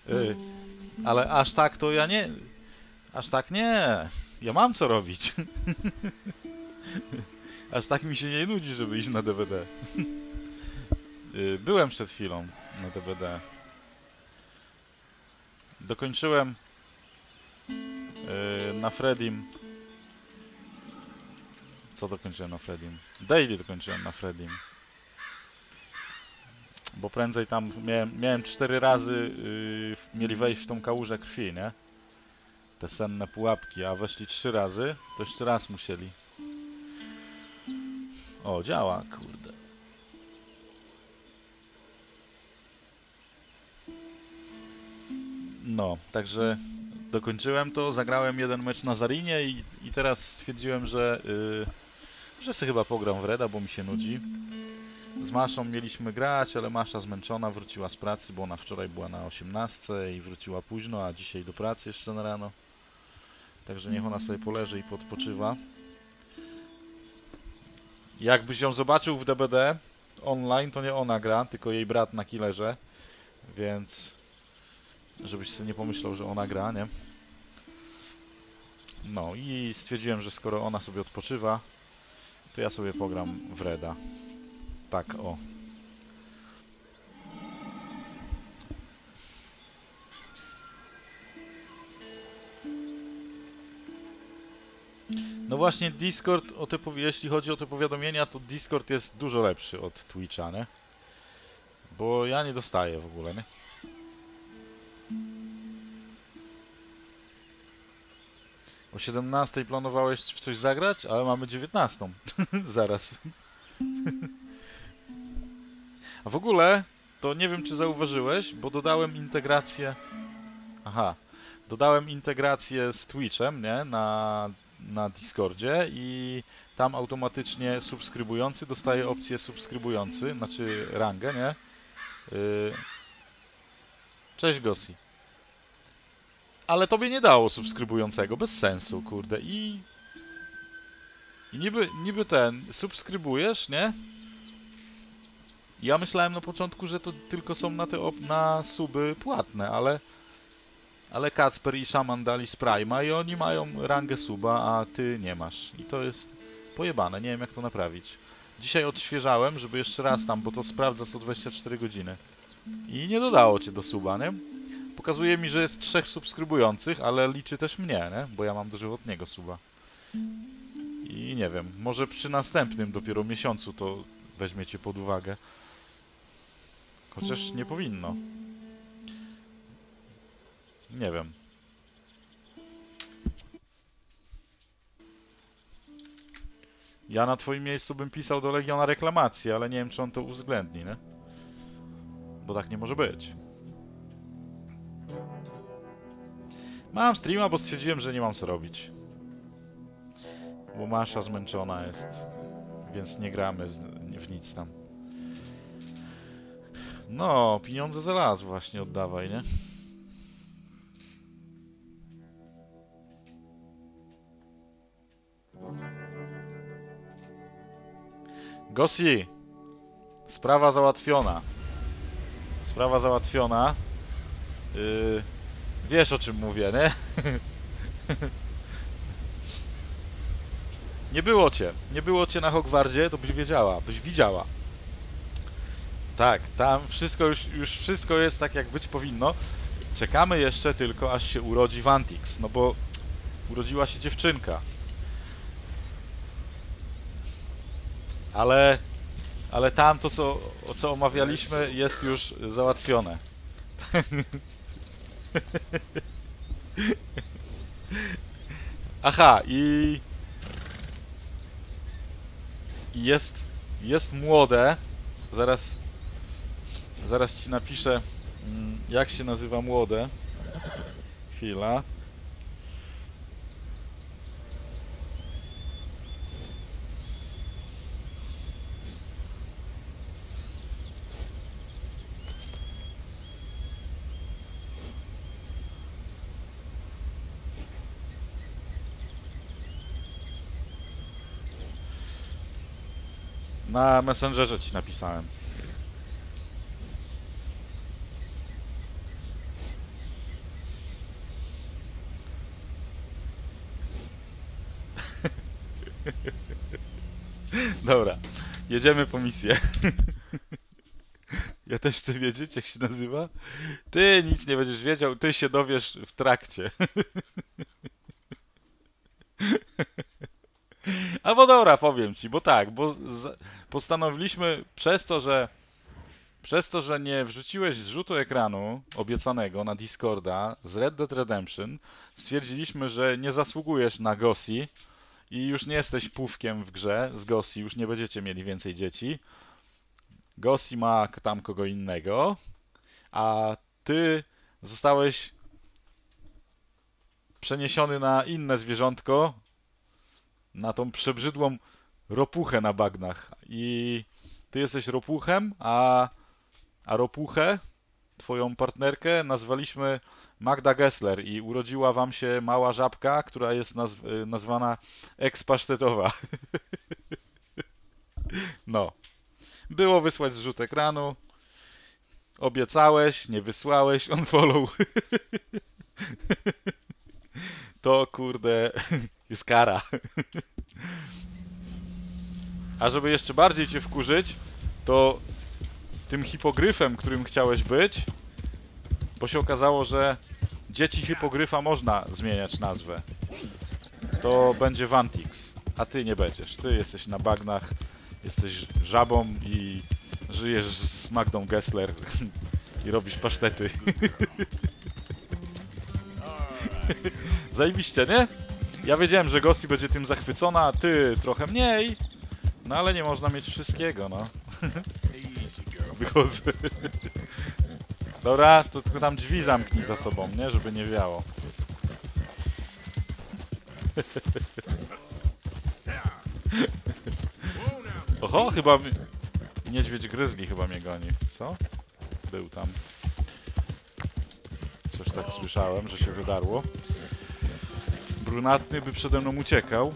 Y, ale aż tak to ja nie... Aż tak nie. Ja mam co robić. Aż tak mi się nie nudzi, żeby iść na DVD. Byłem przed chwilą na DVD. Dokończyłem na Freddym. Co dokończyłem na Freddym? Daily dokończyłem na Freddym. Bo prędzej tam miałem 4 razy mieli wejść w tą kałużę krwi, nie? Te senne pułapki, a weszli 3 razy, to jeszcze raz musieli. O, działa, kurde. No, także dokończyłem to, zagrałem jeden mecz na Zarinie i teraz stwierdziłem, że sobie chyba pogram w Reda, bo mi się nudzi. Z Maszą mieliśmy grać, ale Masza zmęczona wróciła z pracy, bo ona wczoraj była na 18 i wróciła późno, a dzisiaj do pracy jeszcze na rano. Także niech ona sobie poleży i podpoczywa. Jakbyś ją zobaczył w DBD online, to nie ona gra, tylko jej brat na killerze. Więc żebyś sobie nie pomyślał, że ona gra, nie? No i stwierdziłem, że skoro ona sobie odpoczywa, to ja sobie pogram w Reda. Tak, o. No właśnie Discord, jeśli chodzi o te powiadomienia, to Discord jest dużo lepszy od Twitcha, nie? Bo ja nie dostaję w ogóle, nie? O 17 planowałeś w coś zagrać, ale mamy 19. Zaraz. A w ogóle, to nie wiem czy zauważyłeś, bo dodałem integrację... Aha. Dodałem integrację z Twitchem, nie? Na Discordzie i tam automatycznie subskrybujący dostaje opcję subskrybujący, znaczy rangę, nie? Cześć Gossi. Ale tobie nie dało subskrybującego, bez sensu, kurde. I niby subskrybujesz, nie? Ja myślałem na początku, że to tylko są na suby płatne, ale Kacper i Szaman dali z Prime'a i oni mają rangę suba, a ty nie masz. I to jest pojebane, nie wiem jak to naprawić. Dzisiaj odświeżałem, żeby jeszcze raz tam, bo to sprawdza co 24 godziny. I nie dodało cię do suba, nie? Pokazuje mi, że jest 3 subskrybujących, ale liczy też mnie, nie? Bo ja mam dożywotniego suba. I nie wiem, może przy następnym dopiero miesiącu to weźmiecie pod uwagę. Chociaż nie powinno. Nie wiem. Ja na twoim miejscu bym pisał do Legiona reklamację, ale nie wiem czy on to uwzględni, nie? Bo tak nie może być. Mam streama, bo stwierdziłem, że nie mam co robić. Bo Masza zmęczona jest, więc nie gramy w nic tam. No, pieniądze za las właśnie oddawaj, nie? Gossi! Sprawa załatwiona. Sprawa załatwiona. Wiesz o czym mówię, nie? Nie było cię na Hogwardzie, to byś wiedziała, byś widziała. Tak, tam wszystko już wszystko jest tak jak być powinno. Czekamy jeszcze tylko aż się urodzi Vantix, no bo urodziła się dziewczynka. Ale tam to co omawialiśmy jest już załatwione. Aha, i jest młode. Zaraz ci napiszę jak się nazywa młode. Chwila. Na Messengerze ci napisałem. Dobra, jedziemy po misję. Ja też chcę wiedzieć, jak się nazywa. Ty nic nie będziesz wiedział, ty się dowiesz w trakcie. Albo dobra, powiem ci, bo tak, postanowiliśmy przez to, że nie wrzuciłeś zrzutu ekranu obiecanego na Discorda z Red Dead Redemption, stwierdziliśmy, że nie zasługujesz na Gossi i już nie jesteś pówkiem w grze z Gossi, już nie będziecie mieli więcej dzieci. Gossi ma tam kogo innego, a ty zostałeś przeniesiony na inne zwierzątko, na tą przebrzydłą ropuchę na bagnach. I ty jesteś ropuchem, a ropuchę, twoją partnerkę, nazwaliśmy Magda Gessler i urodziła wam się mała żabka, która jest nazwana ekspasztetowa. No. Było wysłać zrzut ekranu. Obiecałeś, nie wysłałeś, unfollow. To kurde jest kara. A żeby jeszcze bardziej cię wkurzyć, to tym hipogryfem, którym chciałeś być, bo się okazało, że dzieci hipogryfa można zmieniać nazwę. To będzie Vantix, a ty nie będziesz. Ty jesteś na bagnach, jesteś żabą i żyjesz z Magdą Gessler i robisz pasztety. Zajebiście, nie? Ja wiedziałem, że Gossi będzie tym zachwycona, a ty trochę mniej. No ale nie można mieć wszystkiego, no. Wychodzę. Dobra, to tylko tam drzwi zamknij za sobą, nie? Żeby nie wiało. Oho, chyba... Niedźwiedź gryzli chyba mnie goni. Co? Był tam. Coś tak słyszałem, że się wydarło. Brunatny by przede mną uciekał.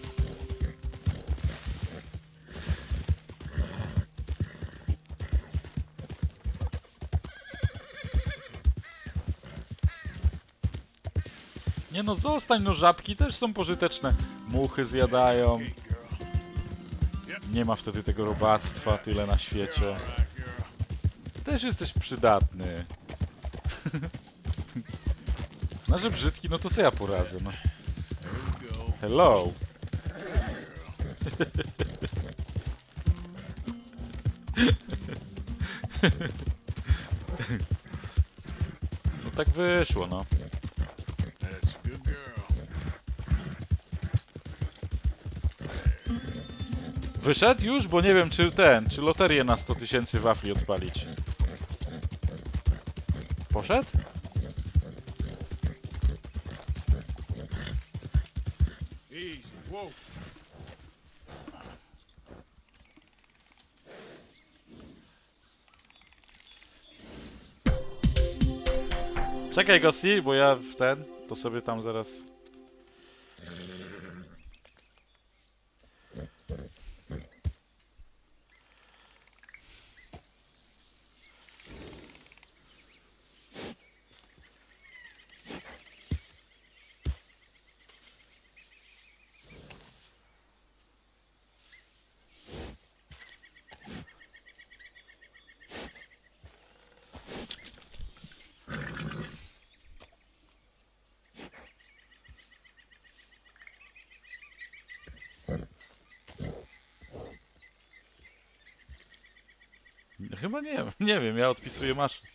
Nie no, zostań, no żabki też są pożyteczne. Muchy zjadają. Nie ma wtedy tego robactwa tyle na świecie. Też jesteś przydatny. No, że brzydki, no to co ja poradzę, no. Hello. No tak wyszło, no. Wyszedł już? Bo nie wiem, czy loterię na 100 000 wafli odpalić. Poszedł? Czekaj, Gossi, bo ja to sobie tam zaraz... Chyba nie wiem, ja odpisuję maszyn.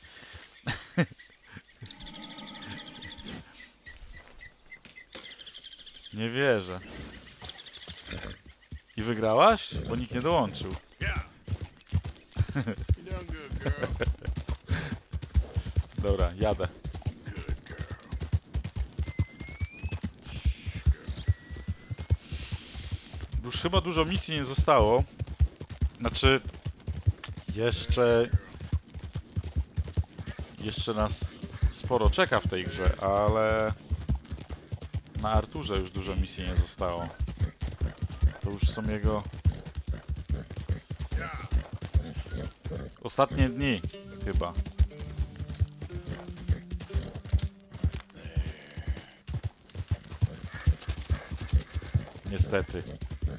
Nie wierzę. I wygrałaś? Bo nikt nie dołączył. Dobra, jadę. Już chyba dużo misji nie zostało. Znaczy... Jeszcze nas sporo czeka w tej grze, ale... Na Arturze już dużo misji nie zostało. To już są jego... ostatnie dni, chyba. Niestety.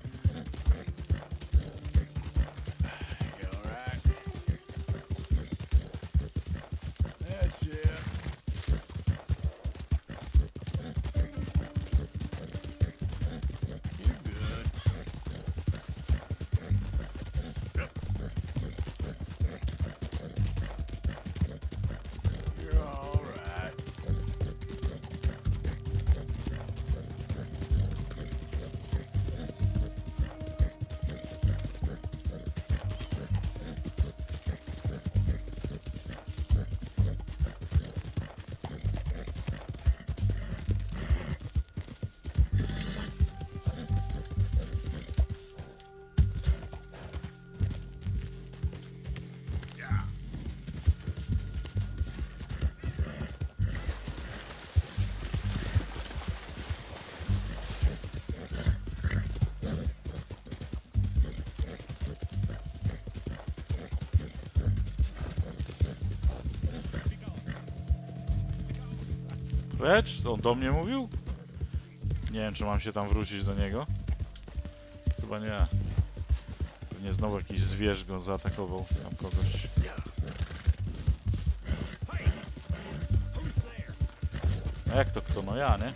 Lecz? On do mnie mówił? Nie wiem, czy mam się tam wrócić do niego. Chyba nie. Pewnie znowu jakiś zwierz go zaatakował. Tam kogoś. No jak to kto? No ja, nie?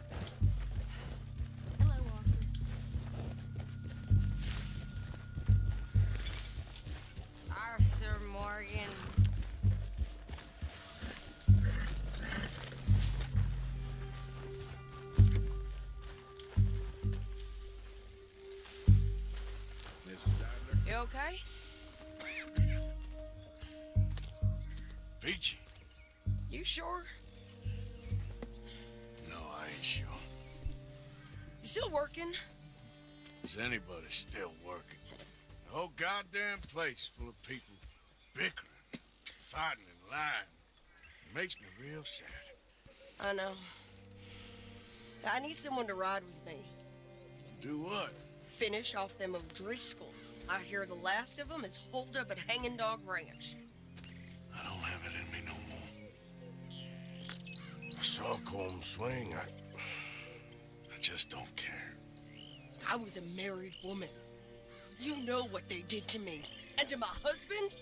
Arthur Morgan. You okay? Peachy? You sure? No, I ain't sure. You still working? Is anybody still working? The whole goddamn place full of people bickering, fighting, and lying. It makes me real sad. I know. I need someone to ride with me. Do what? Finish off them O'Driscolls. I hear the last of them is holed up at Hanging Dog Ranch. I don't have it in me no more. I saw Colm swing. I just don't care. I was a married woman. You know what they did to me. And to my husband?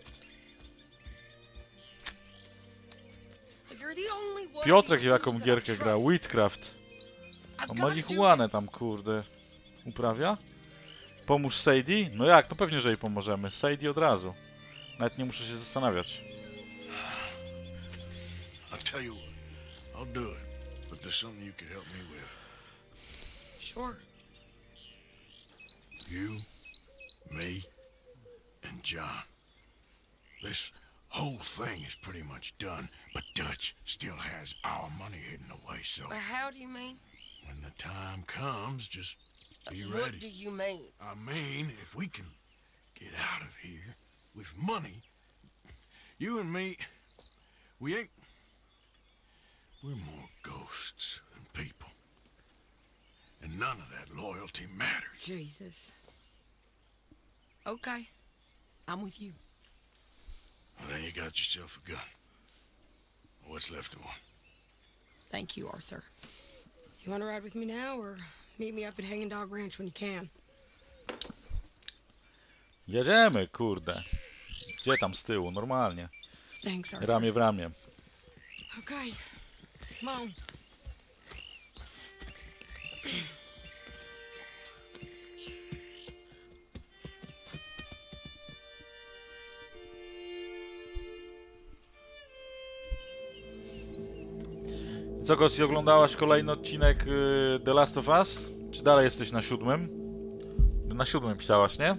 You're the only one of Piotrek these jaką fools that I gierkę gra? trust. Witchcraft. I've O gotta do marihuanę this. tam, kurde, uprawia? Pomóż Sadie? No jak? No pewnie, że jej pomożemy. Sadie od razu. Nawet nie muszę się zastanawiać. I'll tell you what. I'll do it. But there's something you could help me with. Sure. You, me, and John. This whole thing is pretty much done, but Dutch still has our money hidden away, so Well, how do you mean? when the time comes, just be What ready. do you mean? I mean, if we can get out of here with money, you and me, we're more ghosts than people. And none of that loyalty matters. Jesus. Okay. I'm with you. Well, then you got yourself a gun. What's left of one? Thank you, Arthur. You want to ride with me now, or meet me up at Hanging Dog Ranch when you can? Jedziemy, kurde. Gdzie tam z tyłu? Normalnie. Thanks, Arthur. Ramię w ramię. Okay. Come on. Co, Gossi, oglądałaś kolejny odcinek The Last of Us? Czy dalej jesteś na 7? Na 7 pisałaś, nie?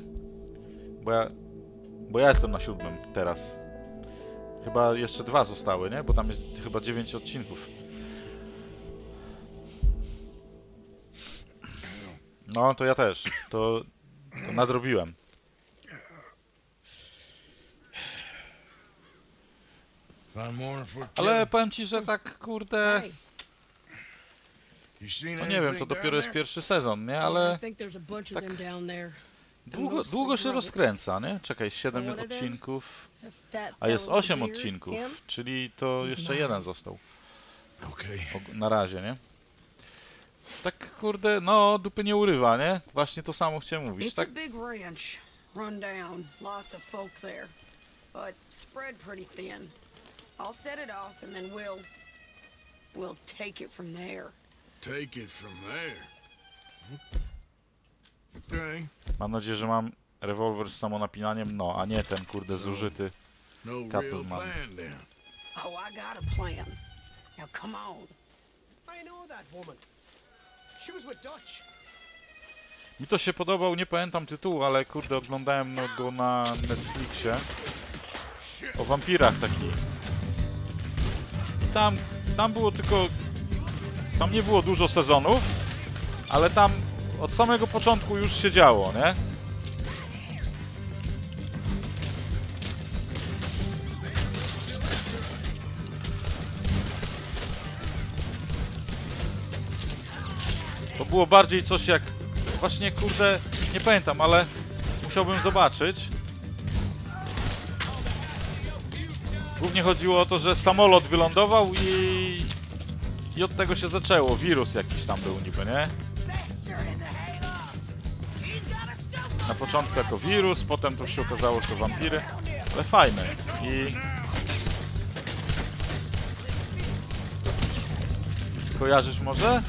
Bo ja jestem na 7 teraz. Chyba jeszcze 2 zostały, nie? Bo tam jest chyba 9 odcinków. No, to ja też. To nadrobiłem. Fine morning for a Ale killing. powiem ci, że tak, kurde... Hey. You seen No nie wiem, to anything dopiero down jest there? pierwszy sezon, nie? I Ale think there's a bunch of tak them down there. długo się rozkręca, nie? Czekaj, 7 One of them? odcinków. It's a fat A jest fella with 8 a beard. odcinków, Him? czyli to He's jeszcze mine. jeden został. Okay. Na razie, nie? Tak, kurde, no, dupy nie urywa, nie? Właśnie to samo chciałem mówić, It's tak? a big ranch, run down, lots of folk there, but spread pretty thin. I'll set it off and then we'll take it from there. Take it from there. Okay. Mam nadzieję, że mam rewolwer z samonapinaniem, no, a nie ten, kurde, zużyty. No Captain real Man. plan then. Oh, I got a plan. Now come on. I know that woman. She was with Dutch. Mi to się podobał, nie pamiętam tytułu, ale kurde, oglądałem no, go na Netflixie. O wampirach taki. Tam było tylko... Tam nie było dużo sezonów, ale tam od samego początku już się działo, nie? To było bardziej coś jak... Właśnie, kurde, nie pamiętam, ale musiałbym zobaczyć. Głównie chodziło o to, że samolot wylądował i I od tego się zaczęło. Wirus jakiś tam był niby, nie? Na początku jako wirus, potem to się okazało, że to wampiry. Ale fajne. I... Kojarzysz może?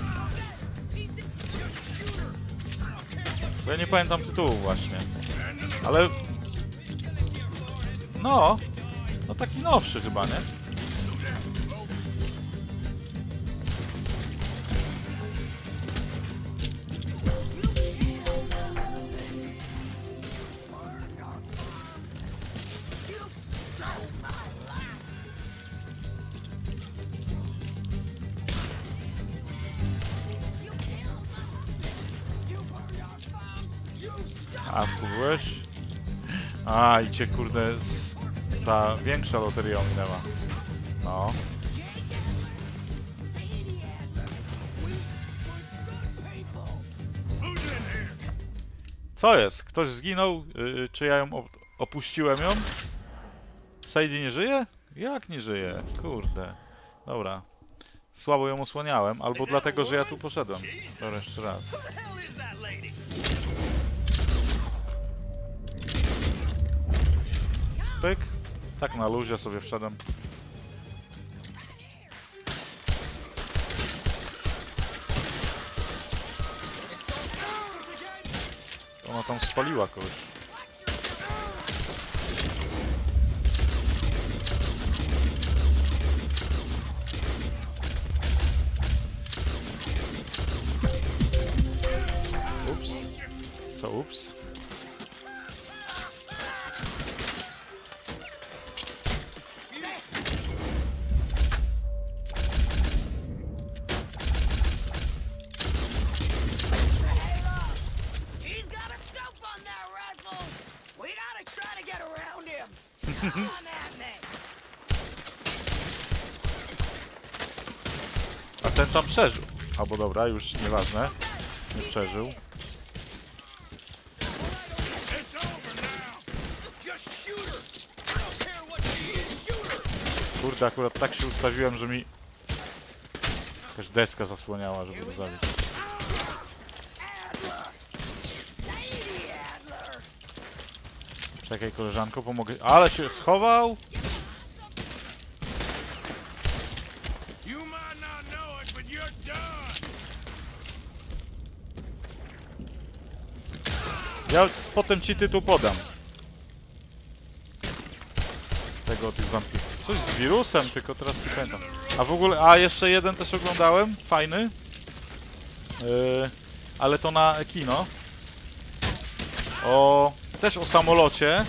Bo ja nie pamiętam tytułu właśnie. Ale... No taki nowszy chyba, nie? A, byłeś? A, i cię kurde, ta większa loteria ominęła. No. Co jest? Ktoś zginął? Czy ja ją opuściłem ją? Sadie nie żyje? Jak nie żyje? Kurde. Dobra. Słabo ją osłaniałem, albo dlatego, że ja tu poszedłem. Dobra, jeszcze raz. Pyk. Tak na luzie sobie wszedłem. Ona tam spaliła kogoś. Ups. Co ups? A ten tam przeżył. Albo dobra, już nieważne. Nie przeżył. Kurde, akurat tak się ustawiłem, że mi jakaś deska zasłaniała, żeby go zabić. Czekaj, koleżanko, pomogę. Ale się schował! Ja potem ci tytuł podam. Tego o tych wampirów. Coś z wirusem, tylko teraz nie pamiętam. A w ogóle, a jeszcze jeden też oglądałem, fajny. Ale to na kino. Też o samolocie.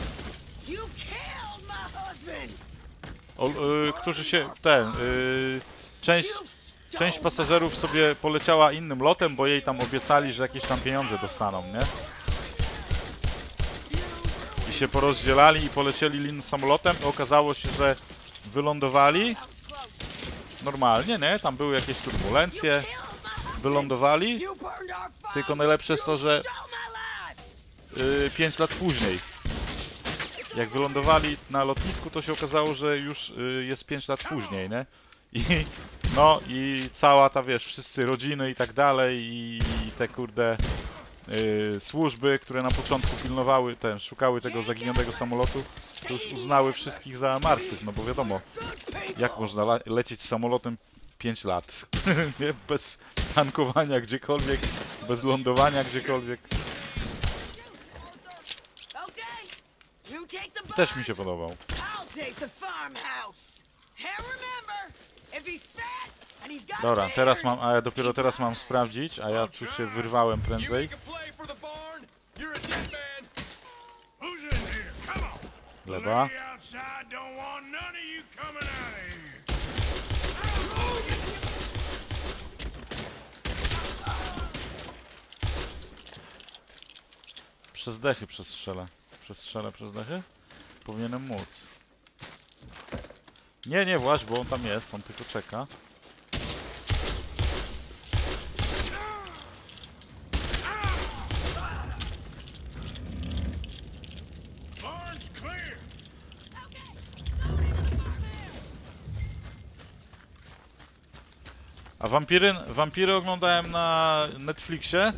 Którzy się, część pasażerów sobie poleciała innym lotem, bo jej tam obiecali, że jakieś tam pieniądze dostaną, nie? I się porozdzielali i polecieli innym samolotem i okazało się, że wylądowali normalnie, nie? Tam były jakieś turbulencje, wylądowali, tylko najlepsze jest to, że 5 lat później, jak wylądowali na lotnisku, to się okazało, że już jest 5 lat później, nie? I cała ta, wiesz, wszyscy rodziny i tak dalej i te kurde służby, które na początku pilnowały, szukały tego zaginionego samolotu, to już uznały wszystkich za martwych, no bo wiadomo, jak można lecieć samolotem 5 lat, nie? Bez tankowania gdziekolwiek, bez lądowania gdziekolwiek. I też mi się podobał. Dobra, teraz mam, a ja dopiero teraz mam sprawdzić, a ja tu się wyrwałem prędzej. Gleba. Przez dechy przestrzelę. Przestrzelę przez dechy? Powinienem móc. Nie właź, bo on tam jest, on tylko czeka. A wampiry oglądałem na Netflixie,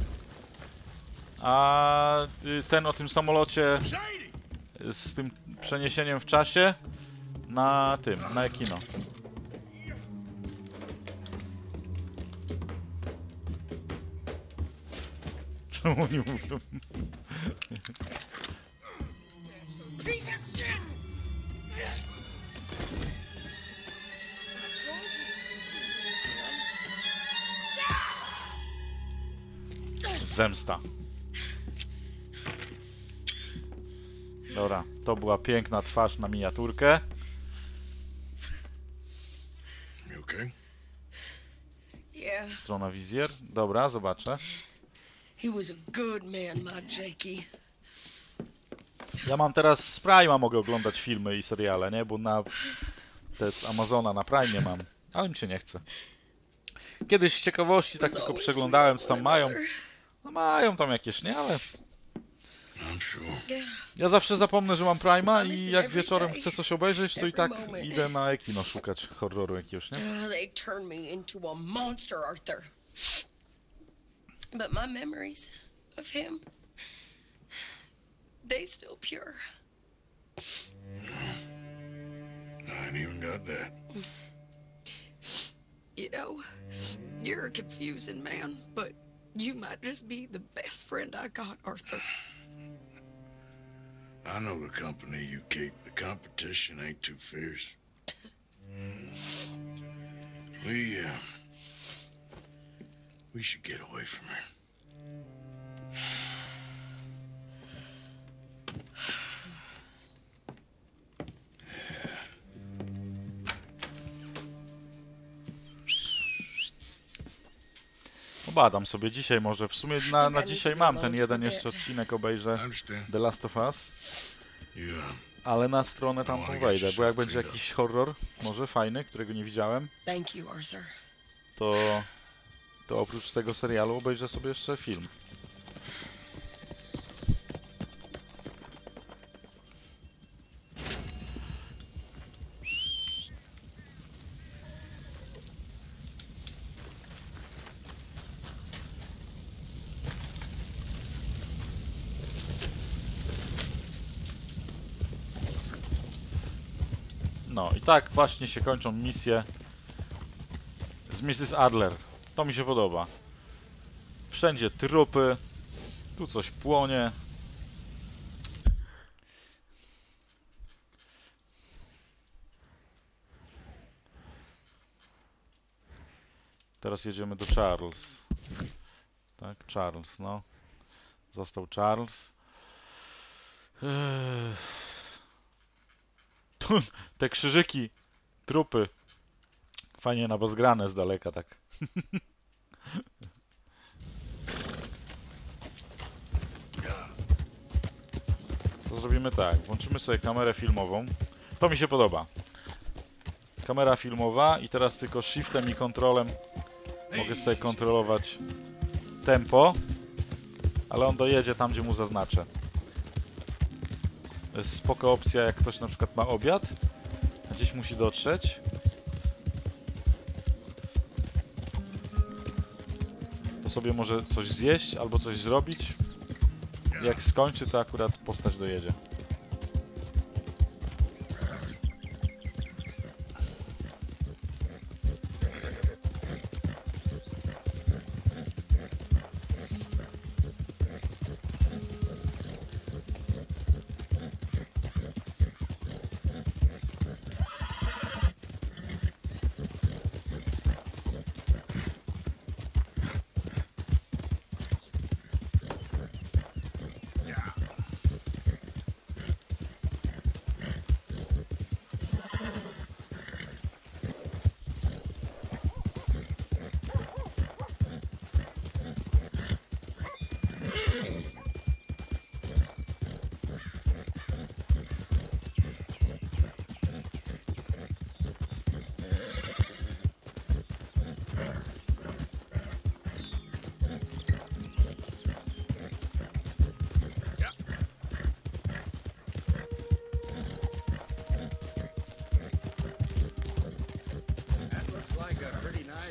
a ten o tym samolocie z tym przeniesieniem w czasie na kino. Czemu nie mówią? Zemsta. Dobra, to była piękna twarz na miniaturkę. You okay? Yeah, Strona wizjer. Dobra, zobaczę. he was a good man, my Jakey. Ja mam teraz z Prime'a, mogę oglądać filmy i seriale, nie? Bo te z Amazona na Prime mam, ale mi się nie chce. Kiedyś z ciekawości tak tylko przeglądałem, co tam mają. No mają tam jakieś, nie? Ale I'm sure. ja zawsze zapomnę, że mam Prime'a i jak wieczorem chcę coś obejrzeć, to i tak idę na kino szukać horroru jakiegoś, nie? They turned me into a monster, Arthur. But my memories of him, they still pure. I ain't even got that. You know, you're a confusing man, but you might just be the best friend I got, Arthur. I know the company you keep. The competition ain't too fierce. We should get away from her. Badam sobie dzisiaj może. W sumie na dzisiaj mam ten jeden jeszcze odcinek, obejrzę Understand? The Last of Us. You, Ale na stronę tam wejdę, bo jak będzie jakiś horror, może fajny, którego nie widziałem, Thank you, Arthur. to oprócz tego serialu obejrzę sobie jeszcze film. No i tak właśnie się kończą misje z Mrs. Adler. To mi się podoba. Wszędzie trupy. Tu coś płonie. Teraz jedziemy do Charles. Tak, Charles, no. Został Charles. Tu, te krzyżyki, trupy. Fajnie na zgrane z daleka, tak. To zrobimy tak. Włączymy sobie kamerę filmową. To mi się podoba. Kamera filmowa i teraz tylko shiftem i kontrolem mogę sobie kontrolować tempo, ale on dojedzie tam, gdzie mu zaznaczę. To jest spoko opcja, jak ktoś na przykład ma obiad, a gdzieś musi dotrzeć. To sobie może coś zjeść albo coś zrobić. Jak skończy, to akurat postać dojedzie.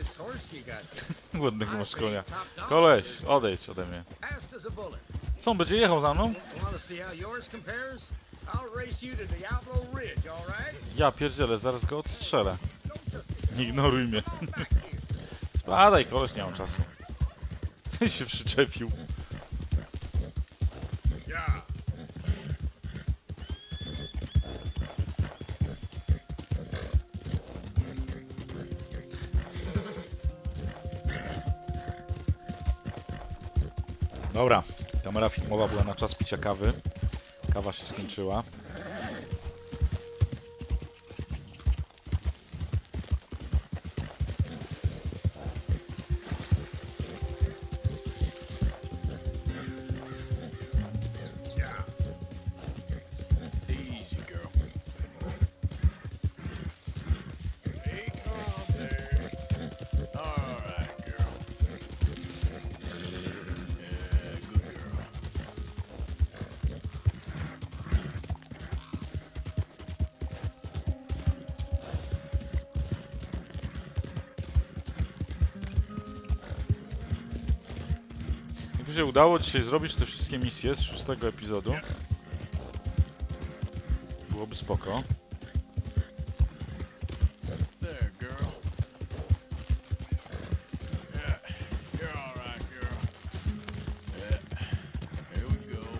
nice horse you got. Ładnego masz konia. Koleś, odejdź ode mnie. Fast as a bullet. Co, on będzie jechał za mną? Want to see how yours compares? I'll race you to Diablo Ridge, all right? Ja pierdzielę, zaraz go odstrzelę. Nie ignoruj mnie. Spadaj, koleś, nie mam czasu. się przyczepił. Yeah. Dobra, kamera filmowa była na czas picia kawy. Kawa się skończyła. Yeah. Easy, girl. Stay calm there. All right, girl. Yeah, good girl. Jakby się udało dzisiaj zrobić te wszystkie misje z 6 epizodu, byłoby spoko. There, girl. Yeah, you're all right, girl. Yeah, here we go.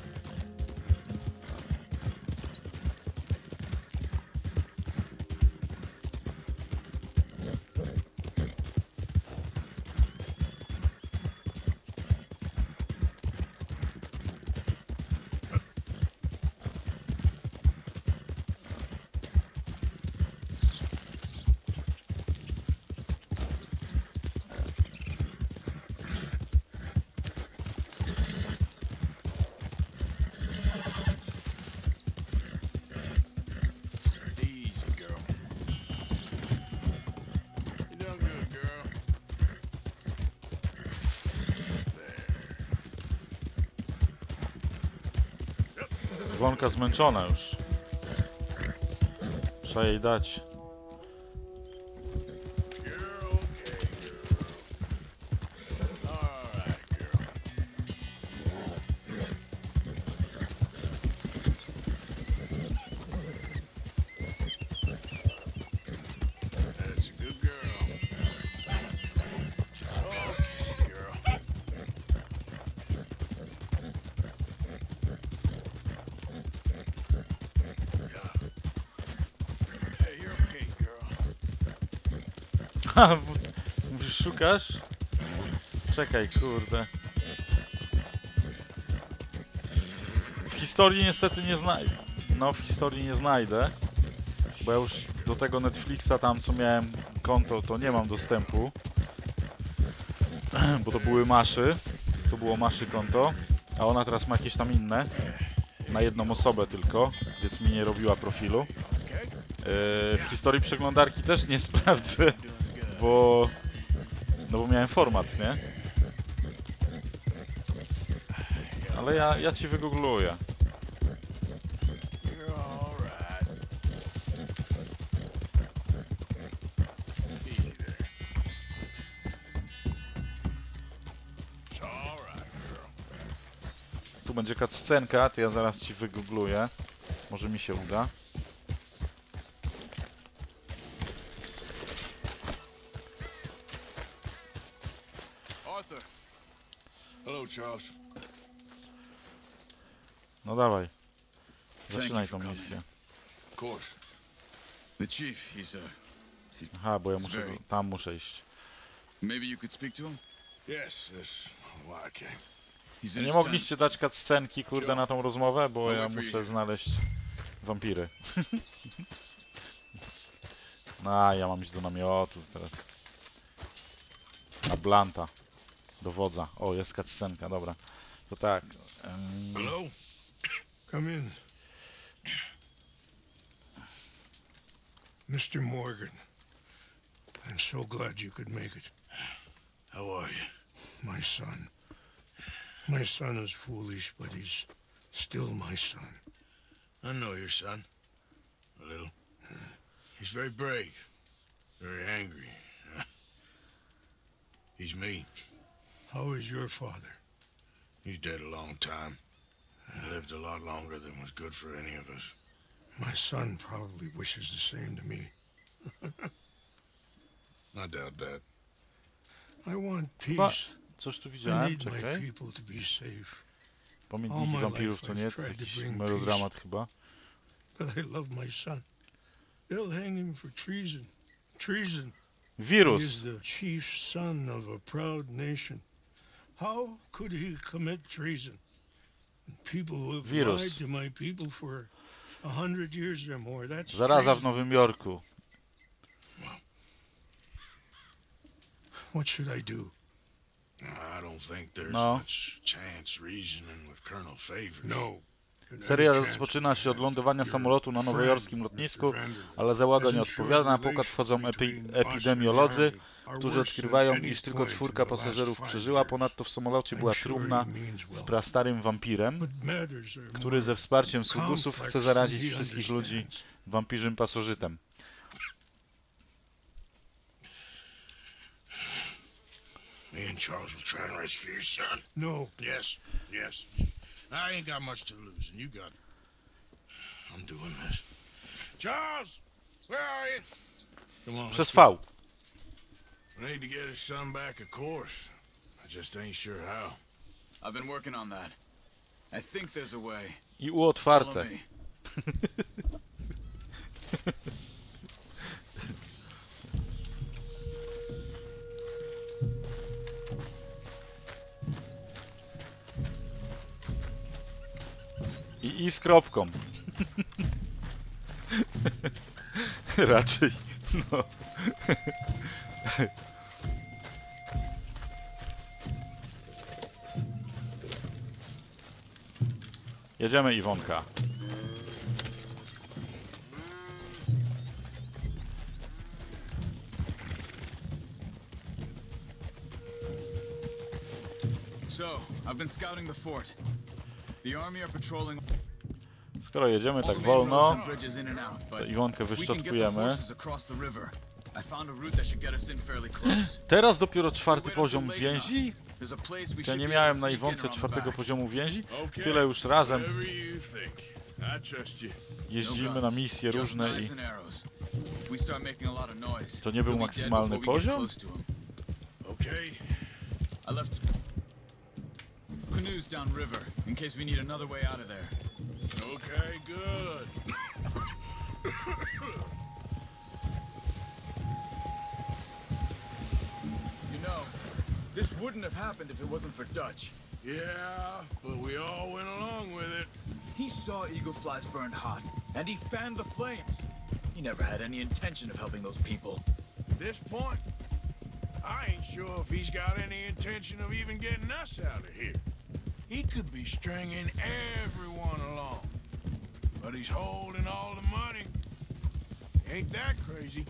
Easy, girl. You done good, girl. There. Iwonka zmęczona już. Trzeba jej dać. You're okay, girl. All right, girl. That's a good girl. Okay, girl. Yeah. Hey, you're okay, girl. Ha, mówisz, szukasz? Czekaj, kurde. W historii niestety nie znajdę. No, w historii nie znajdę. Bo ja już do tego Netflixa tam, co miałem konto, to nie mam dostępu. Bo to były maszy. To było maszy konto. A ona teraz ma jakieś tam inne. Na jedną osobę tylko, więc mi nie robiła profilu. W historii przeglądarki też nie sprawdzę, bo... No bo miałem format, nie? Ale ja ci wygoogluję. You're all right. Easy there. It's all right, girl. Tu będzie cutscenka, to ja zaraz ci wygoogluję. Może mi się uda. Arthur. Hello, Charles. No dawaj. Thank Zaczynaj you tą for coming. misję. Of course. The chief, he's Aha, bo ja muszę... Tam muszę iść. maybe you could speak to him? Yes, why I can. He's Nie in his mogliście dać cutscenki, kurde, na tą rozmowę, bo ja muszę znaleźć wampiry. A, ja mam iść do namiotu teraz. A Blanta. Do wodza. O, jest cutscenka, dobra. To tak. Hello? Come in. Mr. Morgan, I'm so glad you could make it. How are you? My son. My son is foolish, but he's still my son. I know your son. A little. He's very brave. Very angry. He's me. How is your father? He's dead a long time. He lived a lot longer than was good for any of us. My son probably wishes the same to me. I doubt that. I want Chyba peace. coś tu I widziałem, need my czekaj. people to be safe. Pamiętniki wampirów to nie, to jakiś melodramat chyba. But I love my son. They'll hang him for treason. Treason. He is Wirus. the chief son of a proud nation. How could he commit treason? People who have Wirus. lied to my people for 100 years or more. That's Zaraza w treason. Nowym Jorku. What should I do? I don't think there's No. much chance reasoning with Colonel Favors. No. Serial rozpoczyna się od lądowania samolotu na nowojorskim lotnisku, ale załoga nie odpowiada. Na pokład wchodzą epidemiolodzy, którzy odkrywają, iż tylko 4 pasażerów przeżyła. Ponadto w samolocie była trumna z prastarym wampirem, który ze wsparciem sługusów chce zarazić wszystkich ludzi wampirzym pasożytem. Me and Charles will try and rescue your son. No. Yes, yes. I ain't got much to lose, and you got... I'm doing this. Charles! Where are you? Come on, Przez let's go. V. We need to get his son back, of course. I just ain't sure how. I've been working on that. I think there's a way. I U Follow otwarte. me. I z kropką. Raczej. No. Jedziemy, Iwonka. So, I've been scouting the fort. The army are patrolling Skoro jedziemy all tak the main roads wolno, and bridges in and out, to but Iwonkę if we can get the wyszczotkujemy. horses across the river, I found a route that should get us in fairly close. Teraz dopiero If we 4 wait poziom until late enough, więzi? there's a place we Ja should nie be miałem able na to sneak in Iwonce around the 4 back. poziomu więzi. Okay. Tyle już razem Whatever you think. I trust you. jeździmy No na guns, misje just różne i knives and arrows. If we start making a lot of noise, to nie był he'll be dead maksymalny before we get poziom? close to him. Okay. I left canoes downriver in case we need another way out of there. Okay, good. You know, this wouldn't have happened if it wasn't for Dutch. Yeah, but we all went along with it. He saw eagle flies burned hot, and he fanned the flames. He never had any intention of helping those people. At this point, I ain't sure if he's got any intention of even getting us out of here. He could be stringing everyone along. But he's holding all the money. Ain't that crazy?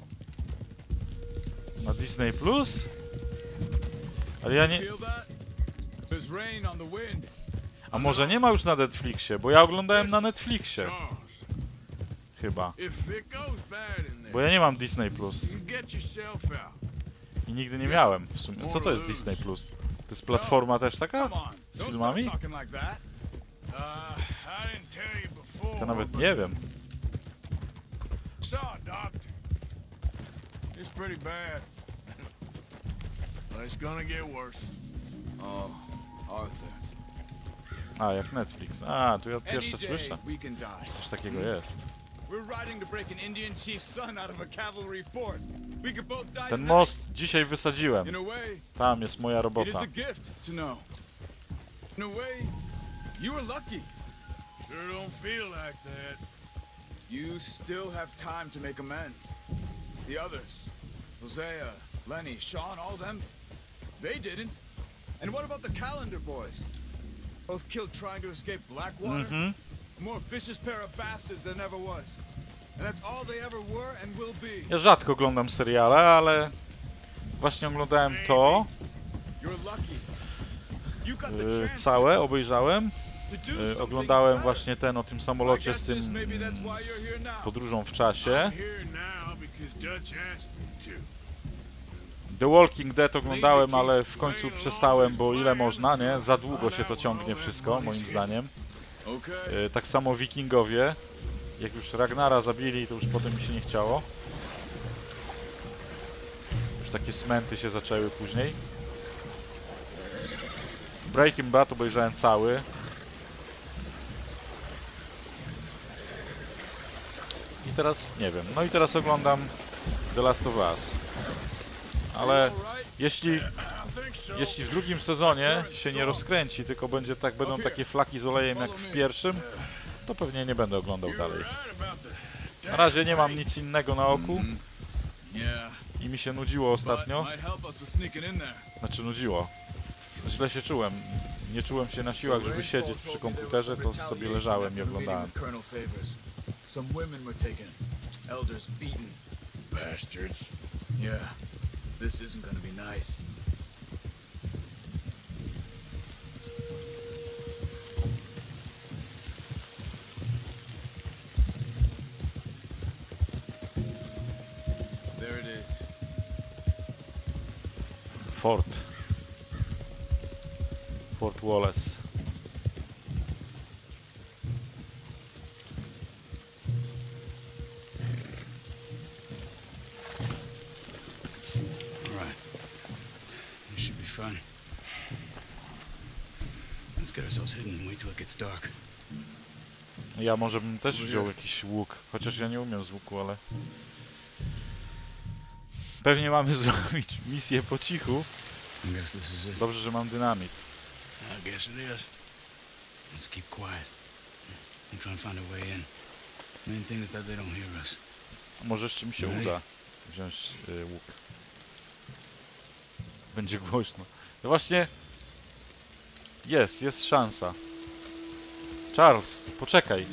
Na Disney Plus? Ale ja nie... Feel that? There's rain on the wind. A może nie ma już na Netflixie? Bo ja oglądałem na Netflixie. Charles, Chyba. if it goes bad in Bo there, ja nie mam Disney Plus. you get yourself out. I nigdy nie miałem w sumie. Co to jest Disney Plus? To jest platforma też taka? Come on, Z don't filmami? start talking like that. I didn't tell you before. Ja nawet but nie wiem. Saw a doctor. It's pretty bad. But it's gonna get worse. Oh, Arthur. A, jak Netflix. A, tu ja Any pierwsze day słyszę. we can die. Coś takiego jest. We're riding to break an Indian chief's son out of a cavalry fort. We could both die Ten tonight. most dzisiaj wysadziłem. In a way, Tam jest moja it is robota. a gift to know. In a way, you were lucky. Sure don't feel like that. You still have time to make amends. The others, Hosea, Lenny, Sean, all them, they didn't. And what about the Calendar boys? Both killed trying to escape Blackwater? Mhm. More vicious pair of bastards than ever was. And that's all they ever were and will be. Ja rzadko oglądam seriale, ale właśnie oglądałem to. You're lucky. You got the chance Całe obejrzałem. to do something Oglądałem better. właśnie ten o tym samolocie z tym podróżą w czasie. I'm here now because Dutch asked me to. The Walking Dead oglądałem, ale w końcu przestałem, bo ile można, nie? Za długo się to ciągnie wszystko, moim zdaniem. Tak samo Wikingowie. Jak już Ragnara zabili, to już potem mi się nie chciało. Już takie smęty się zaczęły później. Breaking Bad obejrzałem cały. I teraz nie wiem. No i teraz oglądam The Last of Us. Ale jeśli w drugim sezonie się nie rozkręci, tylko będzie tak, będą takie flaki z olejem jak w pierwszym, to pewnie nie będę oglądał dalej. Na razie nie mam nic innego na oku. I mi się nudziło ostatnio. Znaczy nudziło. Źle się czułem. Nie czułem się na siłach, żeby siedzieć przy komputerze, to sobie leżałem i oglądałem. Some women were taken. Elders beaten. Bastards. Yeah. This isn't gonna be nice. There it is. Fort Wallace. Fun. Let's get ourselves hidden and wait till it gets dark. Ja może bym też wziął jakiś łuk, chociaż ja nie umiem z łuku, ale... Pewnie mamy zrobić misję po cichu. Dobrze, że mam dynamit. I guess it is. Let's keep quiet and try and find a way in. Main thing is that they don't hear us. A może jeszcze mi się uda wziąć łuk. Będzie głośno. No właśnie... Jest szansa. Charles, poczekaj.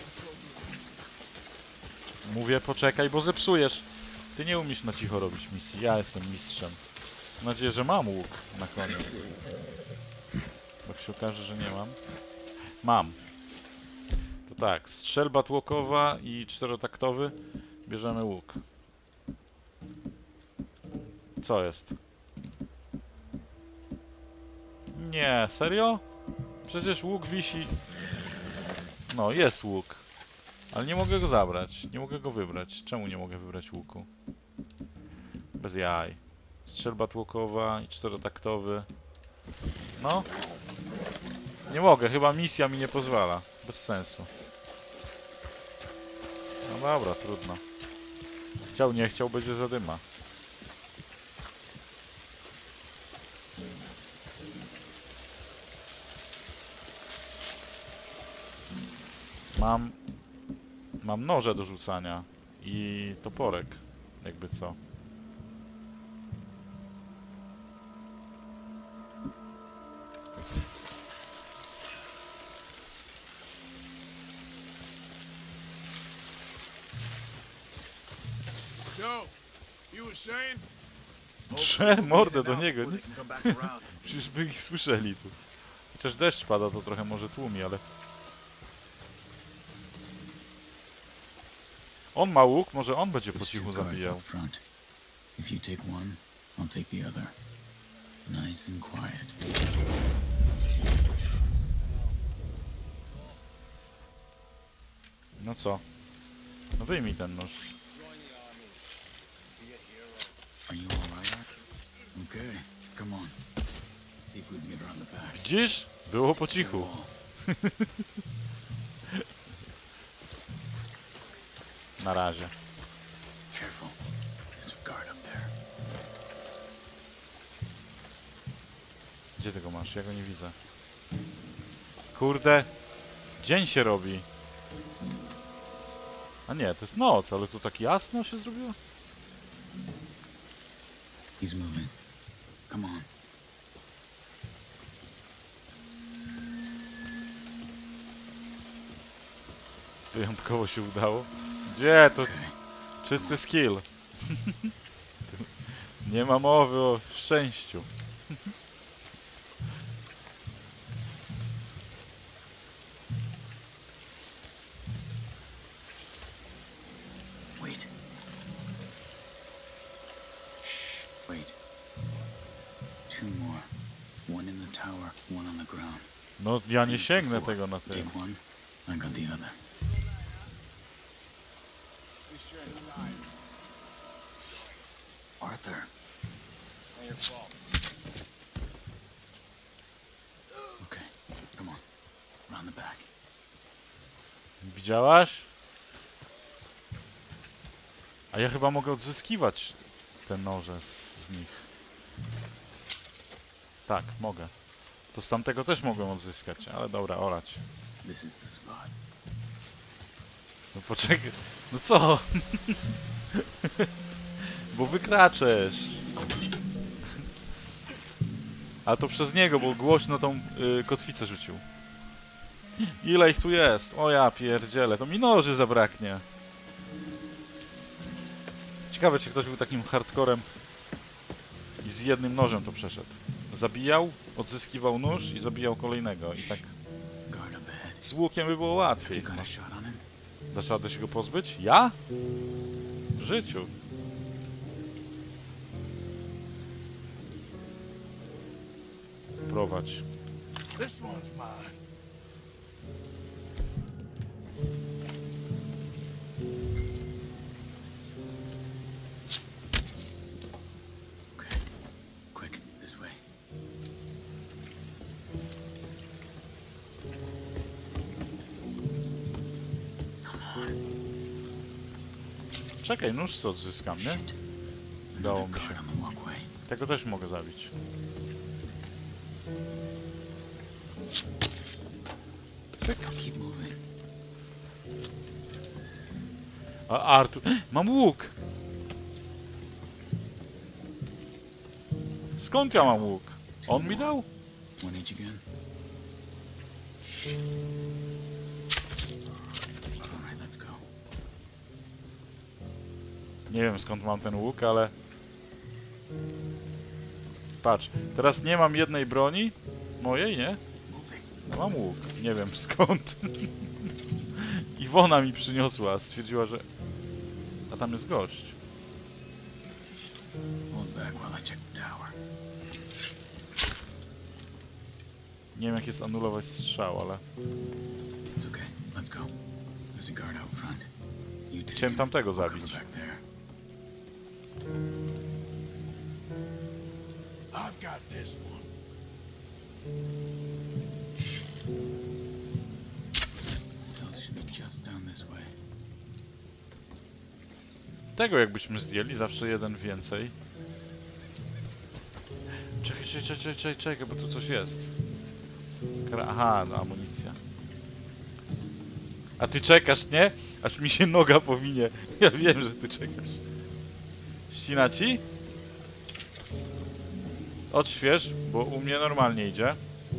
Mówię poczekaj, bo zepsujesz. Ty nie umiesz na cicho robić misji. Ja jestem mistrzem. Mam nadzieję, że mam łuk na koniec. Jak się okaże, że nie mam. Mam. To tak, strzelba tłokowa i czterotaktowy. Bierzemy łuk. Co jest? Nie, serio? Przecież łuk wisi... No, jest łuk. Ale nie mogę go zabrać. Nie mogę go wybrać. Czemu nie mogę wybrać łuku? Bez jaj. Strzelba tłokowa i czterotaktowy. No. Nie mogę, chyba misja mi nie pozwala. Bez sensu. No dobra, trudno. Chciał, nie chciał, będzie zadyma. Mam noże do rzucania i toporek, jakby co. So, you were saying? Trze mordę do niego, nie? Przecież by ich słyszeli tu. Chociaż deszcz pada, to trochę może tłumi, ale... On ma łuk, może on będzie po cichu zabijał. No co? No wyjmij ten nóż. Widzisz? Było po cichu. Na razie. Gdzie tego masz? Ja go nie widzę. Kurde. Dzień się robi. A nie, to jest noc, ale tu tak jasno się zrobiło? He's moving. Come on. Wyjątkowo się udało. Gdzie? To czysty skill. Nie ma mowy o szczęściu. Wait. Shh. Wait. One in the tower, one on the ground. No, ja nie sięgnę tego na tym. Take one, I got the other. Arthur. Okay, come on. Round the back. Widziałaś? A ja chyba mogę odzyskiwać te noże z nich. Tak, mogę. To z tamtego też mogłem odzyskać, ale dobra, olać. This is the spot. No poczekaj, no co? Bo wykraczesz. A to przez niego, bo głośno tą kotwicę rzucił. Ile ich tu jest? O ja pierdzielę, to mi noży zabraknie. Ciekawe, czy ktoś był takim hardcorem i z jednym nożem to przeszedł. Zabijał, odzyskiwał nóż i zabijał kolejnego. I tak z łukiem by było łatwiej. No. Dasz radę się go pozbyć? Ja? W życiu. Prowadź. This one's mine. Okay, quick, this way. Czekaj, nóż co odzyskam, nie? Udało mi się. Tego też mogę zabić. Tyk. A Artur... Mam łuk! Skąd ja mam łuk? On mi dał? One each again. Alright, let's go. Nie wiem skąd mam ten łuk, ale... Patrz, teraz nie mam jednej broni. Mojej, nie? No mam łuk. Nie wiem skąd. Iwona mi przyniosła. Stwierdziła, że... A tam jest gość. Hold back while I check the tower. Nie wiem jak jest anulować strzał, ale... It's okay. Let's go. There's a guard out front. You take Chciałem him. tamtego I'll cover zabić. back there. I've got this one. Cells should be just down this way. Tego jakbyśmy zdjęli, zawsze jeden więcej. Czekaj, bo tu coś jest. Aha, no amunicja. A ty czekasz, nie? Aż mi się noga powinie. Ja wiem, że ty czekasz. Ścina ci? Odśwież, bo u mnie normalnie idzie.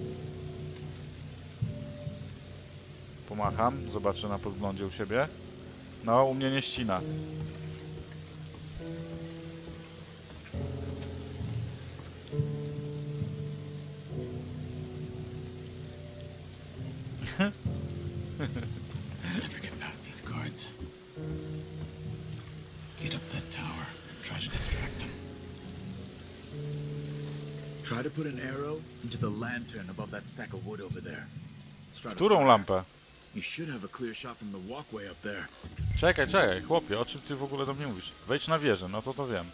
Pomacham, zobaczę na podglądzie u siebie. No, u mnie nie ścina. Never get past these guards. Get up that tower. Try to distract them. Try to put an arrow into the lantern above that stack of wood over there. Start a Którą fire. lampę? You should have a clear shot from the walkway up there. Czekaj, chłopie, o czym ty w ogóle do mnie mówisz? Wejdź na wieżę, no to wiem.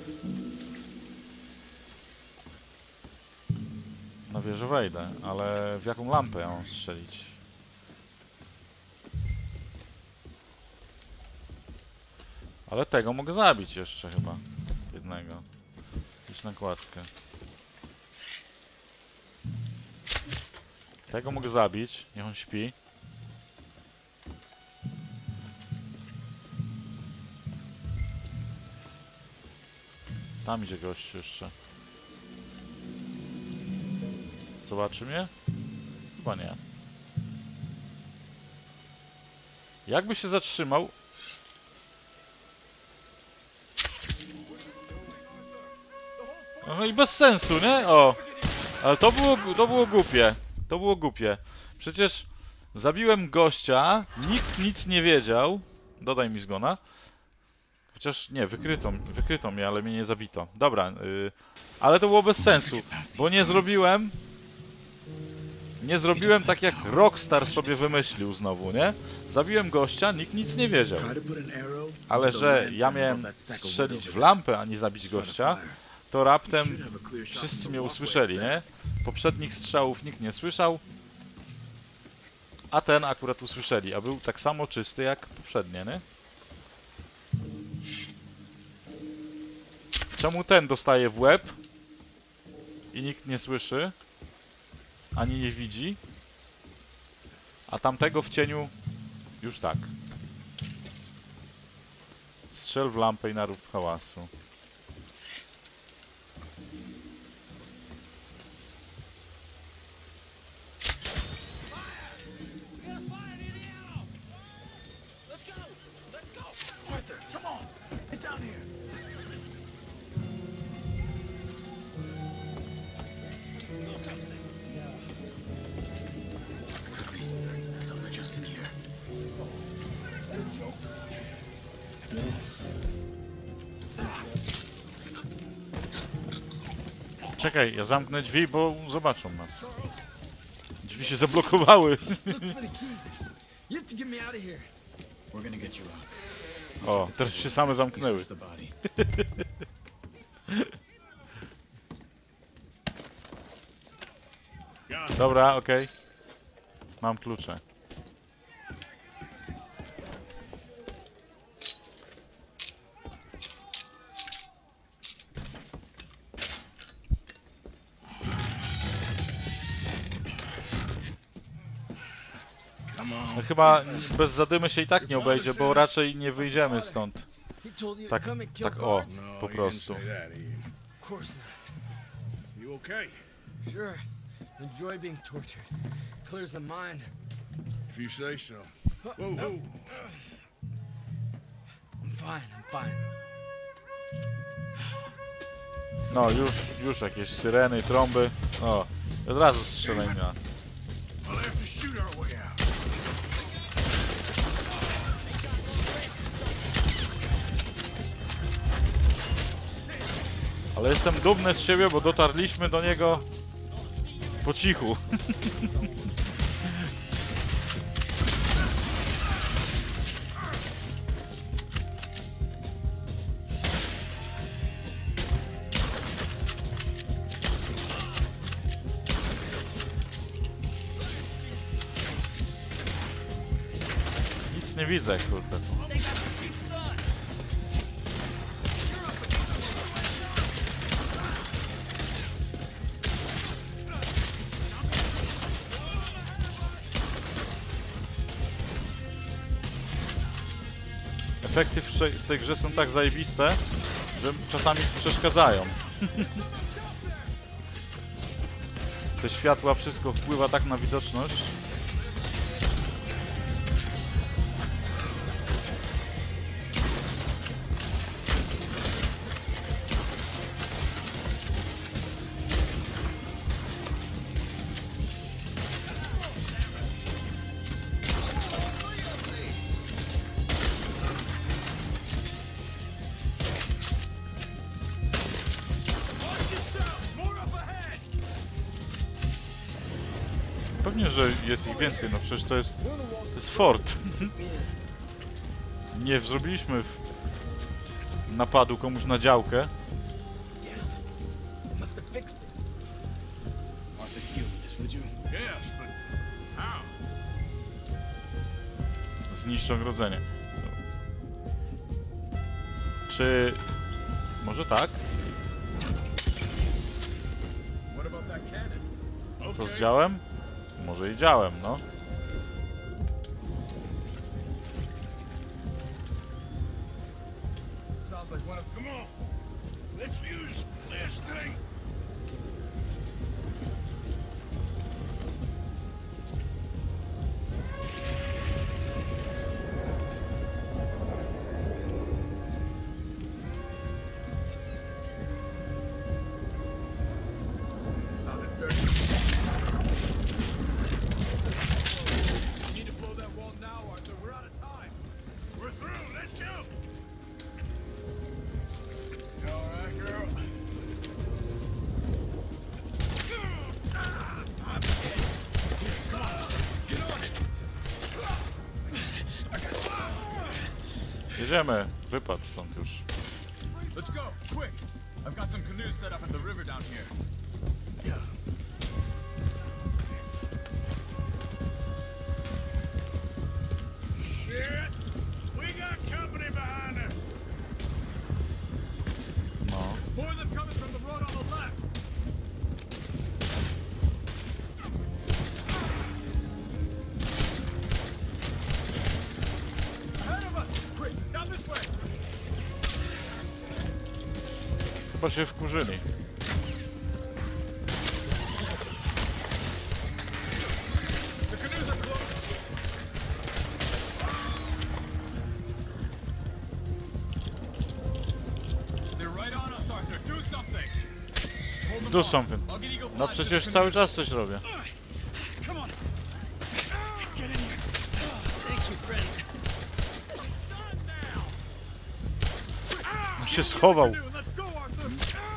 Na wieżę wejdę, ale w jaką lampę ja mam strzelić? Ale tego mogę zabić jeszcze chyba. Jednego. Idź na kładkę. Tego mogę zabić, niech on śpi. Tam idzie gość jeszcze. Zobaczy mnie? Chyba nie. Jakby się zatrzymał... No i bez sensu, nie? O! Ale to było głupie. To było głupie. Przecież zabiłem gościa, nikt nic nie wiedział. Dodaj mi zgona. Chociaż nie, wykryto mnie, ale mnie nie zabito. Dobra, ale to było bez sensu, bo nie zrobiłem tak jak Rockstar sobie wymyślił znowu, nie? Zabiłem gościa, nikt nic nie wiedział. Ale że ja miałem strzelić w lampę, a nie zabić gościa, to raptem wszyscy mnie usłyszeli, nie? Poprzednich strzałów nikt nie słyszał, a ten akurat usłyszeli, a był tak samo czysty jak poprzednie, nie? Czemu ten dostaje w łeb i nikt nie słyszy, ani nie widzi, a tamtego w cieniu już tak. Strzel w lampę i narób hałasu. Czekaj, ja zamknę drzwi, bo zobaczą nas. Drzwi się zablokowały. O, teraz się same zamknęły. Dobra, okej. Mam klucze. No chyba bez zadymy się i tak nie obejdzie, bo raczej nie wyjdziemy stąd. Tak o, po prostu. You okay? Sure. Enjoy being tortured. Clears the mind. If you say so. Whoa, whoa. I'm fine. No, już jakieś syreny, trąby. O, od razu strzelenia. I'll have to shoot our way out. Ale jestem dumny z siebie, bo dotarliśmy do niego po cichu. Nic nie widzę, kurde. Efekty w tej grze są tak zajebiste, że czasami przeszkadzają. Te światła, wszystko wpływa tak na widoczność. Pewnie, że jest ich więcej, no przecież to jest fort. Nie zrobiliśmy napadu komuś na działkę. Zniszcz ogrodzenie. Czy... może tak? Co z działem? Może i działem, no. Come on. Let's use this thing. Jedziemy. Wypad stąd już. Let's go, quick! I've got some canoes set up at the river down here. Shit! We got company behind us! No. More of them coming from the road on the left. Ahead of us! Quick, down this way! Chyba się wkurzyli. The canoes are close. They're right on us, Arthur. Do something! Hold them Do off. something. I'll get Eagle No Flash to the przecież canoes. cały czas coś robię. Come on. Get in here. Thank you, friend. On się schował. Let's go, Arthur!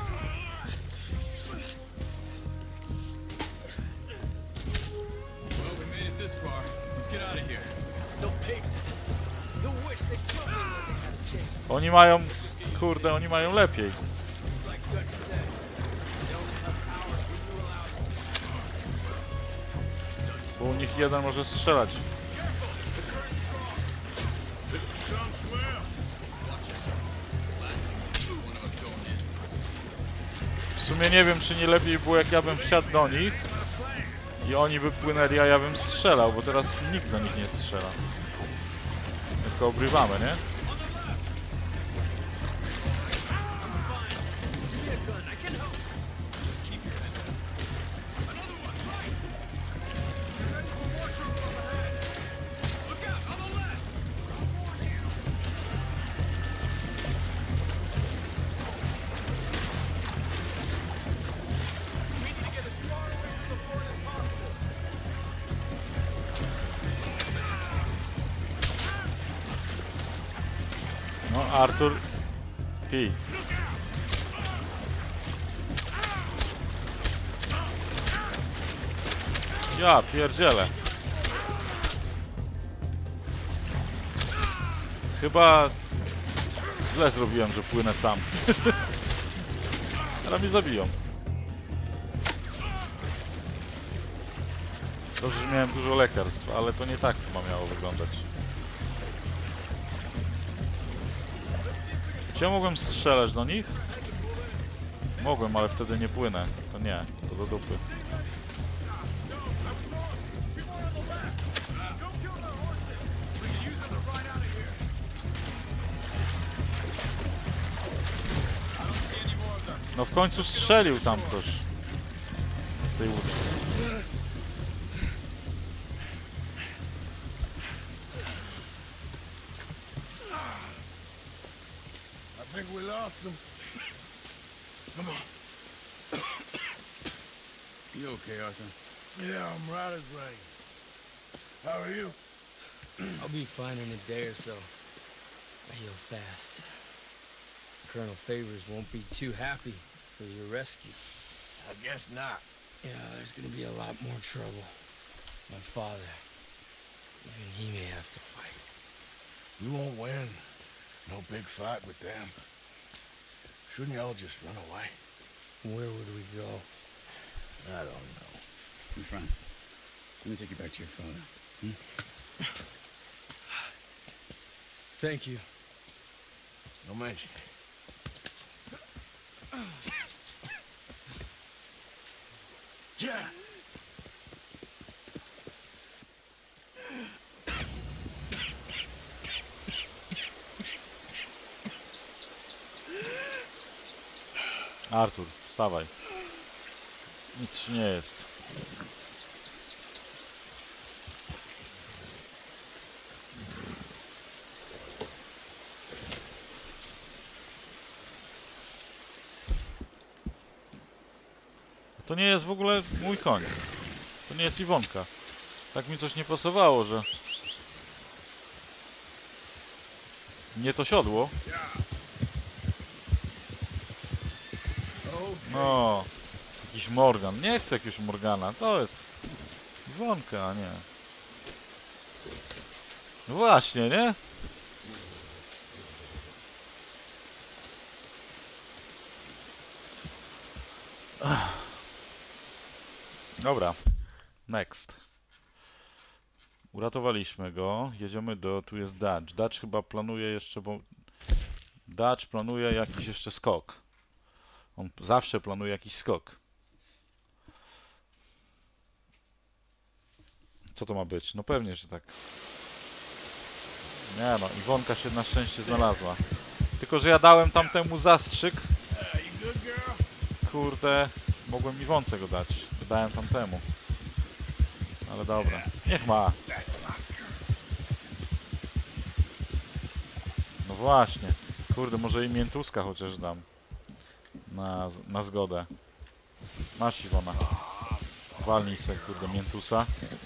Well, we made it this far. Let's get out of here. They'll pay for this. They'll wish they killed me when they had a chance. Oni mają... Kurde, oni mają lepiej. It's like Dutch said. They only have power when you allow them. Bo u nich jeden może strzelać. This is some swell. One of us going in. W sumie nie wiem, czy nie lepiej było, jak ja bym wsiadł do nich i oni by płynęli, a ja bym strzelał, bo teraz nikt do nich nie strzela. Tylko obrywamy, nie? No, Artur, pij. Ja pierdzielę. Chyba źle zrobiłem, że płynę sam. Teraz mnie zabiją. Dobrze, że miałem dużo lekarstw, ale to nie tak chyba miało wyglądać. Czy ja mogłem strzelać do nich? Mogłem, ale wtedy nie płynę. To nie, to do dupy. No w końcu strzelił tam ktoś z tej łódki. I think we lost them. Come on. You okay, Arthur? Yeah, I'm right as rain. How are you? I'll be fine in a day or so. I heal fast. Colonel Favors won't be too happy with your rescue. I guess not. Yeah, there's gonna be a lot more trouble. My father, even he may have to fight. You won't win. No big fight with them. Shouldn't y'all just run away? Where would we go? I don't know. My friend, let me take you back to your father. Thank you. No mention. Yeah. Artur, wstawaj. Nic ci nie jest. To nie jest w ogóle mój koń. To nie jest Iwonka. Tak mi coś nie pasowało, że... Nie to siodło. No, jakiś Morgan. Nie chcę jakiegoś Morgana. To jest Iwonka, a nie. No właśnie, nie? Dobra. Next. Uratowaliśmy go. Jedziemy do... Tu jest Dutch. Dutch chyba planuje jeszcze, bo... Dutch planuje jakiś jeszcze skok. On zawsze planuje jakiś skok. Co to ma być? No pewnie, że tak. Nie no, Iwonka się na szczęście znalazła. Tylko, że ja dałem tamtemu zastrzyk. Kurde, mogłem Iwonce go dać. Dałem tamtemu. Ale dobra, niech ma. No właśnie. Kurde, może i miętuska chociaż dam. Na zgodę. Masz, Iwona. Walnij se, kurde, miętusa.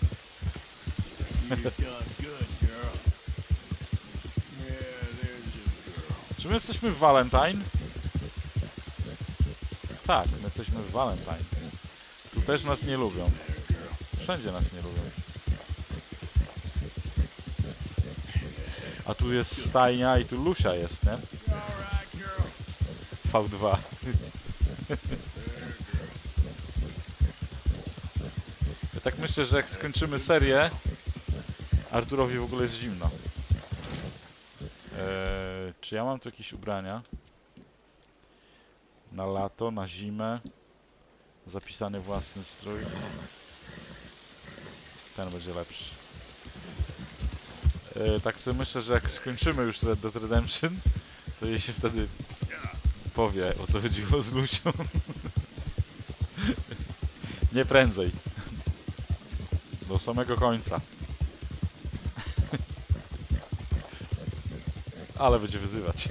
Czy my jesteśmy w Valentine? Tak, my jesteśmy w Valentine. Tu też nas nie lubią. Wszędzie nas nie lubią. A tu jest stajnia i tu Lusia jest, nie? V2. Ja tak myślę, że jak skończymy serię, Arturowi w ogóle jest zimno. Czy ja mam tu jakieś ubrania? Na lato, na zimę. Zapisany własny strój. Ten będzie lepszy. Tak sobie myślę, że jak skończymy już Red Dead Redemption, to jej się wtedy powie, o co chodziło z Lusią. Nie prędzej. Do samego końca. Ale będzie wyzywać.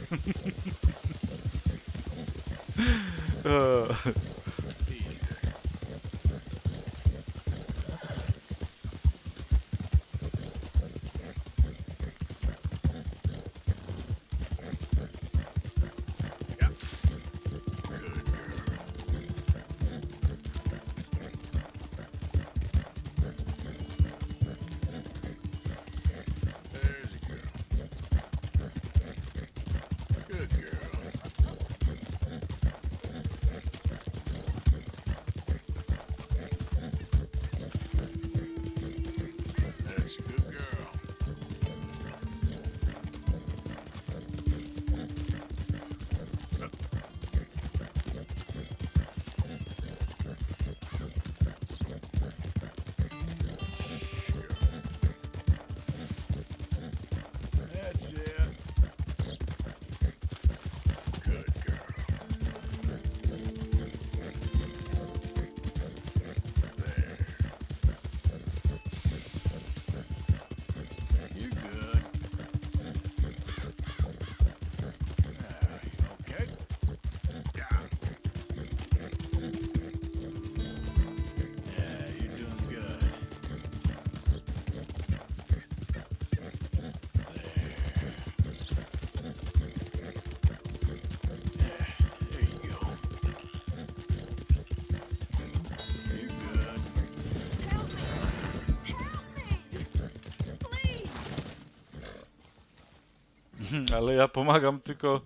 Ale ja pomagam tylko...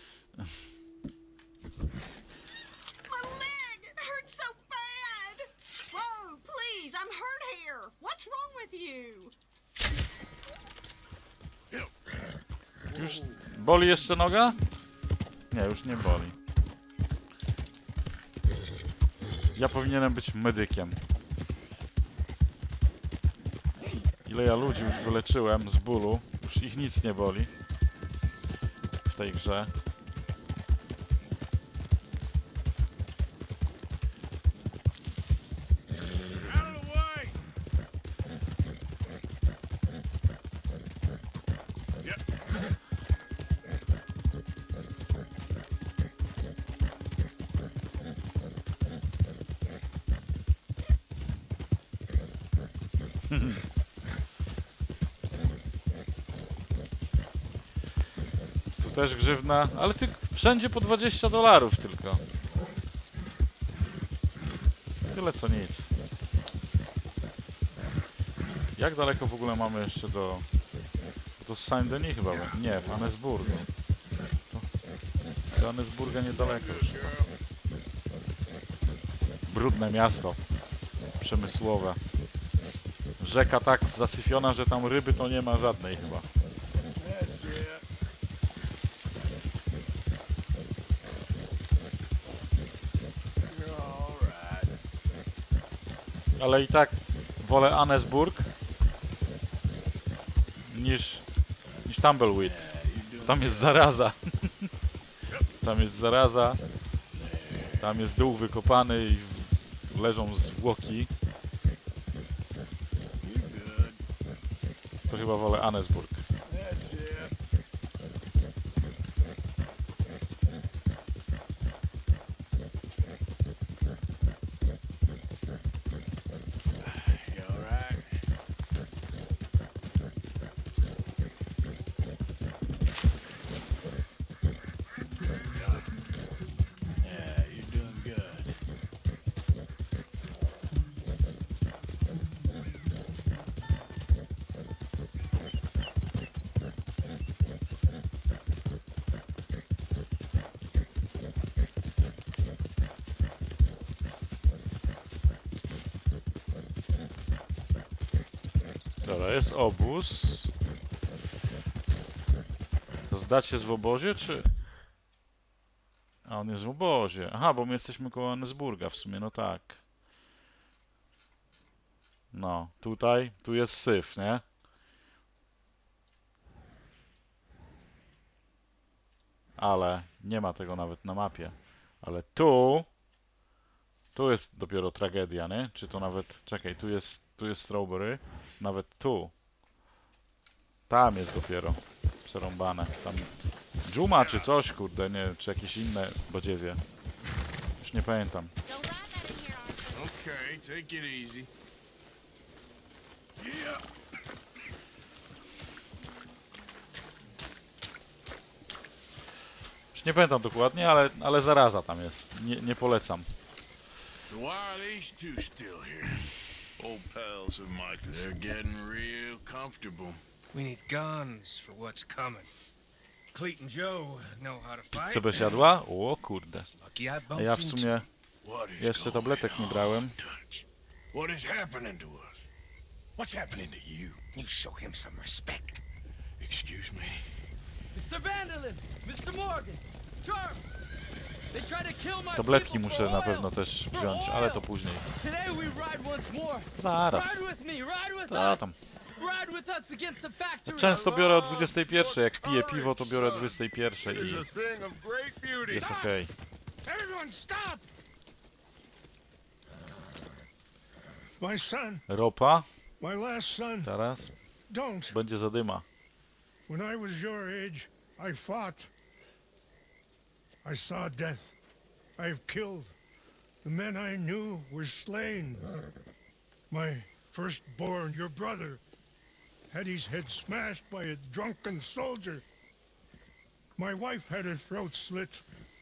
My leg! It hurts so bad! Whoa, please, I'm hurt here! What's wrong with you? Już boli jeszcze noga? Nie, już nie boli. Ja powinienem być medykiem. Ile ja ludzi już wyleczyłem z bólu, już ich nic nie boli w tej grze. Tu też grzywna, ale ty wszędzie po $20 tylko. Tyle co nic. Jak daleko w ogóle mamy jeszcze do... Do Saint-Denis chyba? Nie, w Annesburg. Do Annesburga niedaleko już. Brudne miasto. Przemysłowe. Rzeka tak zasyfiona, że tam ryby to nie ma żadnej chyba. Ale i tak wolę Annesburg niż Tumbleweed. Tam jest zaraza. Tam jest zaraza. Tam jest dół wykopany i leżą zwłoki. To chyba wolę Annesburg. Dobra, jest obóz. To zdać jest w obozie, czy... A on jest w obozie. Aha, bo my jesteśmy koło Annesburga w sumie, no tak. No, tutaj, tu jest syf, nie? Ale nie ma tego nawet na mapie. Ale tu jest dopiero tragedia, nie? Czy to nawet... Czekaj, tu jest Strawberry. Nawet tu. Tam jest dopiero przerąbane. Tam dżuma czy coś, kurde, nie, czy jakieś inne badziewie. Już nie pamiętam. Okay, take it easy. Yeah. Już nie pamiętam dokładnie, ale zaraza tam jest. Nie polecam. So why are these two still here? Old pals of Micah's. They're getting real comfortable. We need guns for what's coming. Cleet and Joe know how to fight. Co by siadła? O kurde. Lucky I A bumped ja w into sumie What is jeszcze going tabletek nie on, brałem. Dutch? What is happening to us? What's happening to you? You show him some respect. Excuse me? Mr. Vanderlyn! Mr. Morgan! Charm! They try to kill my Tabletki people muszę for na oil. pewno też wziąć, ale to później. Today we ride once more. Zaraz. Ride with me, ride with A us. tam. Ride with us against the factory. Często biorę o 21, jak piję piwo to biorę o 21 It is i a thing of great beauty. jest okej. Everyone stop! My son, Ropa, my last son, teraz don't. będzie zadyma. When I was your age, I fought. I saw death. I've killed. The men I knew were slain. My firstborn, your brother, had his head smashed by a drunken soldier. My wife had her throat slit.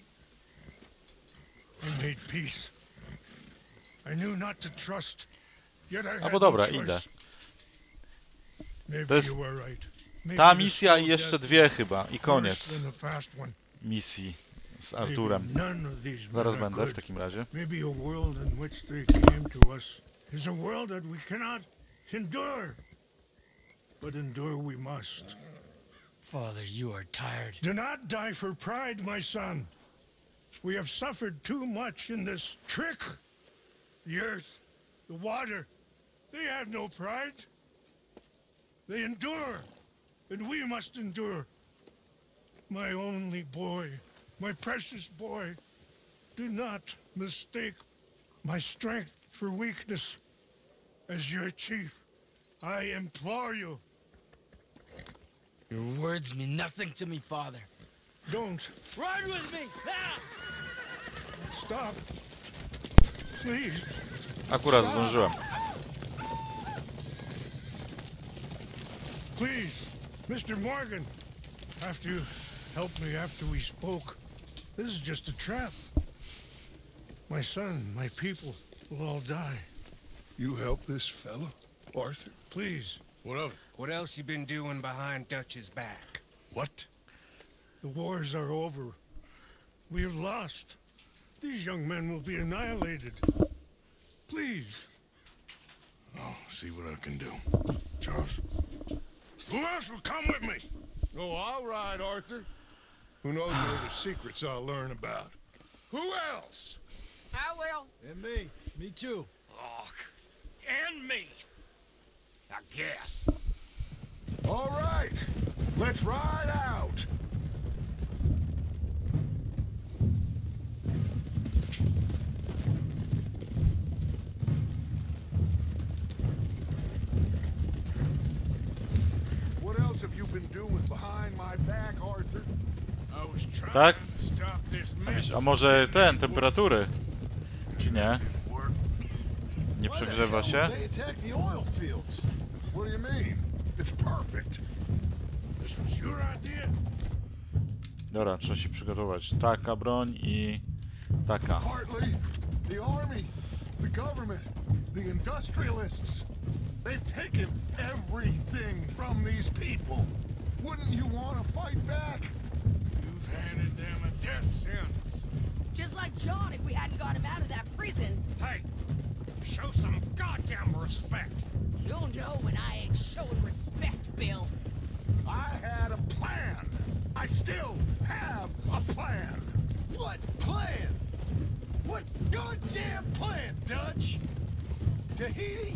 I made peace. I knew not to trust, yet I had Albo dobra, no choice. idę. Maybe To jest you were right. Maybe ta the misja slow i jeszcze death dwie chyba i worse koniec than the fast one. misji z Maybe Arturem. none of these men Zaraz are będę w good. takim razie. Maybe a world in which they came to us is a world that we cannot endure. But endure we must. Father, you are tired. Do not die for pride, my son. We have suffered too much in this trick. The earth, the water, they have no pride. They endure, and we must endure. My only boy, my precious boy, do not mistake my strength for weakness. As your chief, I implore you. Your words mean nothing to me, Father. Don't Ride with me! Now! stop. Please. Akurat zdążyłem. Please, Mr. Morgan, after you helped me after we spoke, this is just a trap. My son, my people will all die. You help this fellow, Arthur? Please, What of it? What else you been doing behind Dutch's back? What? the wars are over. We have lost. These young men will be annihilated. Please. I'll see what I can do. Charles, who else will come with me? Oh, all right, Arthur. Who knows what other secrets I'll learn about? Who else? I will. And me. Me too. Oh, and me. I guess. All right. Let's ride out. What else have you been doing behind my back, Arthur? I was trying Tak? to stop this mess. A może temperatury? Czy nie? Nie przegrzewa się? They attacked the oil fields. What do you mean? It's perfect. This was your idea? Dobra, trzeba się przygotować. Taka broń i taka. Partly the army, the government, the industrialists. They've taken everything from these people. Wouldn't you want to fight back? You've handed them a death sentence. Just like John if we hadn't got him out of that prison. Hey, show some goddamn respect. You'll know when I ain't showing respect, Bill. I had a plan. I still have a plan. What plan? What goddamn plan, Dutch? Tahiti?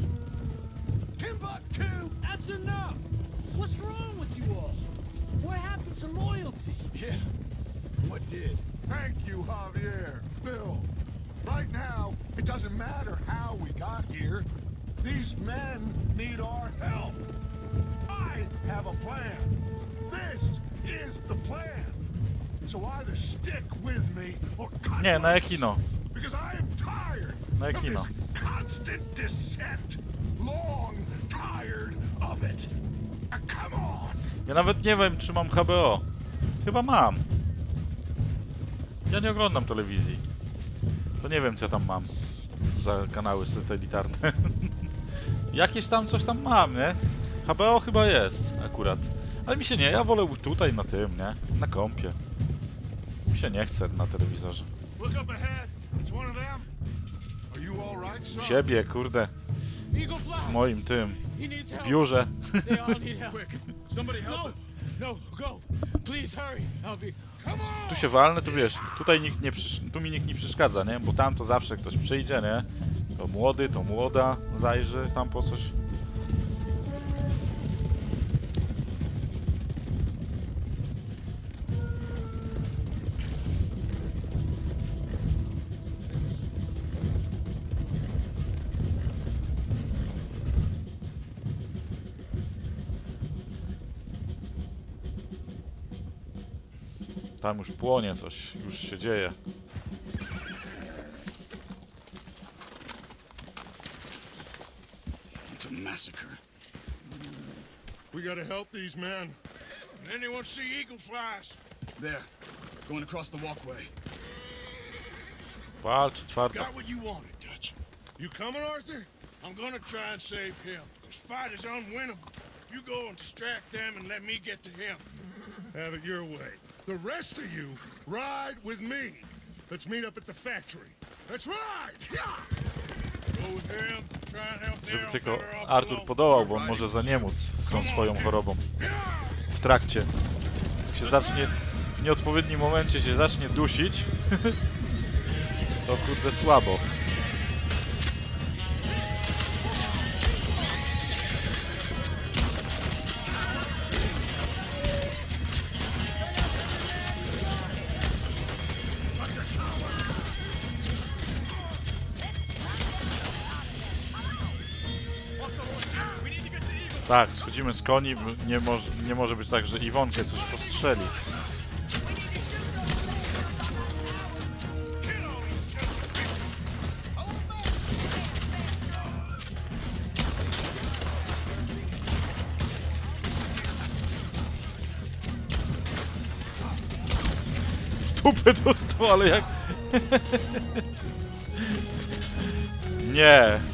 Timbuktu? That's enough! What's wrong with you all? What happened to loyalty? Yeah. What did? Thank you, Javier. Bill. Right now, it doesn't matter how we got here. These men need our help. I have a plan. This is the plan. So either stick with me or cut Nie, na loose. Ekino. Because I am tired Na of Ekino. this constant descent. Long tired of it. Now, come on. Ja nawet nie wiem, czy mam HBO. Chyba mam. Ja nie oglądam telewizji. To nie wiem, co ja tam mam za kanały satelitarne. Jakieś tam, coś tam mam, nie? HBO chyba jest akurat. Ale mi się nie, ja wolę tutaj na tym, nie? Na kompie. Mi się nie chce na telewizorze. Look up ahead. It's one of them. Are you all right, U son? siebie, kurde. Eagle flies! W moim tym He needs help. biurze. They all need help. Quick, somebody help him. No, go. Please hurry. I'll be... Come on. Tu się walnę, tu wiesz, tutaj nikt nie tu mi nikt nie przeszkadza, nie? Bo tam to zawsze ktoś przyjdzie, nie? To młody, to młoda zajrzy tam po coś. Tam już płonie coś, już się dzieje. It's a massacre. We gotta help these men. Did anyone see Eagle flies? There, going across the walkway. Walcz, twardo. Got what you wanted, Dutch. You coming, Arthur? I'm gonna try and save him. This fight is unwinnable. If you go and distract them and let me get to him. Have it your way. The rest of you, ride with me. Let's meet up at the factory. Let's ride! Yeah! Go with him, try and help Żeby them. tylko Better off Artur alone. podołał, bo on może zaniemóc z tą swoją chorobą. W trakcie. Jak się zacznie, w nieodpowiednim momencie się zacznie dusić, to kurde słabo. Tak, schodzimy z koni, nie może być tak, że Iwonkę coś postrzeli. Dupy dostał, ale jak... Nie.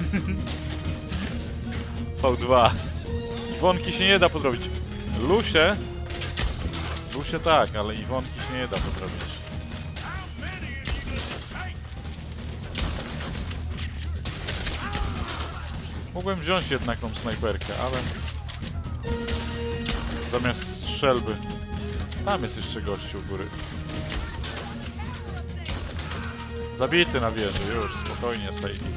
V2. Iwonki się nie da podrobić. Lusie tak, ale Iwonki się nie da podrobić. Mogłem wziąć jednak tą snajperkę, ale... Zamiast strzelby. Tam jest jeszcze gościu u góry. Zabity na wieży, już, spokojnie, Sadie.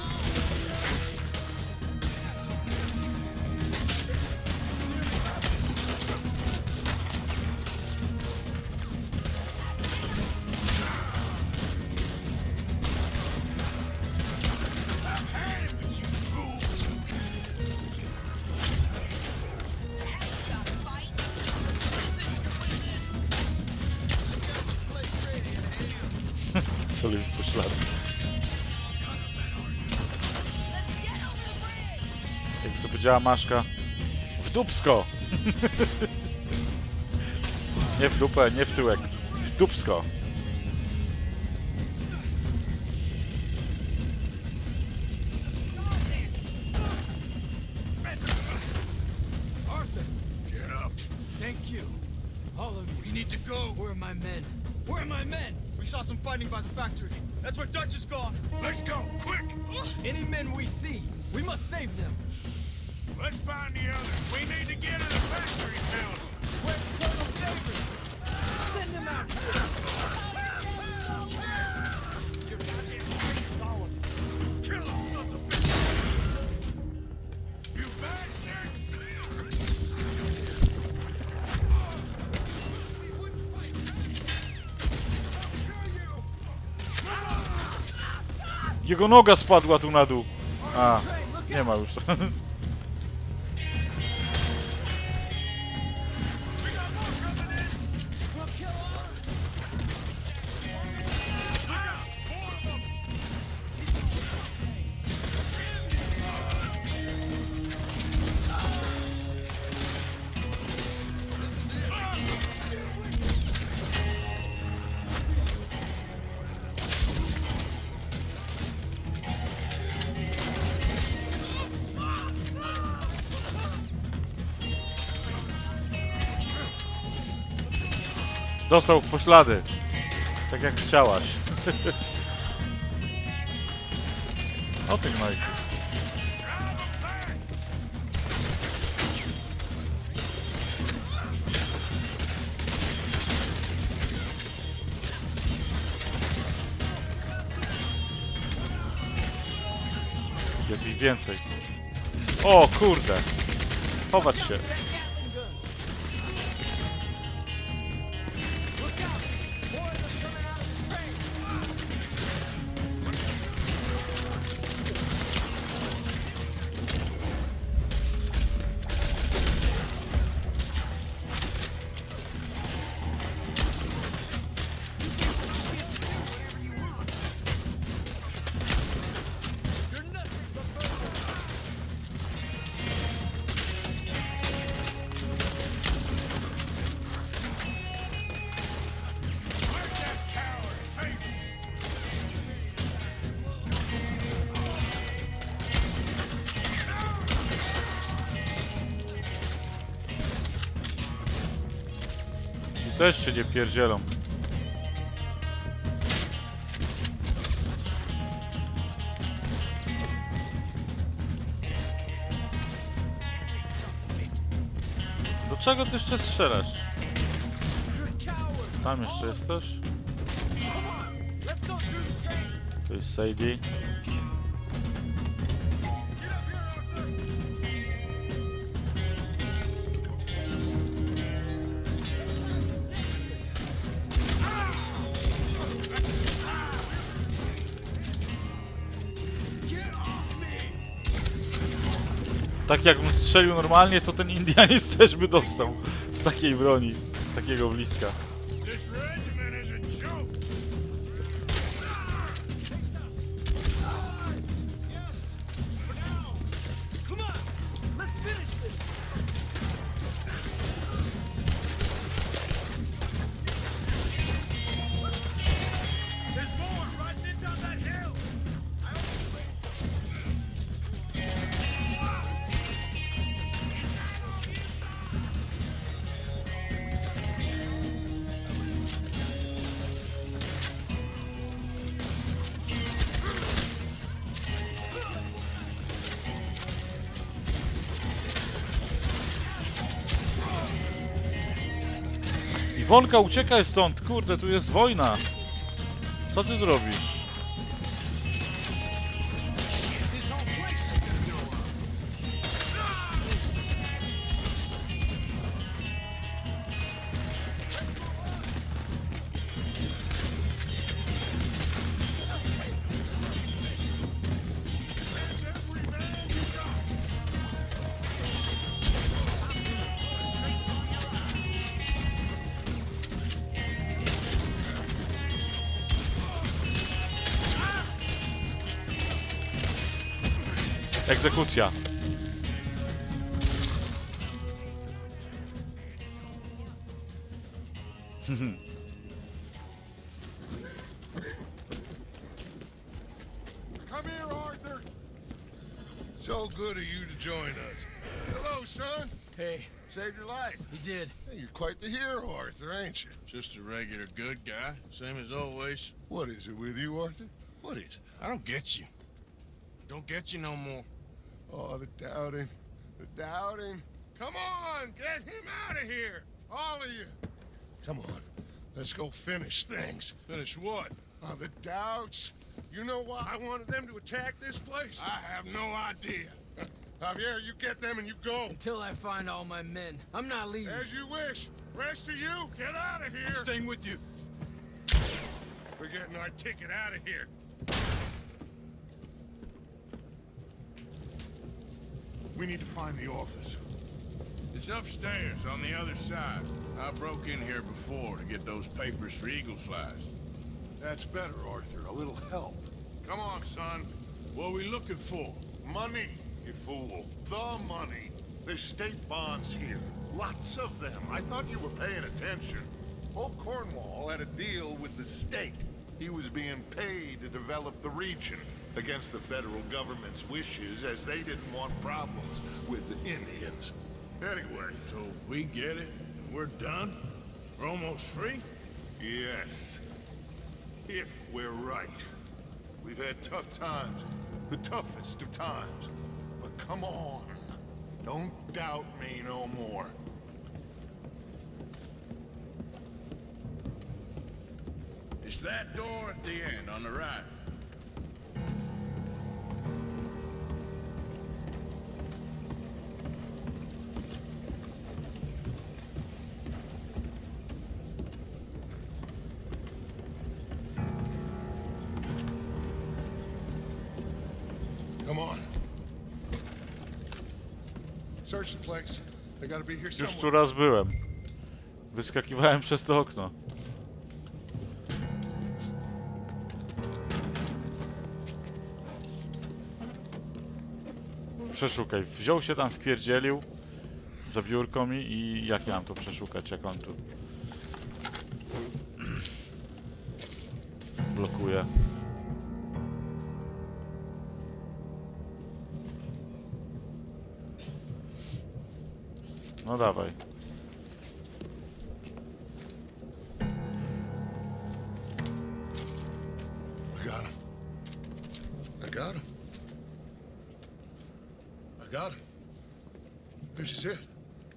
Solił w poślady. Jakby to powiedziała Maszka. W dupsko! Nie w dupę, nie w tyłek. W dupsko! Arthur! Get up. Thank you. All of you. We need to go. Where are my men? Where are my men? We saw some fighting by the factory. That's where Dutch is gone. Let's go, quick! Any men we see, we must save them. Let's find the others. We need to get to the factory building. Where's Colonel Davis? Send him out here. Your goddamn freaks, all of them. Kill them, sons of bitches! You bastards! We wouldn't fight back. Jego noga spadła tu na dół. A, nie ma już. Dostał w poślady. Tak jak chciałaś. O ty gnojku. Jest ich więcej. O kurde. Chować się. Też się nie pierdzielą. Do czego ty jeszcze strzelasz? Tam jeszcze jesteś? To jest Sadie. Tak jakbym strzelił normalnie, to ten Indianiec też by dostał z takiej broni, z takiego bliska. This regiment is a joke. Come on, let's finish this. There's more riding it down that hill. Wonka, uciekaj stąd! Kurde, tu jest wojna! Co ty zrobisz? Egzekucja. Come here, Arthur. So good of you to join us. Hello, son. Hey, Saved your life. he did. Hey, you're quite the hero, Arthur, ain't you? Just a regular good guy, same as always. What is it with you, Arthur? What is it? I don't get you. Don't get you no more. Oh, the doubting. The doubting. Come on, get him out of here. All of you. Come on. Let's go finish things. Finish what? Oh, the doubts. You know why I wanted them to attack this place? I have no idea. Javier, you get them and you go. Until I find all my men. I'm not leaving. As you wish. Rest of you, get out of here. I'm staying with you. We're getting our ticket out of here. We need to find the office. It's upstairs on the other side. I broke in here before to get those papers for Eagle Flies. That's better, Arthur. A little help. Come on, son. What are we looking for? Money, you fool. The money. There's state bonds here. Lots of them. I thought you were paying attention. Old Cornwall had a deal with the state. He was being paid to develop the region against the federal government's wishes, as they didn't want problems with the Indians. Anyway. So we get it, and we're done? We're almost free? Yes. If we're right. We've had tough times. The toughest of times. But come on. Don't doubt me no more. It's that door at the end, on the right. Come on. Search the place. They gotta be here Już somewhere. tu raz byłem. Wyskakiwałem przez to okno. Przeszukaj. Wziął się tam, wpierdzielił za biurko mi i jak ja mam to przeszukać, jak on tu blokuje. No dawaj. I got him. I got him. I got him. This is it.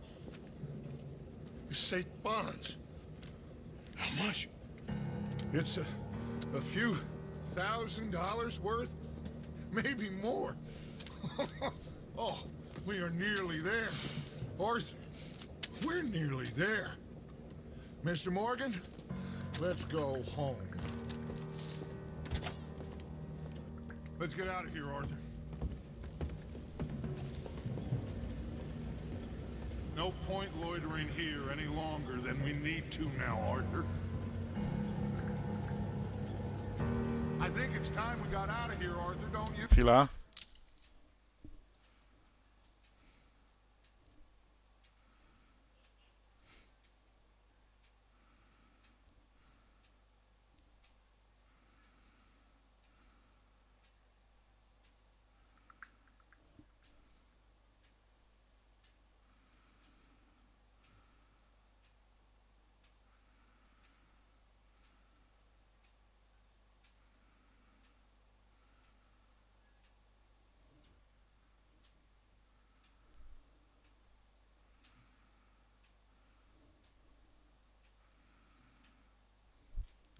It's state bonds. How much? It's a few $1,000s worth, maybe more. Oh, we are nearly there. Arthur, we're nearly there. Mr. Morgan, let's go home. Let's get out of here, Arthur. No point loitering here any longer than we need to now, Arthur. I think it's time we got out of here, Arthur, don't you? Chwila.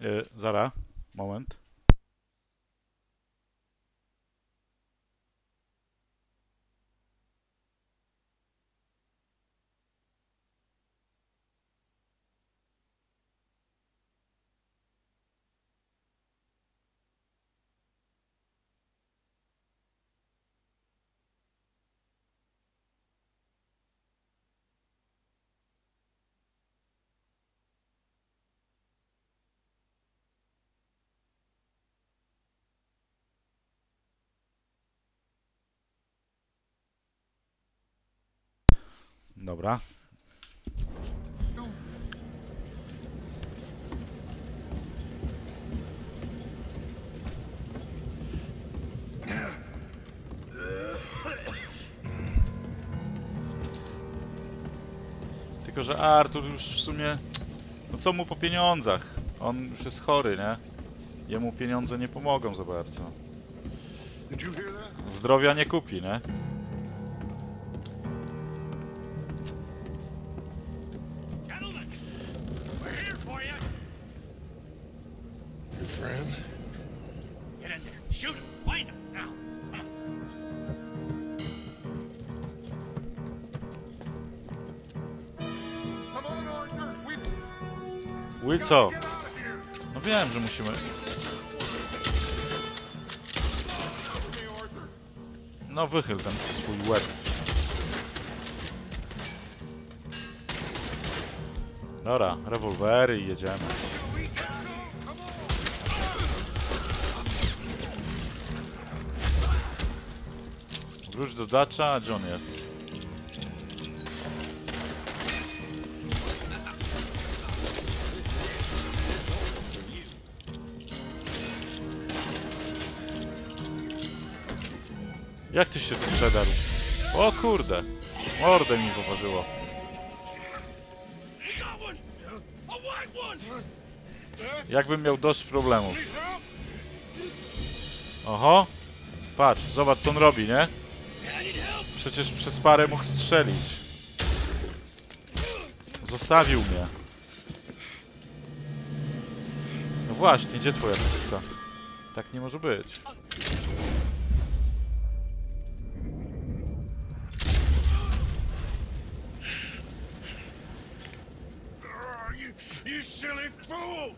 Zara, moment. Dobra. Tylko że Artur już w sumie... No co mu po pieniądzach? On już jest chory, nie? Jemu pieniądze nie pomogą za bardzo. Zdrowia nie kupi, nie? Your friend? Get in there. Shoot him. Find him. Now. Come on, Arthur. Will co? No wiem, że musimy... No wychyl ten swój łeb. Dobra, rewolwery i jedziemy. Wróć do Dutcha, a gdzie on jest? Jak ty się tu przedarł? O kurde! Mordę mi poważyło. Jakbym miał dość problemów. Oho! Patrz, zobacz co on robi, nie? Przecież przez parę mógł strzelić. Zostawił mnie. No właśnie, gdzie twoja pizza? Tak nie może być. You silly fool!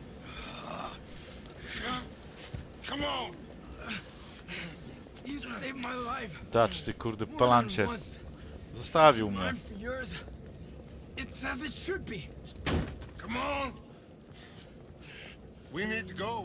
Come on! You saved my life. Dutch, ty kurde palancie. Zostawił mnie. It says it should be. Come on! We need to go.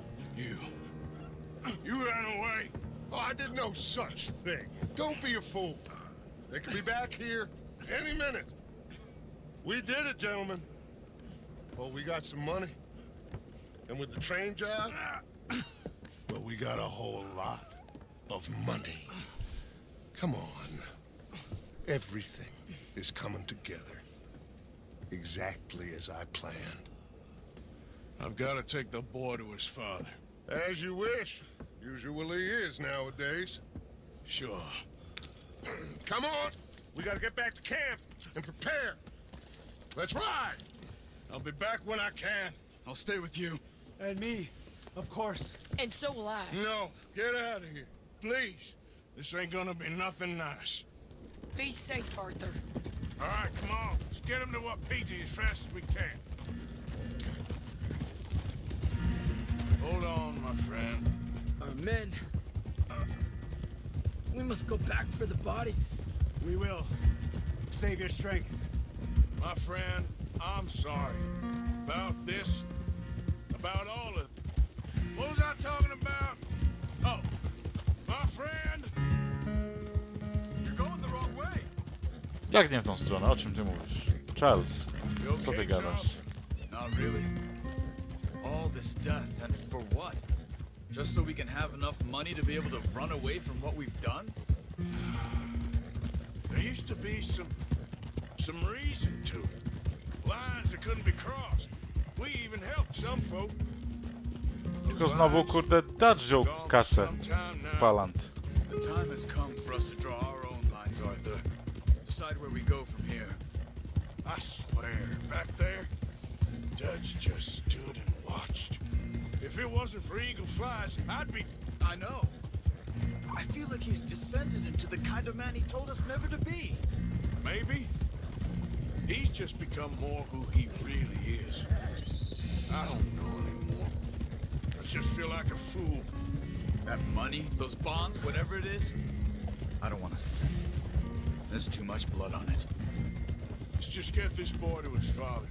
You ran away. Oh, I did no such thing. Don't be a fool. They could be back here any minute. We did it, gentlemen. Well, we got some money. And with the train job, well, we got a whole lot of money. Come on. Everything is coming together. Exactly as I planned. I've got to take the boy to his father. As you wish. Usually is nowadays. Sure. Come on! We gotta get back to camp and prepare. Let's ride! I'll be back when I can. I'll stay with you. And me, of course. And so will I. No, get out of here. Please. This ain't gonna be nothing nice. Be safe, Arthur. All right, come on. Let's get him to Wapiti as fast as we can. Hold on, my friend. Our men. We must go back for the bodies. We will. Save your strength. My friend, I'm sorry. About this. About all of it. What was I talking about? Oh, my friend. You're going the wrong way. Jak nie w tą stronę? O czym ty mówisz? Charles, co ty gadasz? Not really. All this death, and for what? Just so we can have enough money to be able to run away from what we've done? There used to be some reason to it. Lines that couldn't be crossed. We even helped some folk. Tylko znowu kurde Dutch wziął kasę. Palant. The time has come for us to draw our own lines, Arthur. Decide where we go from here. I swear, back there, Dutch just stood and watched. If it wasn't for Eagle Flies, I'd be... I know. I feel like he's descended into the kind of man he told us never to be. Maybe. He's just become more who he really is. I don't know anymore. I just feel like a fool. That money, those bonds, whatever it is, I don't want to cent. There's too much blood on it. Let's just get this boy to his father.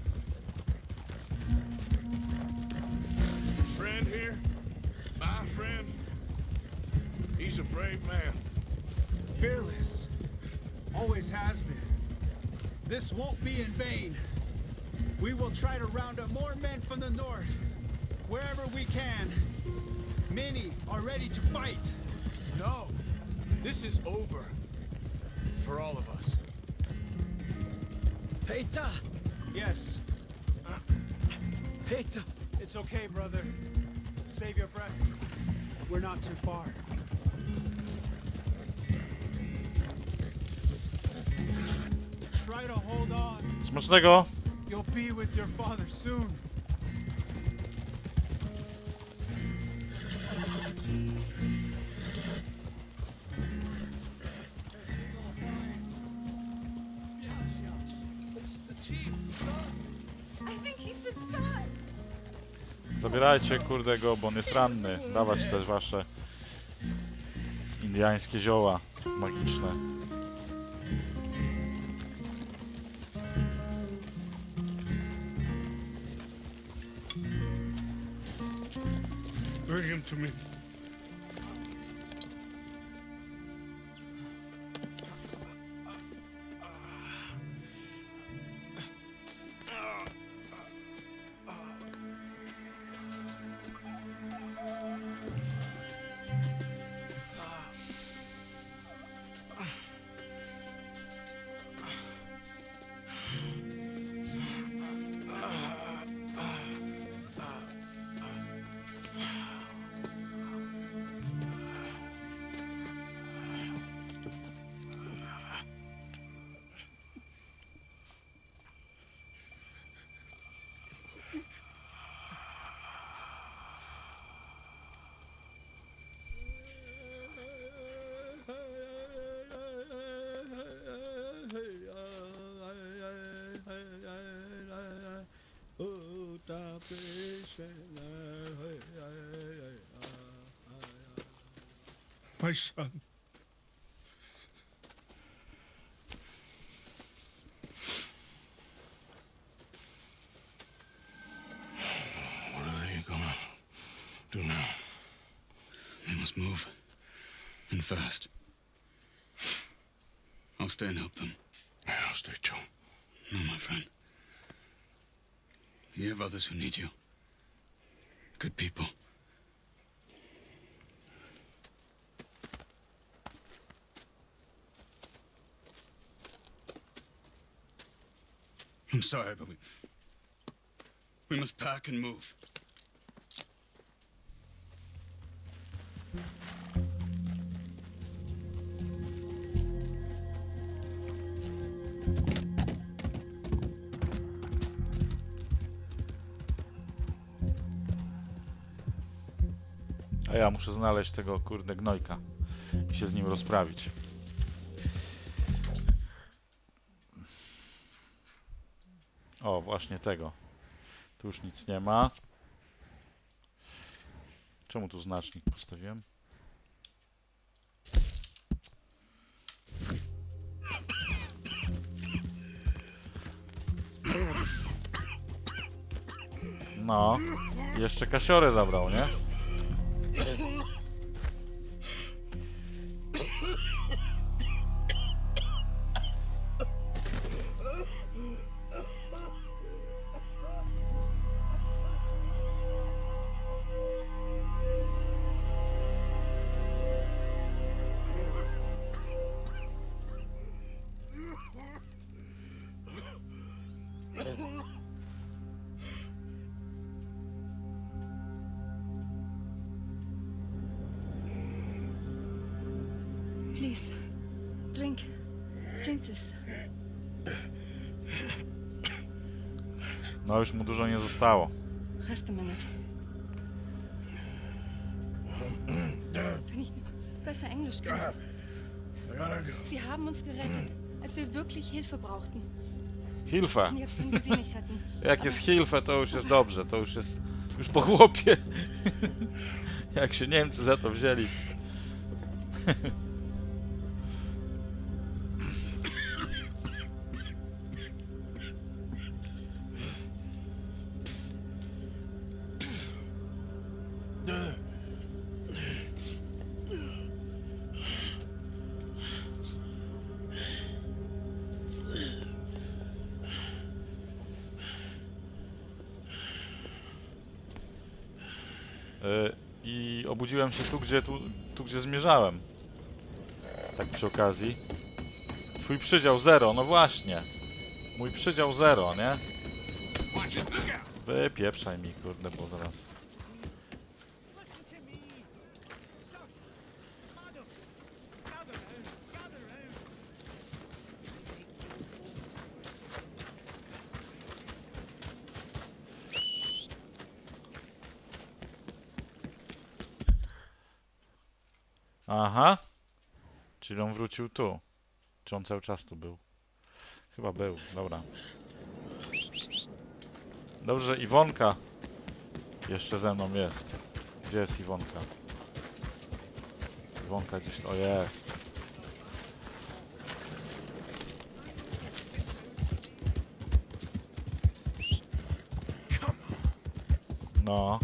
Your friend here, my friend, he's a brave man. Fearless. Always has been. This won't be in vain. We will try to round up more men from the north, wherever we can. Many are ready to fight. No, this is over. For all of us. Peter! Yes. Peter! It's okay, brother. Save your breath. We're not too far. Try to hold on. Smacznego! You'll be with your father soon. Zabierajcie kurde go, bo on jest ranny. Dawać też wasze indiańskie zioła magiczne. Bring him to me. My son. What are they gonna do now? They must move. And fast. I'll stay and help them. Yeah, I'll stay too. No, my friend. You have others who need you. Good people. I'm sorry, but we must pack and move. A ja muszę znaleźć tego kurde gnojka i się z nim rozprawić. O, właśnie tego. Tu już nic nie ma. Czemu tu znacznik postawiłem? No, jeszcze kasiorę zabrał, nie? Please, drink. Drink this. No już mu dużo nie zostało. Rest a minute. Wenn ich besser Englisch könnte. Sie haben uns gerettet, als wir wirklich Hilfe brauchten. Hilfe. Und jetzt können wir sie nicht retten. Jak jest Hilfe, to już jest dobrze, to już jest już po chłopie. Jak się Niemcy za to wzięli. I obudziłem się tu gdzie zmierzałem. Tak przy okazji. Twój przydział 0, no właśnie. Mój przydział 0, nie? Wypieprzaj mi, kurde, bo zaraz. Aha. Czyli on wrócił tu. Czy on cały czas tu był? Chyba był, dobra. Dobrze, że Iwonka jeszcze ze mną jest. Gdzie jest Iwonka? Iwonka gdzieś... O, jest. No.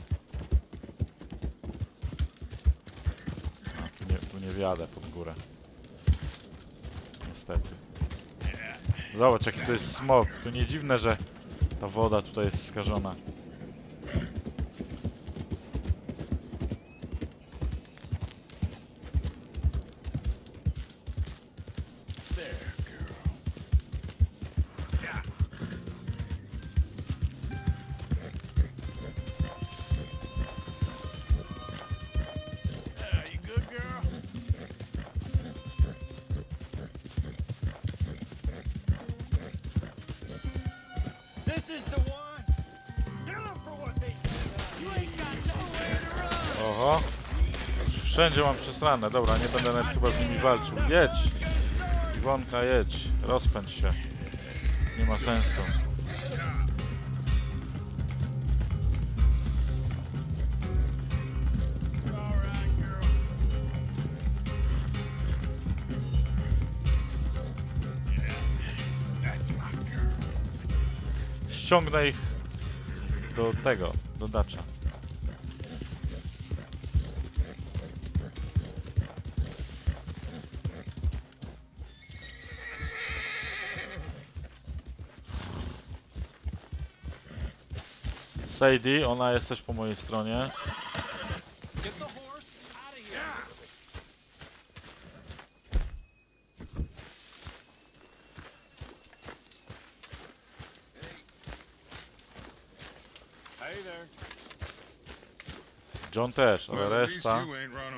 Tu nie wjadę pod górę. Niestety. Zobacz, jaki to jest smog. To nie dziwne, że ta woda tutaj jest skażona. Oho. Wszędzie mam przesrane. Dobra, nie będę nawet chyba z nimi walczył. Jedź! Iwonka, jedź. Rozpędź się. Nie ma sensu. Ściągnę ich do tego, do Dacza. Sadie, ona jest też po mojej stronie. John też, ale reszta...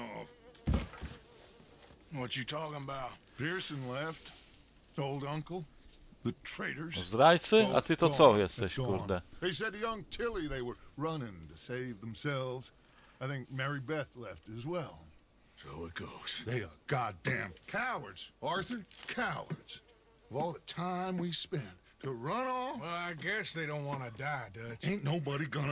What you talking about? Pearson left. Old uncle. The traitors. Zdrajcy? A ty to co jesteś, kurde? They said to young Tilly they were running to save themselves. I think Mary Beth left as well. So it goes. They are goddamn cowards, Arthur. Cowards. Of all the time we spent to run off. Well, I guess they don't want to die, Dutch. Ain't nobody gonna...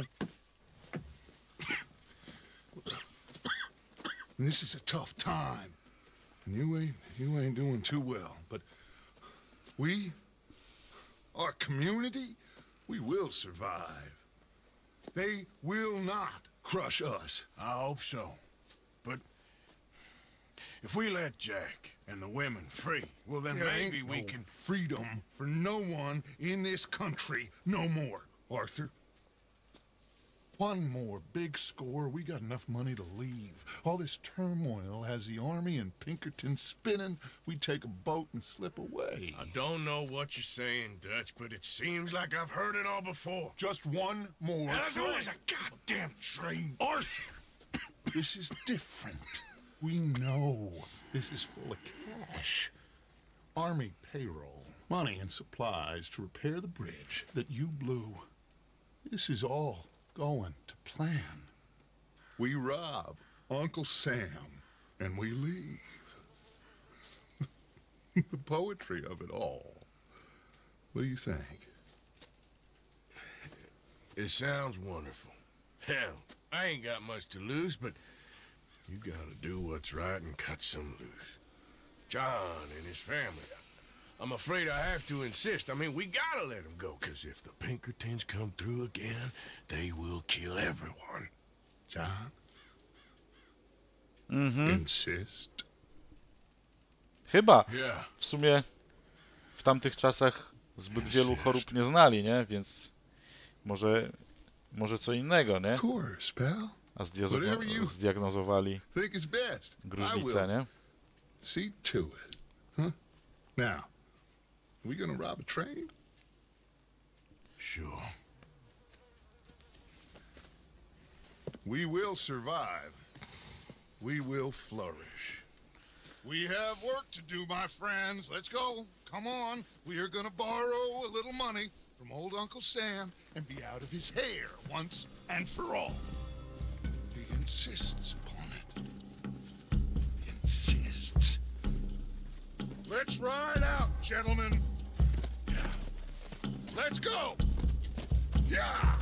This is a tough time. And you ain't doing too well, but we, our community, we will survive. They will not crush us. I hope so. But if we let Jack and the women free, well then There maybe ain't we no can... freedom for no one in this country no more, Arthur. One more big score, we got enough money to leave. All this turmoil has the army and Pinkerton spinning. We take a boat and slip away. I don't know what you're saying, Dutch, but it seems like I've heard it all before. Just one more And there's train. always a goddamn train. Arthur! This is different. We know this is full of cash. Army payroll, money and supplies to repair the bridge that you blew. This is all going to plan. We rob Uncle Sam and we leave. The poetry of it all. What do you think? It sounds wonderful. Hell, I ain't got much to lose, but you gotta do what's right and cut some loose. John and his family, I'm afraid I have to insist. I mean, we gotta let them go, because if the Pinkertons come through again, they will kill everyone. John? Insist. Chyba. Yeah. W sumie w tamtych czasach zbyt wielu chorób nie znali, nie? Więc może co innego, nie? Of course, pal. A zdiagnozowali gruźlicę, nie? See to it. Huh? Now, are we gonna rob a train? Sure. We will survive. We will flourish. We have work to do, my friends. Let's go. Come on. We are gonna borrow a little money from old Uncle Sam and be out of his hair once and for all. He insists upon it. Insists. Let's ride out, gentlemen. Let's go. Yeah.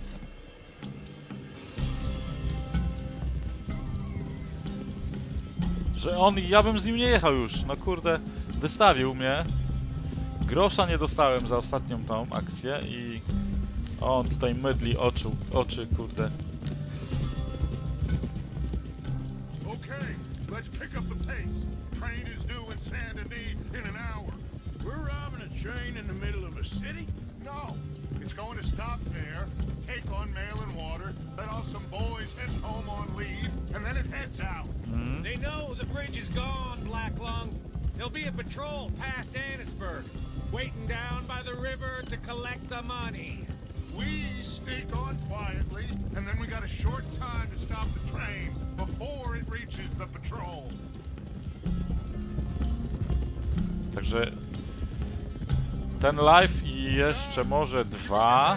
Że ja bym z nim nie jechał już. No kurde, wystawił mnie. Grosza nie dostałem za ostatnią tą akcję i on tutaj mydli oczy, kurde. Okay, let's pick up the pace. Train is due in Saint-Denis in an hour. We're robbing a train in the middle of a city? No, it's going to stop there, take on mail and water, let off some boys heading home on leave, and then it heads out. They know the bridge is gone, Black Lung. There'll be a patrol past Annisburg, waiting down by the river to collect the money. We sneak on quietly, and then we got a short time to stop the train before it reaches the patrol. Także ten live i jeszcze może 2.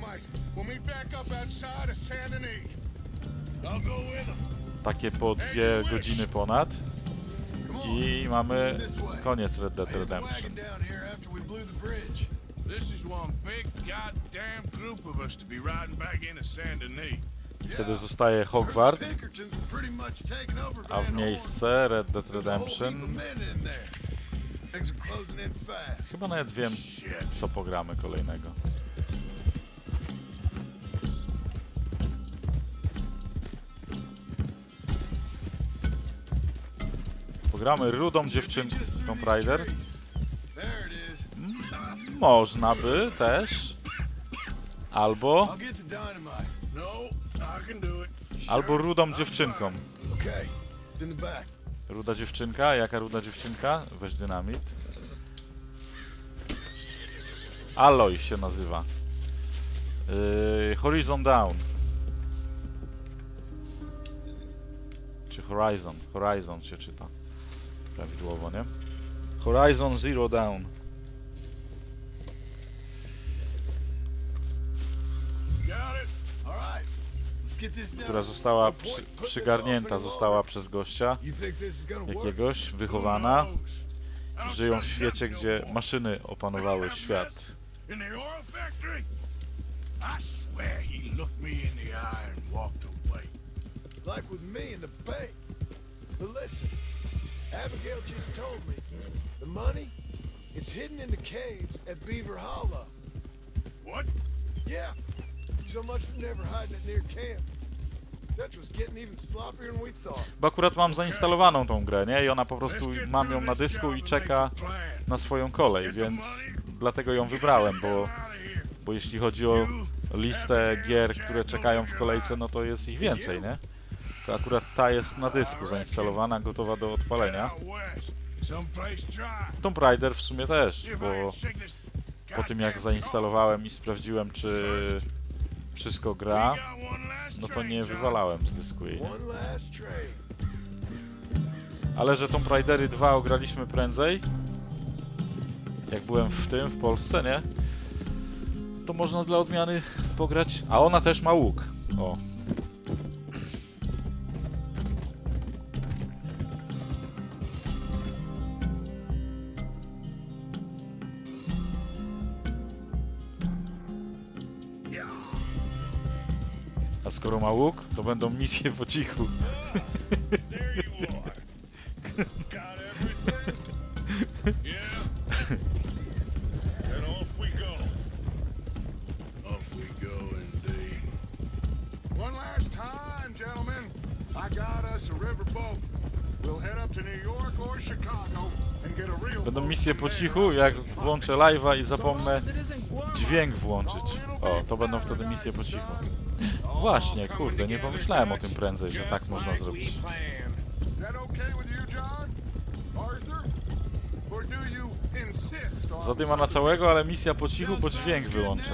Takie po 2 godziny ponad. I mamy koniec Red Dead Redemption. Wtedy zostaje Hogwarts, a w miejsce Red Dead Redemption chyba nawet wiem, co pogramy kolejnego. Pogramy rudą dziewczynką Tomb Raider. Można by też. Albo rudą dziewczynką. Ruda dziewczynka? Jaka ruda dziewczynka? Weź dynamit. Aloy się nazywa. Horizon Down. Czy Horizon? Horizon się czyta. Prawidłowo, nie? Horizon Zero Dawn. Która została przygarnięta została przez gościa jakiegoś, wychowana. Żyją w świecie, gdzie maszyny opanowały świat. Abigail just told me the money, it's hidden in the caves at Beaver Hollow. What? Yeah. So much for never hiding it near camp. Dutch was getting even sloppier than we thought. Bo akurat mam zainstalowaną tą grę, nie? I ona po prostu, mam ją na dysku i czeka na swoją kolej, więc dlatego ją wybrałem, bo jeśli chodzi o listę gier, które czekają w kolejce, no to jest ich więcej, nie? To akurat ta jest na dysku zainstalowana, gotowa do odpalenia. Tomb Raider w sumie też, bo po tym jak zainstalowałem i sprawdziłem, czy wszystko gra, no to nie wywalałem z dysku jej, nie? Ale że Tomb Raidery 2 ograliśmy prędzej, jak byłem w Polsce, nie? to można dla odmiany pograć. A ona też ma łuk. O. A skoro ma łuk, to będą misje po cichu. One last time, gentlemen. I got us a riverboat. We'll head up to New York or Chicago and get a real. Będą misje po cichu, jak włączę live'a i zapomnę dźwięk włączyć. O, to będą wtedy misje po cichu. Właśnie, kurde, nie pomyślałem o tym prędzej, że tak można zrobić. Zadyma na całego, ale misja po cichu, bo dźwięk wyłączę.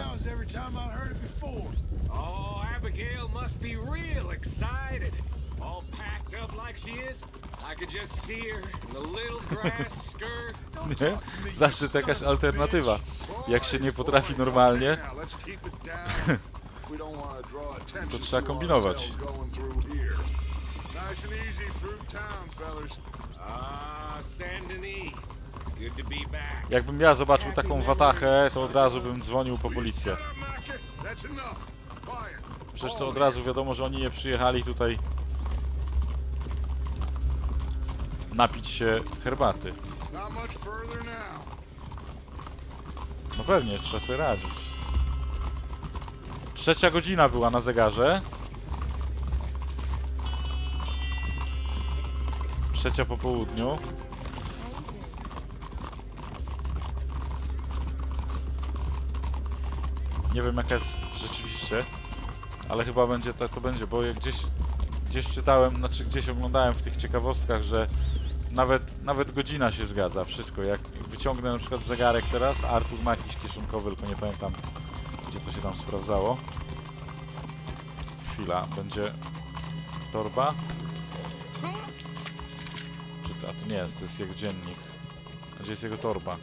Oh, Abigail must be real excited. All packed up like she is. I could just see her in the little grass skirt. Nie? Zawsze to jakaś alternatywa. Jak się nie potrafi normalnie, to trzeba kombinować. Jakbym ja zobaczył taką watachę, to od razu bym dzwonił po policję. Przecież to od razu wiadomo, że oni nie przyjechali tutaj napić się herbaty. No pewnie, trzeba sobie radzić. 3. godzina była na zegarze. 3 po południu. Nie wiem jaka jest rzeczywiście, ale chyba będzie to będzie, bo jak gdzieś czytałem, znaczy gdzieś oglądałem w tych ciekawostkach, że nawet godzina się zgadza, wszystko. Jak wyciągnę na przykład zegarek teraz, Artur ma jakiś kieszonkowy, tylko nie pamiętam gdzie to się tam sprawdzało. Chwila, będzie torba. A to nie jest, to jest jego dziennik. Gdzie jest jego torba?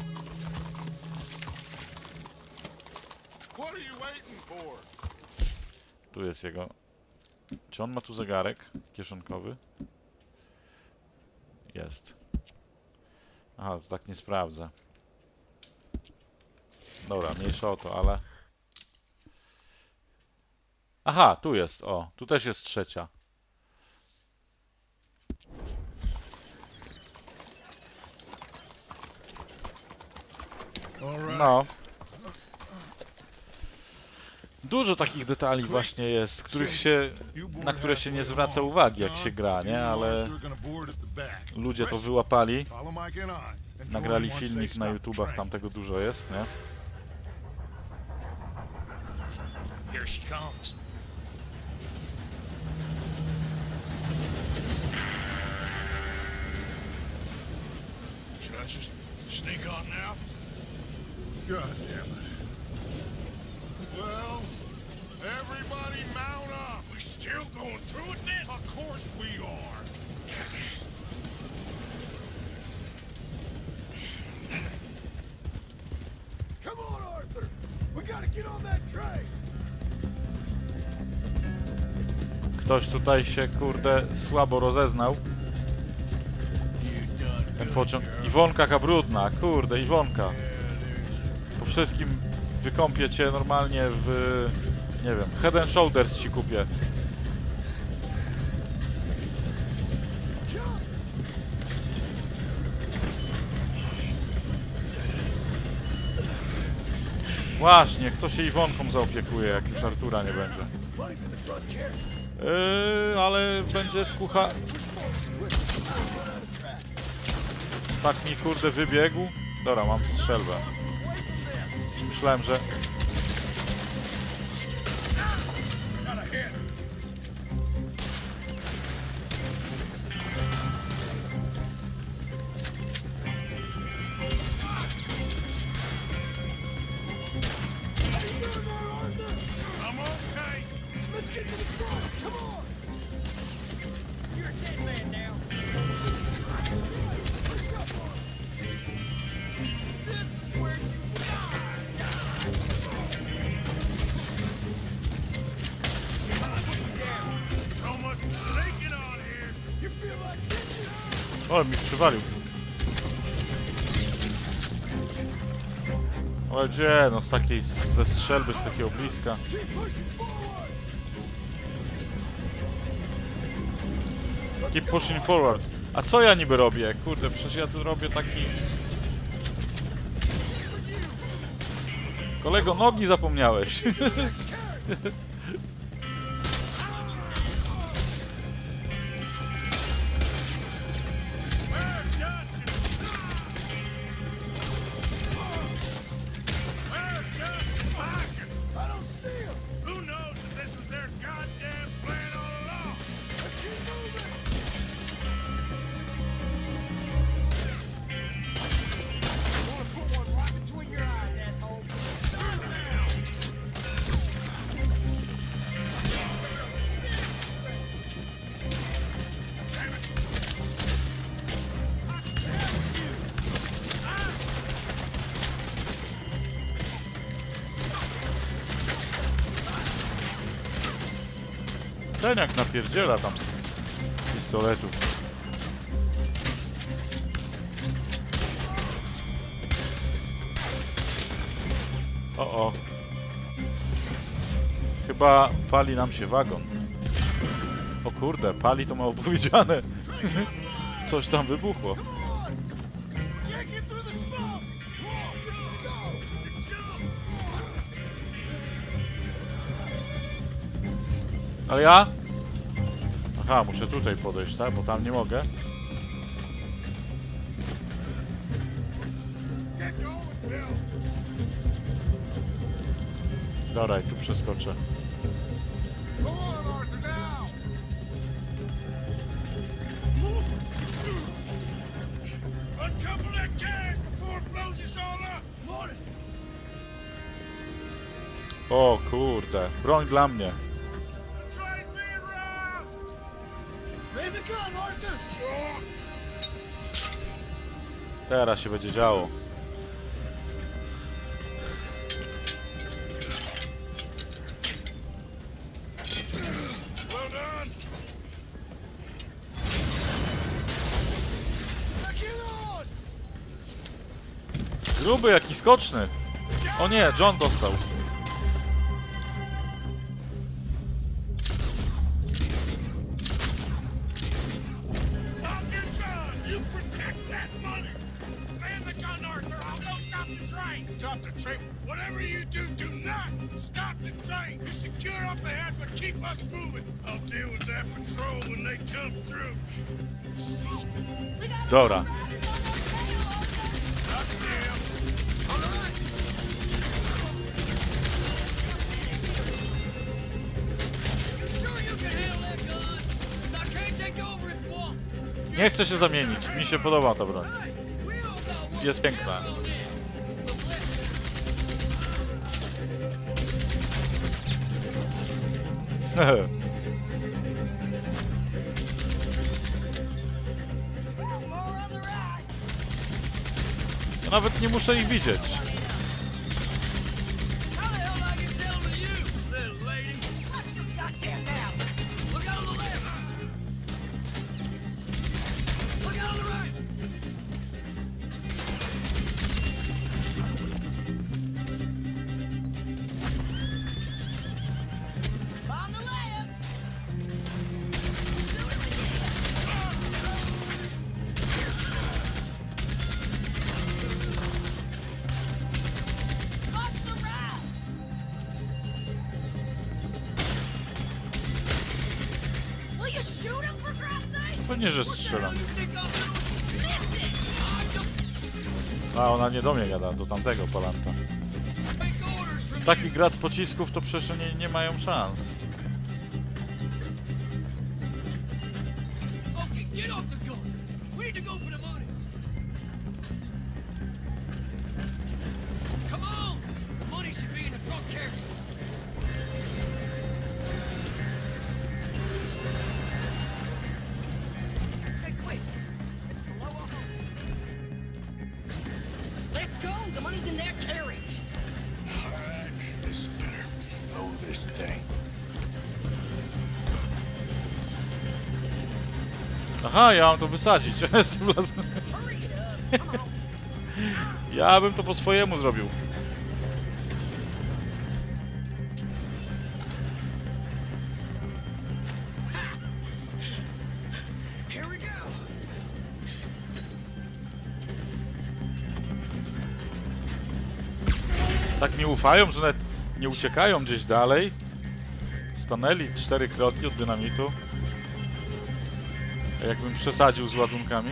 Tu jest jego... Czy on ma tu zegarek kieszonkowy? Jest. Aha, to tak nie sprawdzę. Dobra, mniejsza o to, ale... Aha, tu jest, o. Tu też jest 3. No. Dużo takich detali właśnie jest, na które się nie zwraca uwagi jak się gra, nie? Ale ludzie to wyłapali. Nagrali filmik na YouTubach, tam tego dużo jest, nie? Here she comes. Should I just sneak on now? God damn it. Well, everybody mount up. We're still going through with this? Of course we are. Come on, Arthur. We gotta get on that train. Ktoś tutaj się, kurde, słabo rozeznał. Ten pociąg... Iwonka jaka brudna, kurde, Iwonka. Po wszystkim wykąpię cię normalnie w... Nie wiem, Head and Shoulders ci kupię. Właśnie, kto się Iwonką zaopiekuje, jak już Artura nie będzie. Ale będzie skucha... Tak mi kurde wybiegł. Dobra, mam strzelbę. Myślałem, że... O, mi przywalił. Ale gdzie? No z takiej, ze strzelby, z takiego bliska. Keep pushing forward. A co ja niby robię? Kurde, przecież ja tu robię taki... Kolego, nogi zapomniałeś. Ten jak napierdziela tam z pistoletu. O. Chyba pali nam się wagon. O kurde, pali to mało powiedziane. Coś tam wybuchło. Ale ja? Aha, muszę tutaj podejść, tak? Bo tam nie mogę. Dobra, tu przeskoczę. O kurde, broń dla mnie. Teraz się będzie działo. Gruby jaki skoczny. O nie, John dostał. Stop the train. Whatever you do, do not stop the train. You're secure up ahead, but keep us moving. I'll deal with that patrol when they come through. Dobra. I see him. All right. You sure you can handle that gun? 'Cause I can't take over if you want. Nie chcę się zamienić. Mi się podoba ta broń. Jest piękna. Ja nawet nie muszę ich widzieć. Pewnie, że strzelam. A ona nie do mnie gada, do tamtego Polanta. Taki grad pocisków to przecież nie mają szans. Aha, ja mam to wysadzić. Ja bym to po swojemu zrobił. Tak nie ufają, że nawet nie uciekają gdzieś dalej. Stanęli 4 kroki od dynamitu. A jakbym przesadził z ładunkami.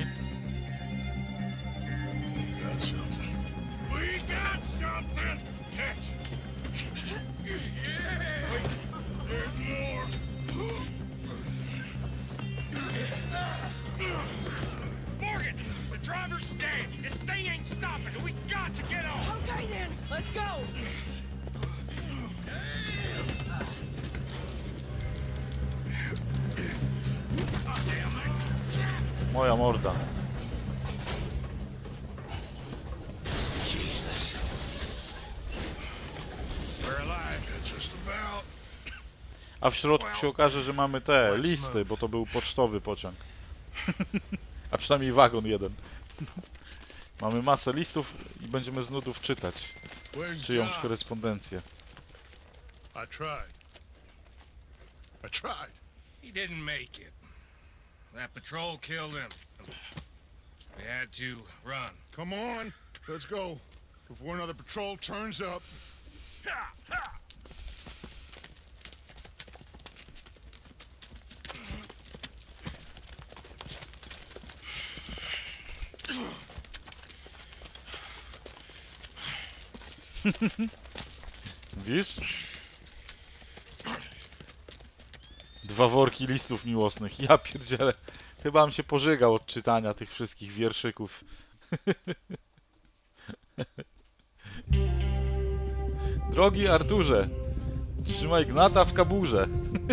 Morgan, the driver's dead. This thing ain't stopping. We got to get off. Okay then, let's go. Moja morda. Jesus. We're alive, just about. A w środku się okaże, że mamy te listy, bo to był pocztowy pociąg. A przynajmniej wagon jeden. Mamy masę listów i będziemy z nudów czytać czyjąś korespondencję. I tried. He didn't make it. That patrol killed him. We had to run. Come on, let's go. Before another patrol turns up. Ha! Ha! Widzisz? 2 worki listów miłosnych. Ja pierdzielę. Chyba bym się pożygał od czytania tych wszystkich wierszyków. Drogi Arturze, trzymaj gnata w kaburze.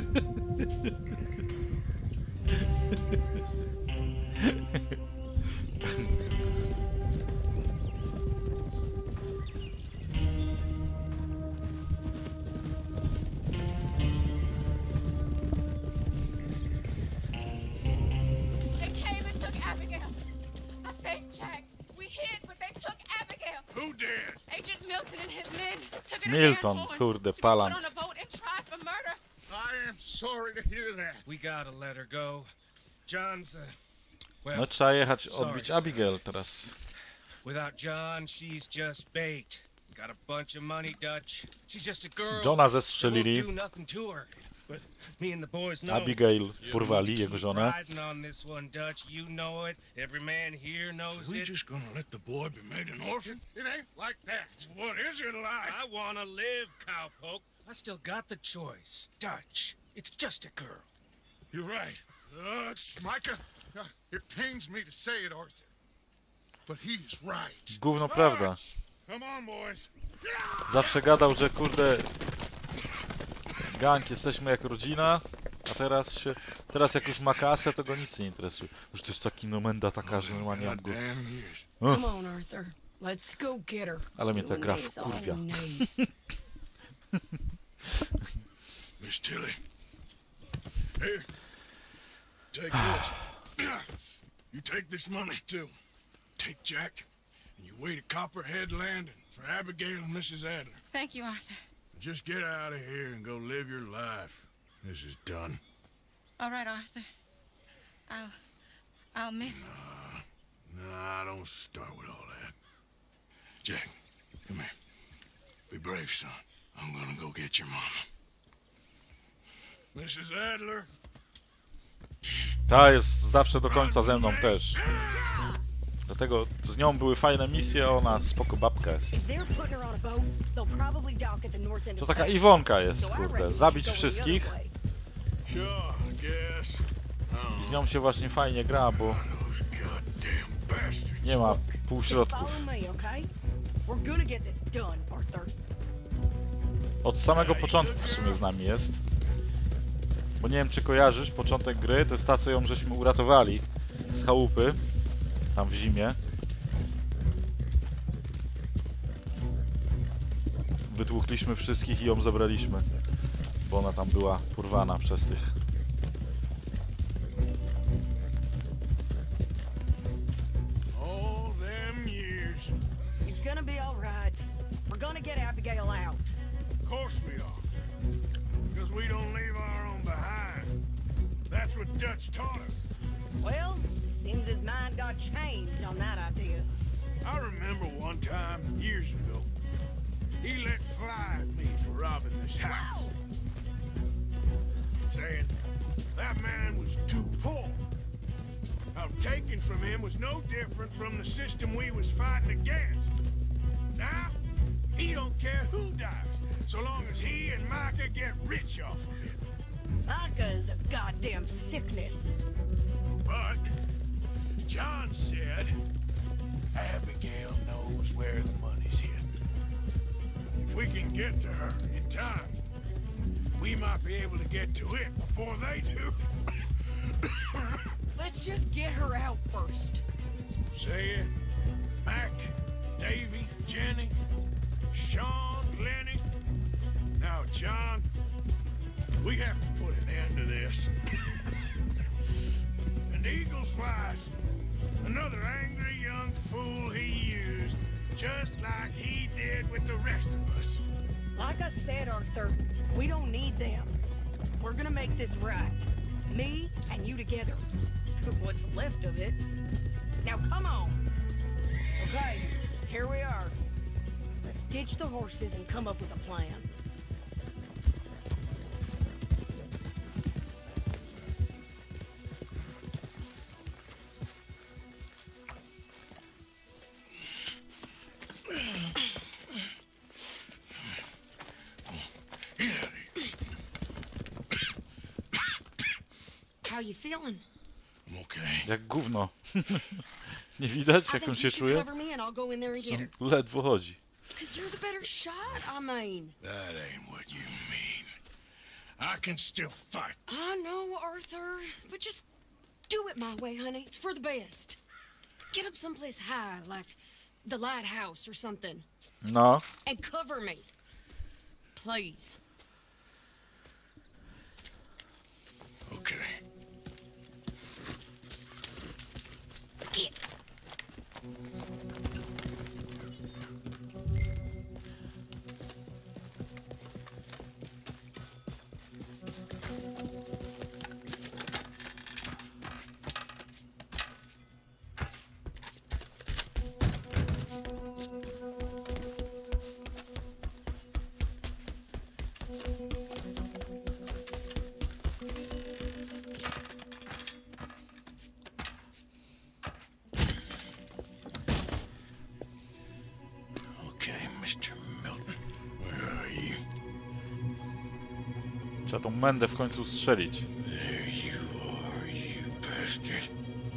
Who did? Agent Milton and his men took her Milton, to Van Horn kurde, to be palant. put on a boat and tried for murder. I am sorry to hear that. We gotta let her go. John's well, No trzeba jechać sorry, odbić sir. Abigail teraz. Without John, she's just bait. Got a bunch of money, Dutch. She's just a girl. Johna It zestrzelili. won't do nothing to her. But me and the boys know. Abigail porwali, jego Keep żonę. riding on this one, Dutch. You know it. Every man here knows We it. just gonna let the boy be made an orphan? It ain't like that. What is it like? I wanna live, cowpoke. I still got the choice. Dutch, it's just a girl. You're right. Micah, it pains me to say it, Arthur. But he's right. Gówno prawda. Come on, boys. Zawsze gadał, że kurde... Gang, jesteśmy jak rodzina, a teraz jak już ma kasę, to go nic nie interesuje. Już to jest taki nomenda taka, że normalnie mam go... Come on, Arthur. Let's go get her. Ale mnie ta gra You and me is all wkurwia. we need. Miss Tilly. Here. Take this. You take this money, too. Take Jack, and you wait at Copperhead Landing for Abigail and Mrs. Adler. Thank you, Arthur. Just get out of here and go live your life. This is done. All right, Arthur. I'll miss. Nah, don't start with all that. Jack, come here. Be brave, son. I'm gonna go get your mama. Mrs. Adler. Ta jest zawsze do końca ze mną też. Dlatego z nią były fajne misje, a ona spoko babka jest. To taka Iwonka jest, kurde. Zabić wszystkich. I z nią się właśnie fajnie gra, bo nie ma półśrodków. Od samego początku w sumie z nami jest. Bo nie wiem, czy kojarzysz, początek gry to jest ta, co ją żeśmy uratowali z chałupy, tam w zimie. Wytłukliśmy wszystkich i ją zabraliśmy, bo ona tam była porwana przez tych. It's gonna be all right. We're gonna get Abigail out. Of course we are. Because we don't leave our own behind. That's what Dutch taught us. Well, seems his mind got changed on that idea. I remember one time, years ago, he let fly at me for robbing this house. Saying that man was too poor. How taken from him was no different from the system we was fighting against. Now, he don't care who dies, so long as he and Micah get rich off of it. Micah is a goddamn sickness. But John said Abigail knows where the money's hid. If we can get to her in time, we might be able to get to it before they do. Let's just get her out first. Say it. Mac, Davy, Jenny, Sean, Lenny. Now, John, we have to put an end to this. And Eagle flies. Another angry young fool he used, just like he did with the rest of us. Like I said, Arthur, we don't need them. We're gonna make this right. Me and you together. What's left of it. Now come on. Okay, here we are. Let's ditch the horses and come up with a plan. How you feeling? I'm okay. Jak gówno. Nie widać, jak on się czuje? Cover me and I'll go in there and get her. On ledwo chodzi. Because you're the better shot, I mean. That ain't what you mean. I can still fight. I know, Arthur, but just do it my way, honey. It's for the best. Get up someplace high, like the lighthouse or something. No. And cover me. Please. Okay. Get. Trzeba tą mędę w końcu strzelić. There you are, you bastard.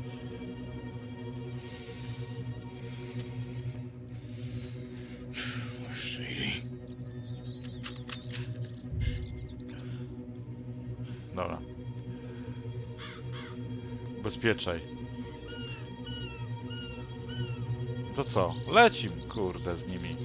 Mercedes. Dobra. Bezpieczaj. To co? Lecim, kurde, z nimi.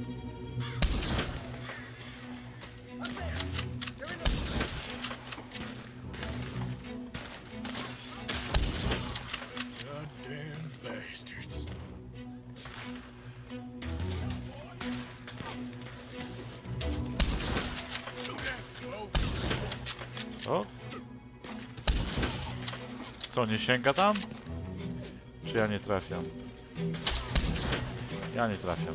O? Co, nie sięga tam? Czy ja nie trafiam? Ja nie trafiam.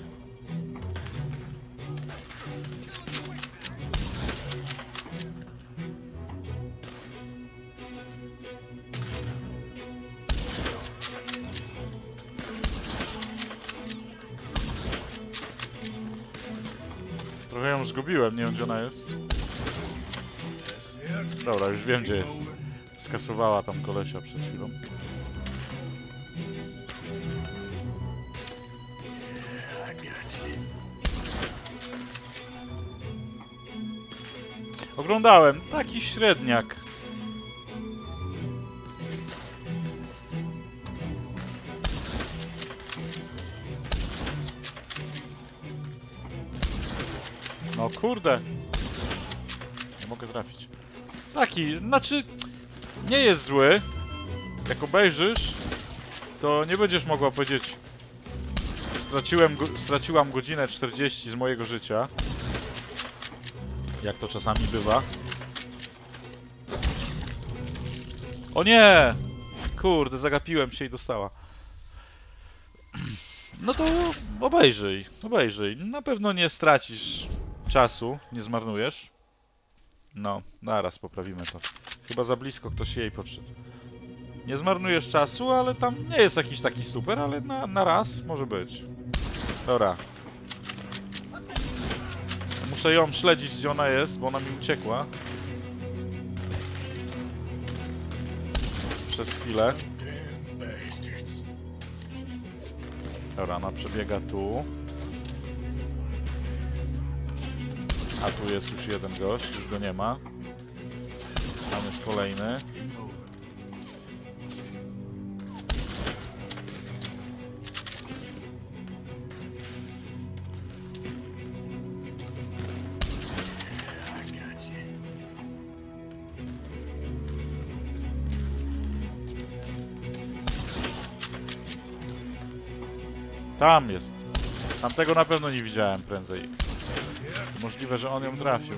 Trochę ją zgubiłem, nie wiem gdzie ona jest. Dobra, już wiem gdzie jest. Skasowała tam kolesia przed chwilą. Oglądałem, taki średniak. No kurde. Nie mogę trafić. Taki, znaczy nie jest zły. Jak obejrzysz, to nie będziesz mogła powiedzieć straciłam godzinę 40 z mojego życia. Jak to czasami bywa. O nie! Kurde, zagapiłem się i dostała. No to obejrzyj. Na pewno nie stracisz czasu, nie zmarnujesz. No, naraz poprawimy to. Chyba za blisko ktoś jej podszedł. Nie zmarnujesz czasu, ale tam nie jest jakiś taki super, ale na raz może być. Dobra. Muszę ją śledzić, gdzie ona jest, bo ona mi uciekła. Przez chwilę. Dobra, ona przebiega tu. A tu jest już jeden gość, już go nie ma. Tam jest kolejny. Tam jest. Tamtego na pewno nie widziałem prędzej. Możliwe, że on ją trafił.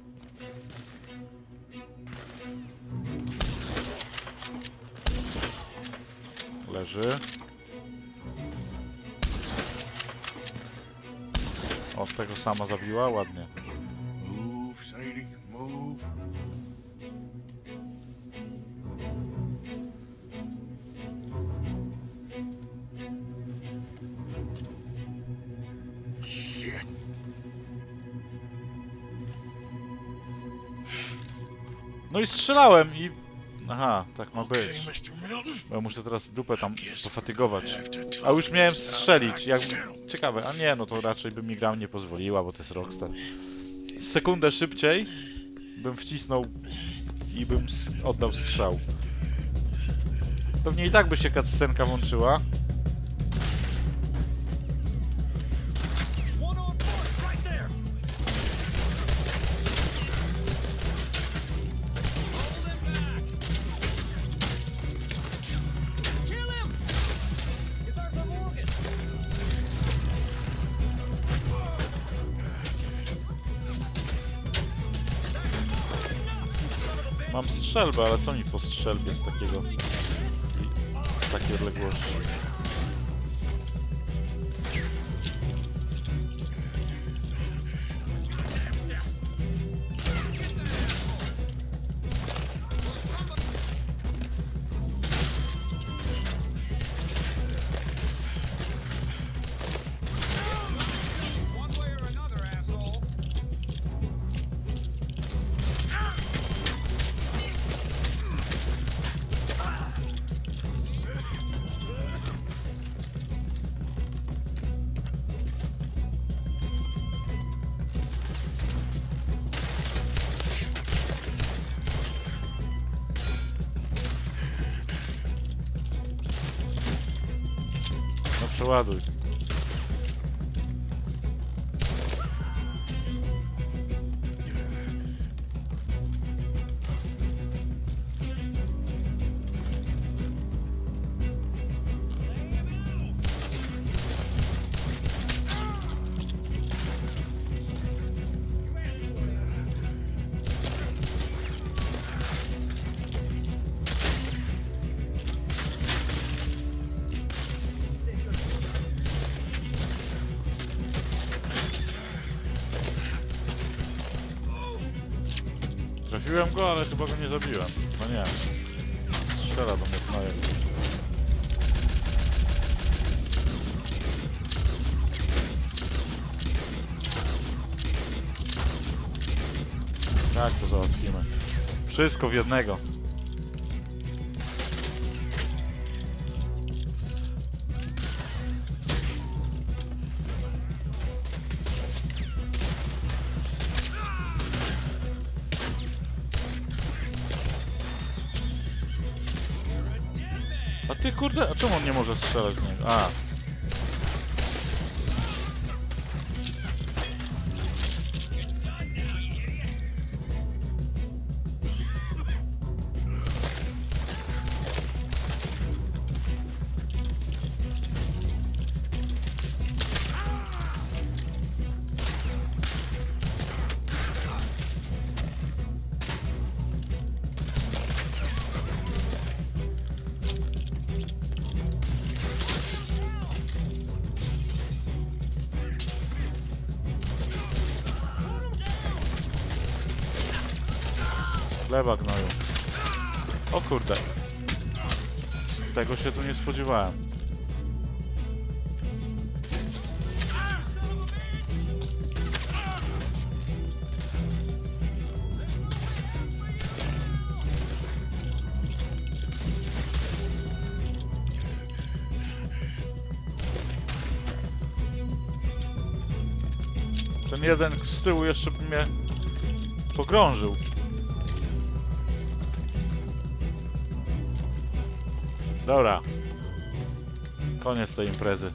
Leży. O, tego sama zabiła, ładnie. Move, Sadie, move. Shit. No i strzelałem i... Aha, tak ma być. Bo ja muszę teraz dupę tam pofatygować. A już miałem strzelić. Jak... Ciekawe, a nie, no to raczej by mi gra nie pozwoliła, bo to jest Rockstar. Sekundę szybciej bym wcisnął i bym oddał strzał. Pewnie i tak by się cutscenka włączyła. Mam strzelbę, ale co mi po strzelbie z takiej odległości? No przeładuj. Trafiłem go, ale chyba go nie zabiłem. No nie. Strzela do mnie knajek. Tak to załatwimy. Wszystko w jednego. A ty kurde, a czemu on nie może strzelać w niego? A. Chleba gnoju. O kurde. Tego się tu nie spodziewałem. Ten jeden z tyłu jeszcze by mnie pogrążył. Dobra. Koniec tej imprezy.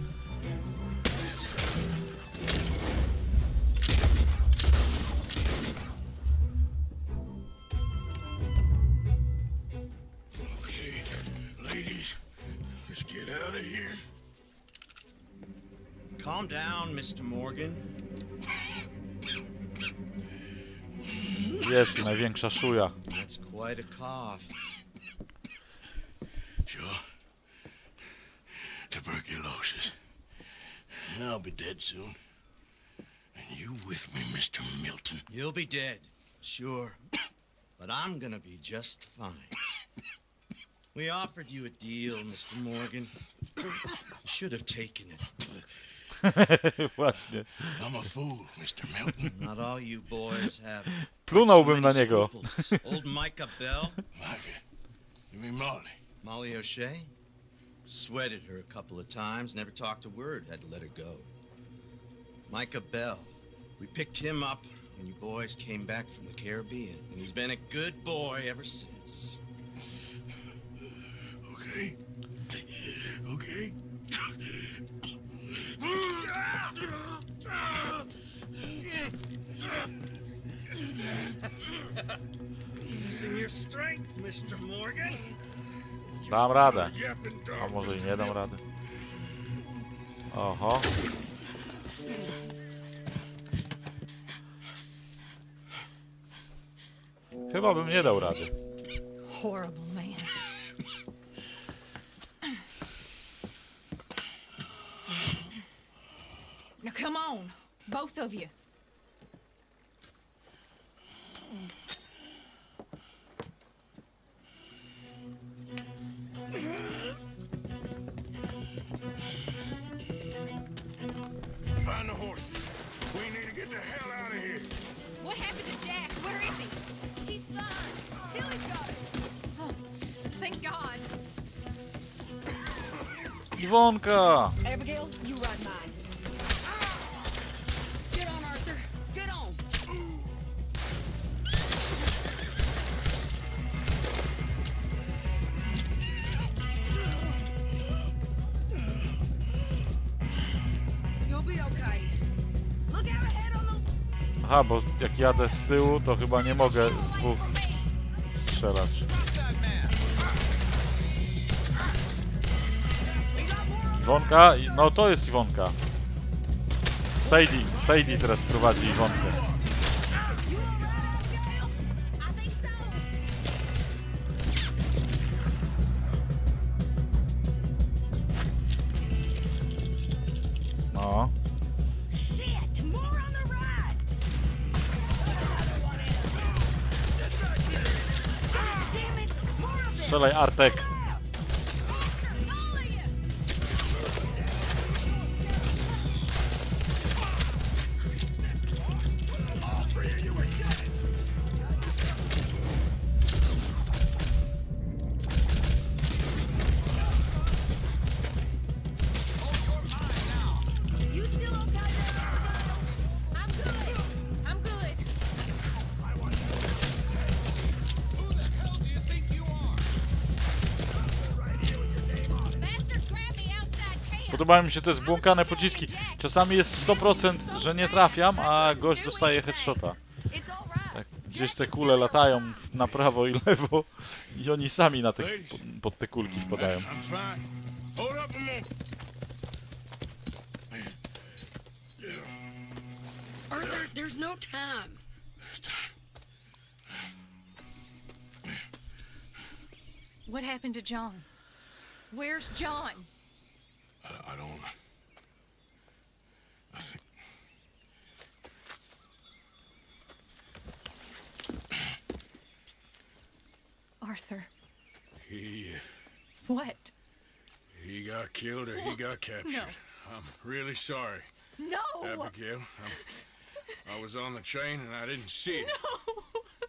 Okay, ladies, let's get out of here. Calm down, Mr. Morgan. Jest największa szuja. That's quite a cough. Sure. Tuberculosis. I'll be dead soon. And you with me, Mr. Milton? You'll be dead, sure. But I'm gonna be just fine. We offered you a deal, Mr. Morgan. You should have taken it. Właśnie. I'm a fool, Mr. Milton. Not all you boys have. Plunąłbym na niego. Old Micah Bell. Micah? You mean Molly? Molly O'Shea? Sweated her a couple of times, never talked a word, had to let her go. Micah Bell. We picked him up when you boys came back from the Caribbean, and he's been a good boy ever since. Okay. Okay. Using your strength, Mr. Morgan. Dam radę. A może i nie dam rady. Oho. Chyba bym nie dał rady. Horrible man. Now come on, both of you. Find the horses. We need to get the hell out of here. What happened to Jack? Where is he? He's fine. Tilly's got him. Oh, thank God. Iwonka! Abigail, you ride mine. Get on, Arthur. Get on. You'll be okay. Look out ahead on the... Aha, bo jak jadę z tyłu, to chyba nie mogę z dwóch strzelać. Iwonka? No to jest Iwonka. Sadie teraz prowadzi Iwonkę. No. Shit, more on the right. Damn it, more of it. Strzelaj, Artek. You still okay there? I'm good. I'm good. Who the hell do you think you are? Bastards grabbed me outside camp. Podobają mi się te zbłąkane pociski. Czasami jest 100%, że nie trafiam, a gość dostaje headshota. Tak, gdzieś te kule latają na prawo i lewo i oni sami na te, pod te kulki wpadają. I'm fine. Hold up a moment. Arthur, there's no time. What happened to John? Where's John? I don't... I think... What? He got killed or he got captured. No. I'm really sorry. No! Abigail, I was on the train and I didn't see it. No!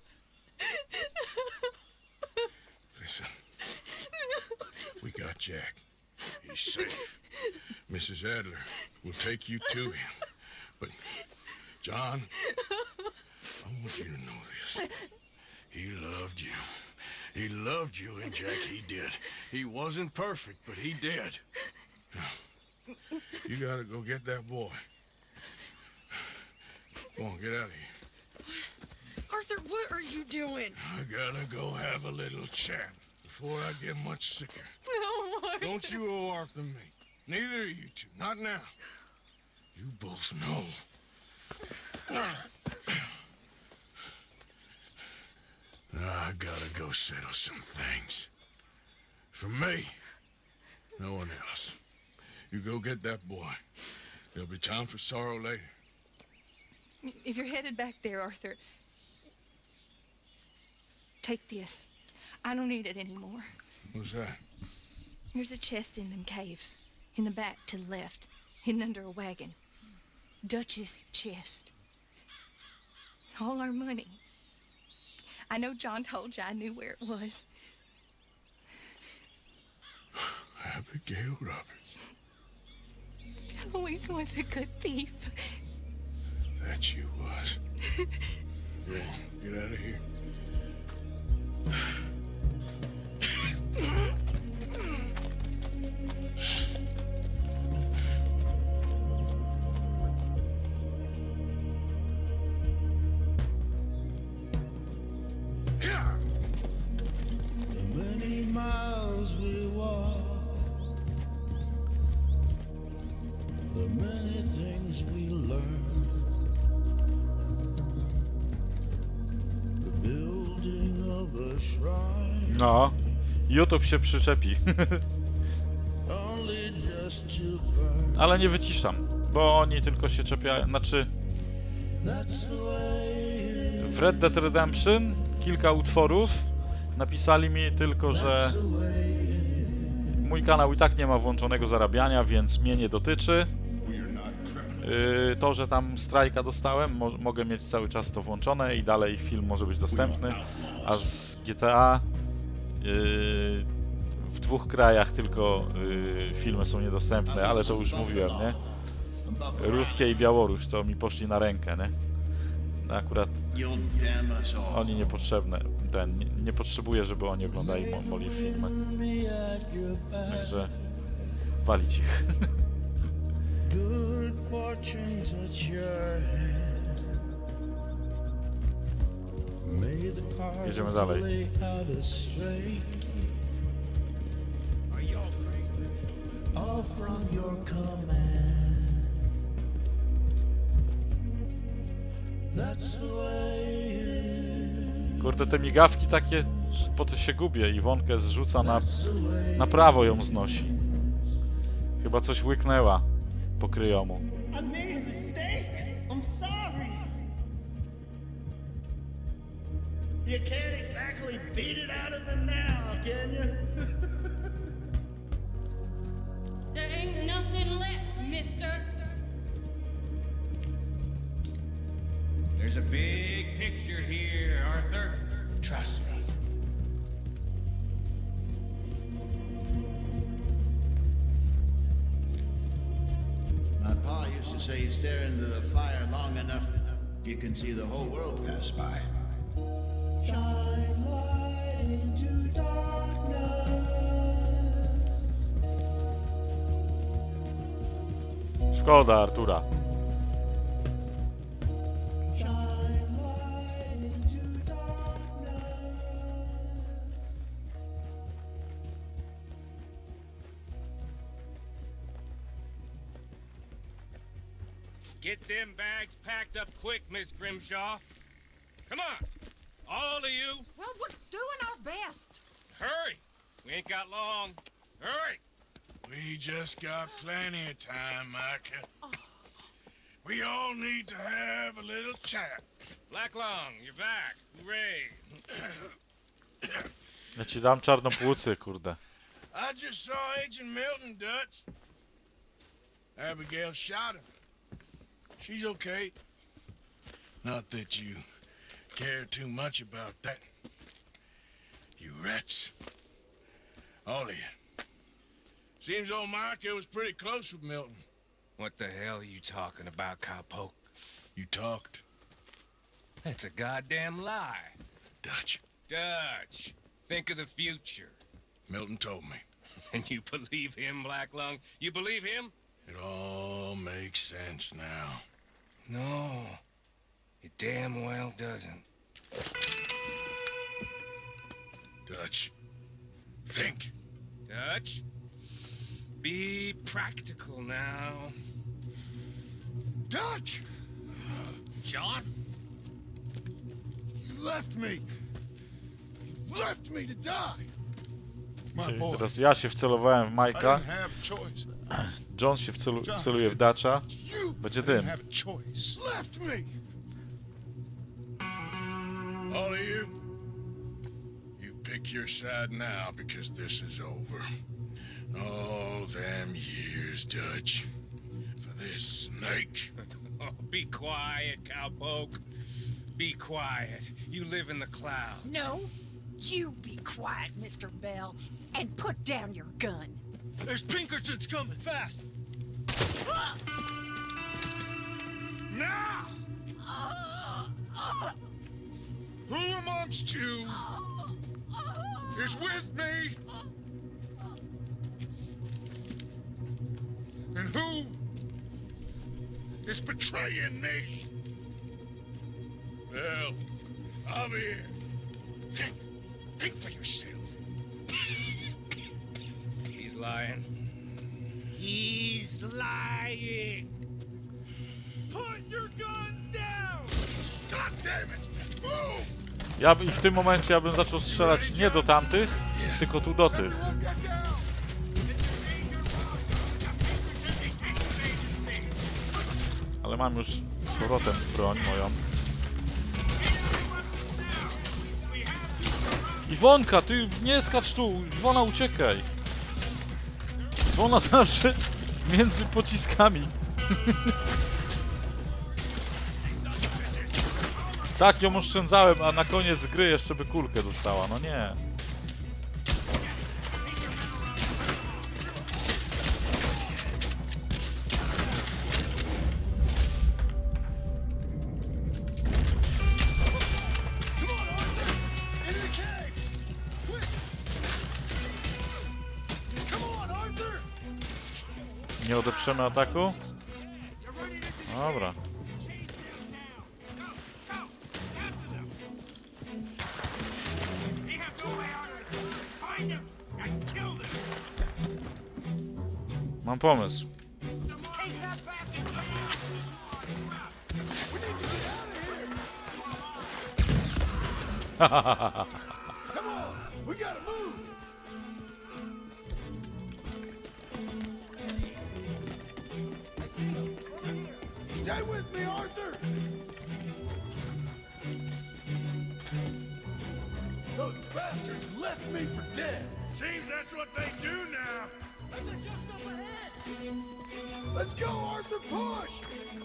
Listen, we got Jack. He's safe. Mrs. Adler will take you to him. But, John, I want you to know this. He loved you. He loved you, and Jack, he did. He wasn't perfect, but he did. Now, you gotta go get that boy. Come on, get out of here. Arthur, what are you doing? I gotta go have a little chat before I get much sicker. No, Arthur. Don't you owe Arthur me. Neither of you two. Not now. You both know. I gotta go settle some things. For me, no one else. You go get that boy. There'll be time for sorrow later. If you're headed back there, Arthur, take this. I don't need it anymore. What's that? There's a chest in them caves. In the back to the left. Hidden under a wagon. Dutch's chest. All our money. I know John told you I knew where it was. Abigail Roberts. I always was a good thief. That you was. Go on, get out of here. The many miles we walk, the many things we learn, the building of a shrine. No, YouTube się przyczepi. Only just to burn. Ale nie wyciszam, bo oni tylko się czepiają. Znaczy, That's the way. w Red Dead Redemption kilka utworów napisali mi tylko, że mój kanał i tak nie ma włączonego zarabiania, więc mnie nie dotyczy. To, że tam strajka dostałem, mogę mieć cały czas to włączone i dalej film może być dostępny, a z GTA w 2 krajach tylko filmy są niedostępne, ale to już mówiłem, nie? Ruskie i Białoruś to mi poszli na rękę, nie? No akurat oni niepotrzebne, nie potrzebuję, żeby oni oglądali moje filmy. Także walić ich. Good fortune touch your hand. May the cards Jedziemy dalej. lay out astray. Are you all All from your command. That's the way it is. Kurde, te migawki takie, po to się gubię. Iwonkę zrzuca na prawo, ją znosi. Chyba coś łyknęła po kryjomu. I made a mistake. I'm sorry. You can't exactly beat it out of him now, can you? There ain't nothing left, mister. There's a big picture here, Arthur. Trust me. My pa used to say you stare into the fire long enough, you can see the whole world pass by. Shine light into darkness. Szkoda Artura. Shine light into darkness. Get them bags packed up quick, Miss Grimshaw. Come on, all of you. Well, we're doing our best. Hurry. We ain't got long. Hurry. We just got plenty of time, Micah. We all need to have a little chat. Blacklong, you're back. Hooray. Ja ci dam czarnopłucy, kurde. I just saw Agent Milton, Dutch. Abigail shot him. She's okay. Not that you care too much about that. You rats. All of you. Seems old Micah was pretty close with Milton. What the hell are you talking about, cowpoke? You talked. That's a goddamn lie. Dutch. Dutch, think of the future. Milton told me. And you believe him, Black Lung? You believe him? It all makes sense now. No, it damn well doesn't. Dutch, think. Dutch, be practical now. Dutch! John? You left me! You left me to die! My Czyli boy. teraz ja się wcelowałem w I Majka. didn't have a choice. John się wceluje w Dutcha. Będzie dym. Have a choice. Left me! All of you, you pick your side now because this is over. All them years, Dutch, for this snake. Oh, be quiet, cowpoke. Be quiet. You live in the clouds. No, you be quiet, Mr. Bell, and put down your gun. There's Pinkertons coming, fast! Now! Who amongst you is with me? And who is betraying me? Well, I'm here. Think for yourself. He's lying. He's lying. Put your guns down! God damn it! Move! Ja i w tym momencie ja bym zaczął strzelać nie do tamtych, tylko tu do tych. Ale mam już z powrotem broń moją. Iwonka, ty nie skacz tu! Iwona, uciekaj! Iwona zawsze między pociskami. Tak, ją oszczędzałem, a na koniec gry jeszcze by kulkę dostała. No nie. Nie odeprzemy ataku? Dobra. Mam pomysł. Come on, we gotta move. Stay with me, Arthur. Those bastards left me for dead. Seems that's what they do now. They're just up ahead. Let's go, Arthur, push.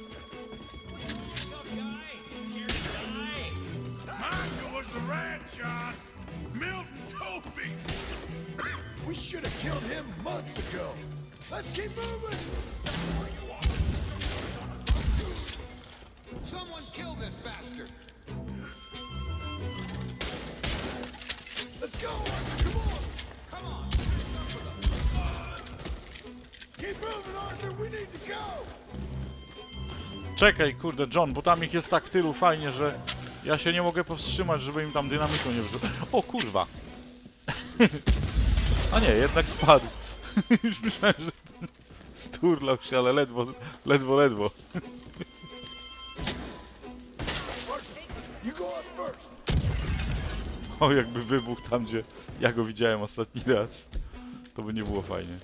Tough guy, scared to die. Michael was the rat, John. Milton told me. We should have killed him months ago. Let's keep moving. Someone kill this bastard! Let's go, Arthur. Come on. Come on. Keep moving, Arthur. We need to go. Czekaj, kurde, John, bo tam ich jest tak tylu fajnie, że ja się nie mogę powstrzymać, żeby im tam dynamitu nie wrzucić. O kurwa! A nie, jednak spadł. Już myślałem, że sturlał się, ale ledwo. O, jakby wybuchł tam, gdzie ja go widziałem ostatni raz. To by nie było fajnie.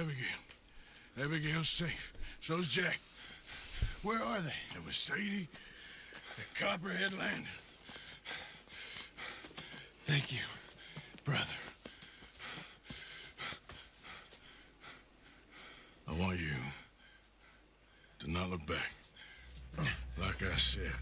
Abigail's safe. So's Jack. Where are they? It was Sadie at Copperhead Landing. Thank you, brother. I want you to not look back. Like I said.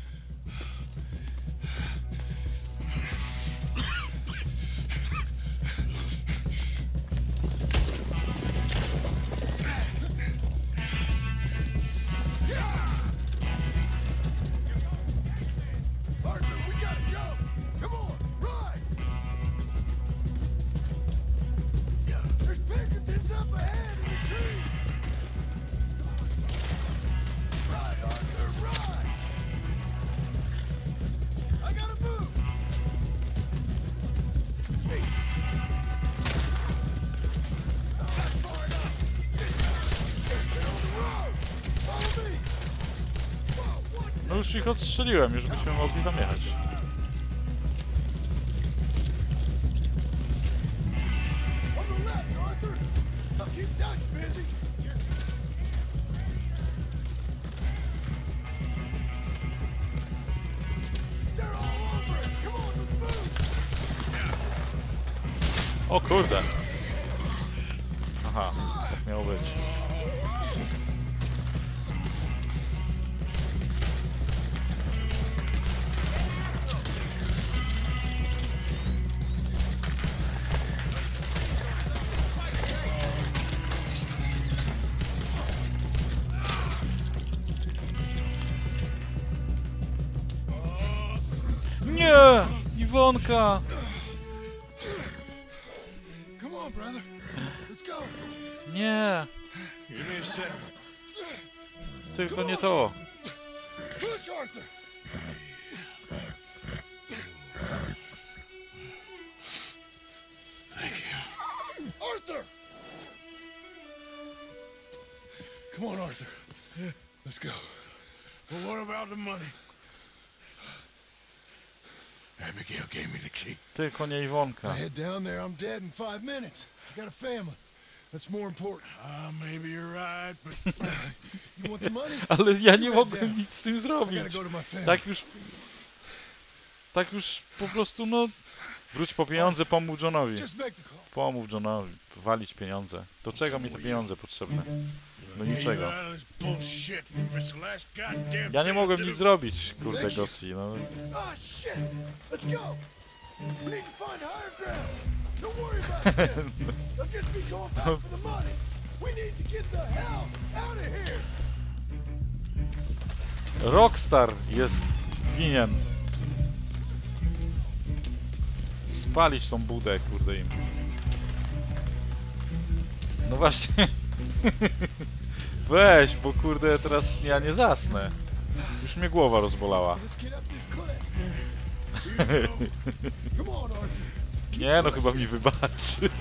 Arthur, we gotta go! Come on, ride! There's Pinkertons up ahead in the tree! Ride, Arthur, ride! I gotta move! Hey. Not that far enough! Shit, get on the road! Follow me! Whoa, what's No już ich odstrzeliłem, już byśmy mogli tam jechać. on the left, Arthur! Now keep Dutch busy! They're all over us! Come on, let's move! O kurde! Aha, tak miało być. Nie! Iwonka! Come on, brother. Let's go. Nie! Give me a second. Tylko nie to. Push, Arthur. Thank you. Arthur! Come on, Arthur. Let's go. Well, what about the money? Abigail gave me the key. Tylko nie Iwonka. I head down there, I'm dead in 5 minutes. I got a family. That's more important. Maybe you're right, but You want the money? Ale ja nie Right mogłem down. nic z tym I zrobić. gotta go to my family. Tak już po prostu, no... Wróć po pieniądze, pomóż Johnowi. Just make the call. Pomóż Johnowi, walić pieniądze. Do czego mi te pieniądze potrzebne? Do niczego. Ja nie mogłem nic zrobić, kurde Gossi, no. Ah, shit! Let's go! We need to find higher ground! Don't worry about them! They'll just be going back for the money! We need to get the hell out of here! Rockstar jest winien spalić tą budę, kurde im. No właśnie. Weź, bo kurde teraz ja nie zasnę. Już mnie głowa rozbolała. Nie no, chyba mi wybaczy.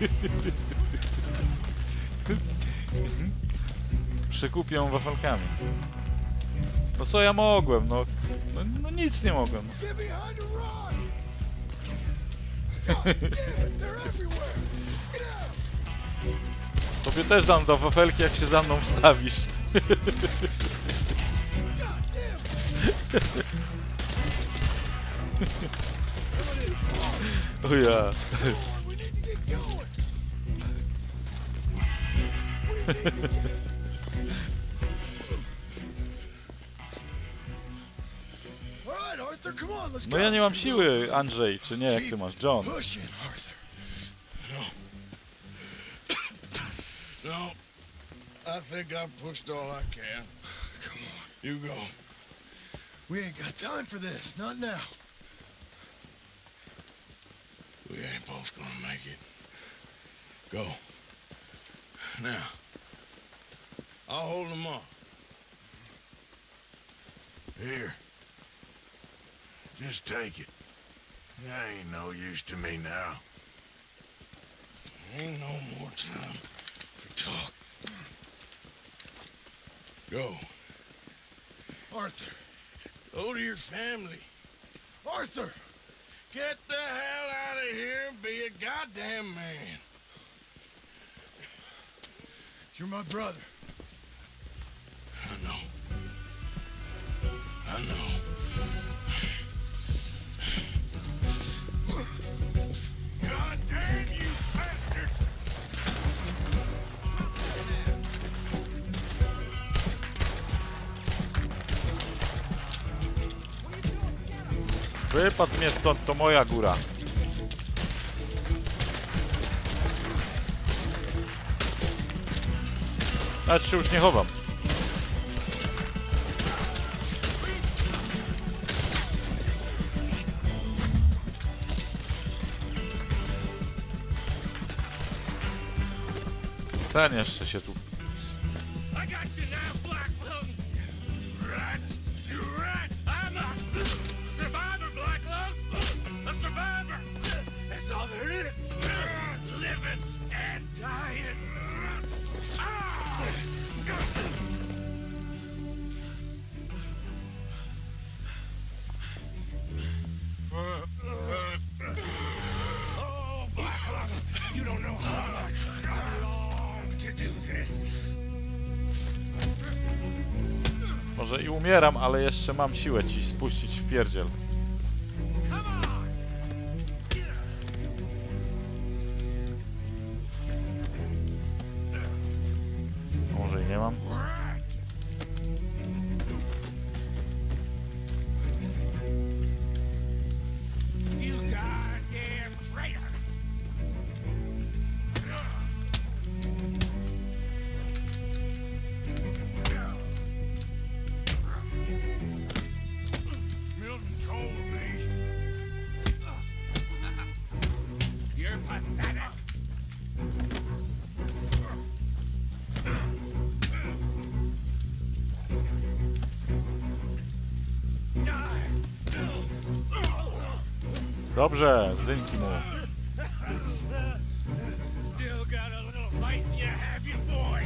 Przekupią wafelkami. No co ja mogłem, no nic nie mogłem. Tobie też dam do wafelki, jak się za mną wstawisz. O ja. No ja nie mam siły, Andrzej, czy nie? Jak ty masz, John? No, I think I've pushed all I can. Come on, you go. We ain't got time for this, not now. We ain't both gonna make it. Go. Now, I'll hold them off. Here. Just take it. That ain't no use to me now. Ain't no more time for talk. Go. Arthur. Go to your family. Arthur! Get the hell out of here and be a goddamn man. You're my brother. I know. I know. God damn you bastards! Wypadł mnie stąd, to moja góra. Nawet się już nie chowam. Ten jeszcze się tu... I got you now, Black Lung. Rat, you rat. I'm a survivor, Black Lung. A survivor. That's all there is. Living and dying. Oh, Black Lung, you don't know how much I long to do this. Może i umieram, ale jeszcze mam siłę ci spuścić w pierdziel. Może i nie mam. You goddamn traitor! Milton told me. You're pathetic. Dobrze, zdejmij mu. Still got a little fight in you, have you, boy?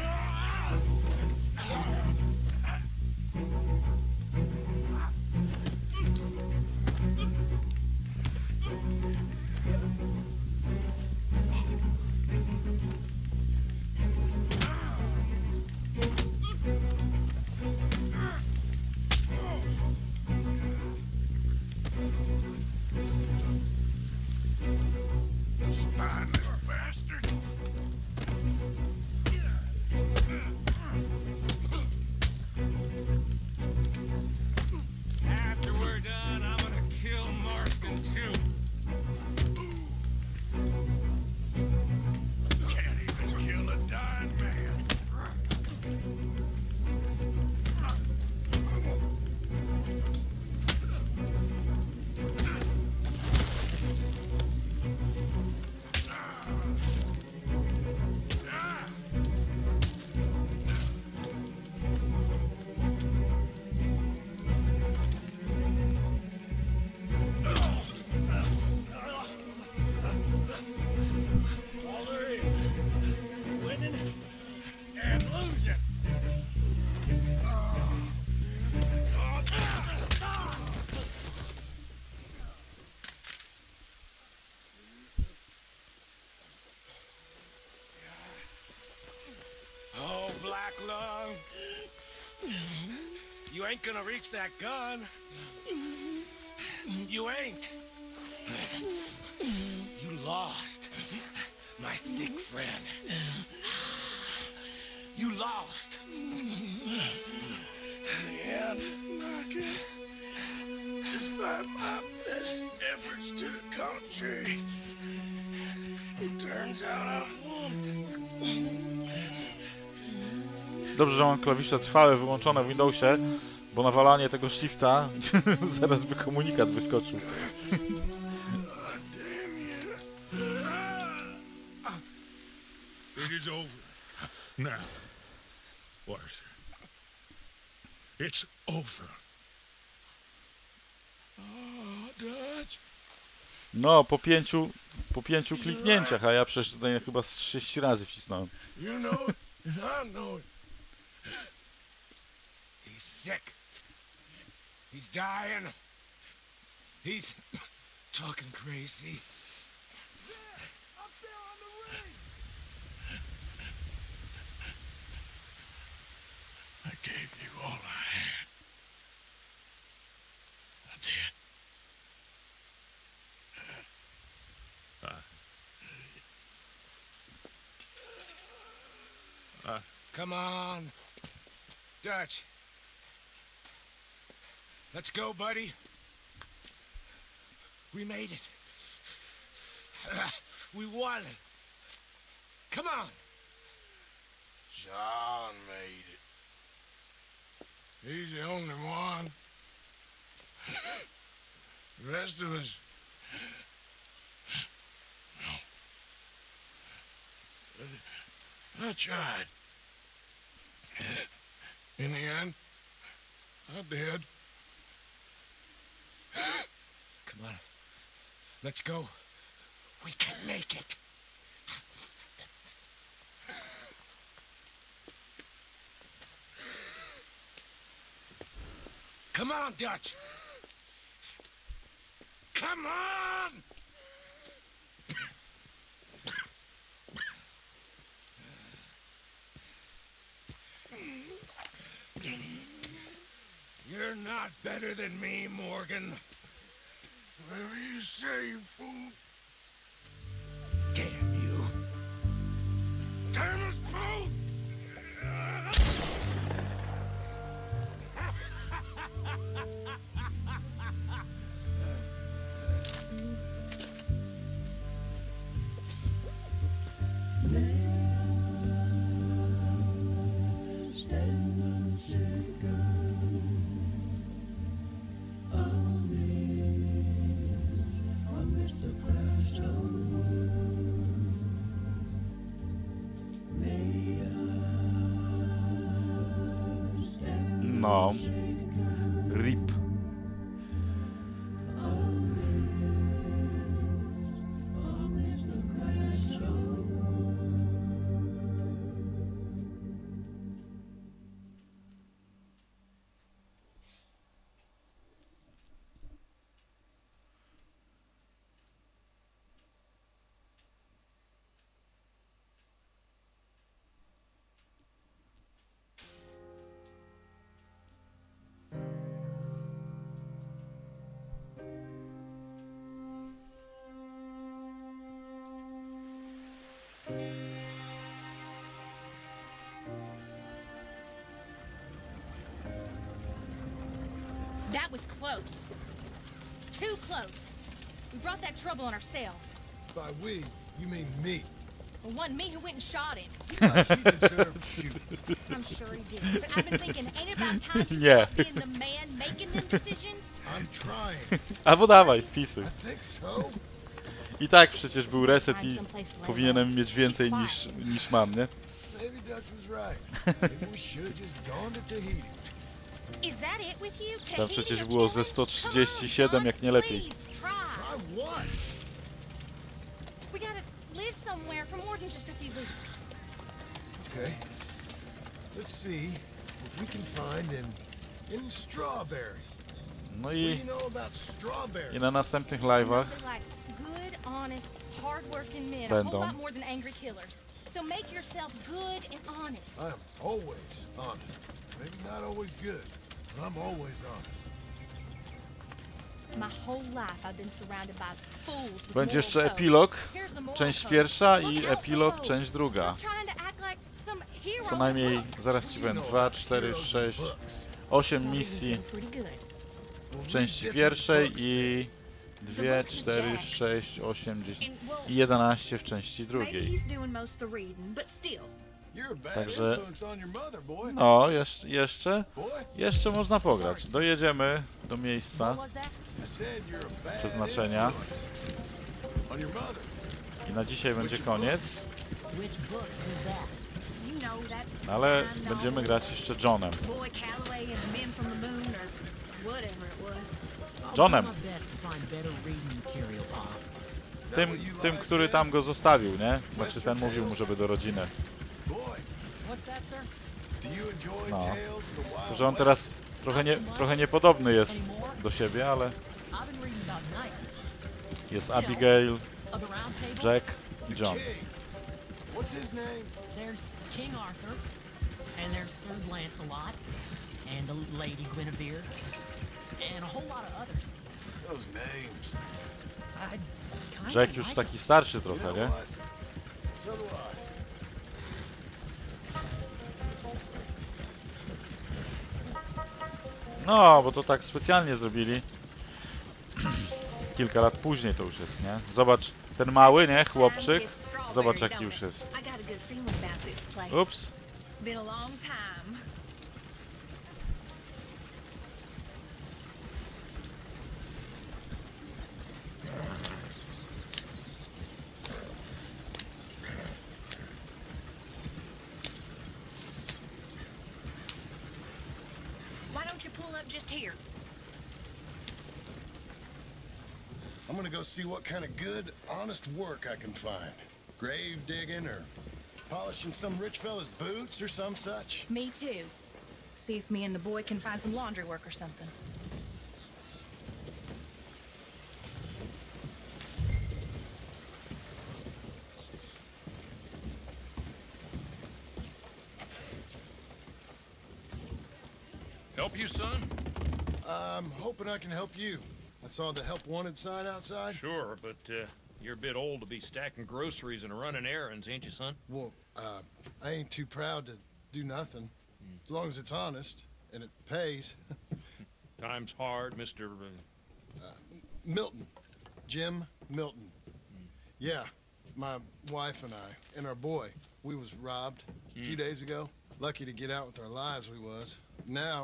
Spineless bastard. After we're done, I'm gonna kill Marston too. Can't even kill a dying man. All there is, winning and losing. Oh, Black Lung, you ain't gonna reach that gun. You ain't. You lost, my sick friend. You lost. In the end, Micah, despite my best efforts to the contrary, it turns out I've won. Dobrze, że mam klawisze trwałe wyłączone w Windowsie, bo nawalanie tego shifta zaraz by komunikat wyskoczył. It is over. Now, Arthur. It's over. Dutch? No, po pięciu kliknięciach, a ja przecież tutaj chyba z 6 razy wcisnąłem. You know it, and I know it. He's sick. He's dying. He's talking crazy. you all I had. I did. Come on. Dutch. Let's go, buddy. We made it. We won it. Come on. John made it. He's the only one. The rest of us... No. I tried. In the end, I did. Come on. Let's go. We can make it. Come on, Dutch. Come on! You're not better than me, Morgan. Whatever you say, you fool. Damn you. Damn us both! No. RIP. That was close. Too close. We brought that trouble on ourselves. By we, you mean me. Well, wasn't me who went and shot him. Like he deserved shooting. I'm sure he did. But I've been thinking, ain't it about time you Nie. stop being the man making them decisions? I'm trying. Albo dawaj, wpisuj. I think so. I tak przecież był reset i powinienem mieć więcej niż mam, nie? Maybe Dutch was right. Maybe we should have just gone to Tahiti. Is that it with you? Tam Tahiti przecież or było killing? ze 137, jak nie lepiej. Please, try. Try what? We gotta live somewhere for more than just a few weeks. Okay. Let's see what we can find in Strawberry. No What do i, you know about Strawberry? i na następnych live'ach They're like good, honest, hard-working men. A Będą. whole lot more than angry killers. So make yourself good and honest. I'm always honest. Maybe not always good, but I'm always honest. My whole life I've been surrounded by fools with będzie moral jeszcze codes. epilog, Here's the moral część code. pierwsza Look i out for epilog, foes. część druga. Stop trying to act like some hero Co in najmniej, a book. zaraz ci powiem, 2, 4, 6, 8 misji Pretty good. w części pierwszej i 2, 4, 6, 8, 10 i 11 w części Maybe drugiej. he's doing most of the reading, but still. You're a bad Także, influence on your mother, boy. no, jeszcze można pograć. Dojedziemy do miejsca I said you're a bad przeznaczenia influence on your mother. i na dzisiaj będzie koniec, Which books was that? You know that ale fine będziemy novel, grać jeszcze Johnem. Boy Calloway and Men from the Moon or whatever it was. Johnem. I'll do my best to find better reading material, Pop. Tym, który tam go zostawił, nie? Znaczy ten mówił mu, żeby do rodziny. What's that, sir? Do you enjoy No. tales of the Wild Że on teraz trochę niepodobny jest do siebie, ale I've been reading about knights. jest Abigail, Of the Round Table. Jack i John. What's his name? There's King Arthur. And there's Sir Lancelot, and the Lady Guinevere, and a whole lot of others. Those names. Jack już taki starszy trochę, nie? So do I. No, bo to tak specjalnie zrobili. Kilka lat później to już jest, nie? Zobacz, ten mały, nie? Chłopczyk. Zobacz, jaki już jest. Ups. Been a long time. Why don't you pull up just here? I'm gonna go see what kind of good, honest work I can find. Grave digging or polishing some rich fella's boots or some such. Me too. See if me and the boy can find some laundry work or something. Help you, son? I'm hoping I can help you. I saw the help wanted sign outside. Sure, but you're a bit old to be stacking groceries and running errands, ain't you, son? Well, I ain't too proud to do nothing. As long as it's honest and it pays. Time's hard, Mr. Milton. Jim Milton. Yeah, my wife and I, and our boy, we was robbed a few days ago. Lucky to get out with our lives, we was. Now,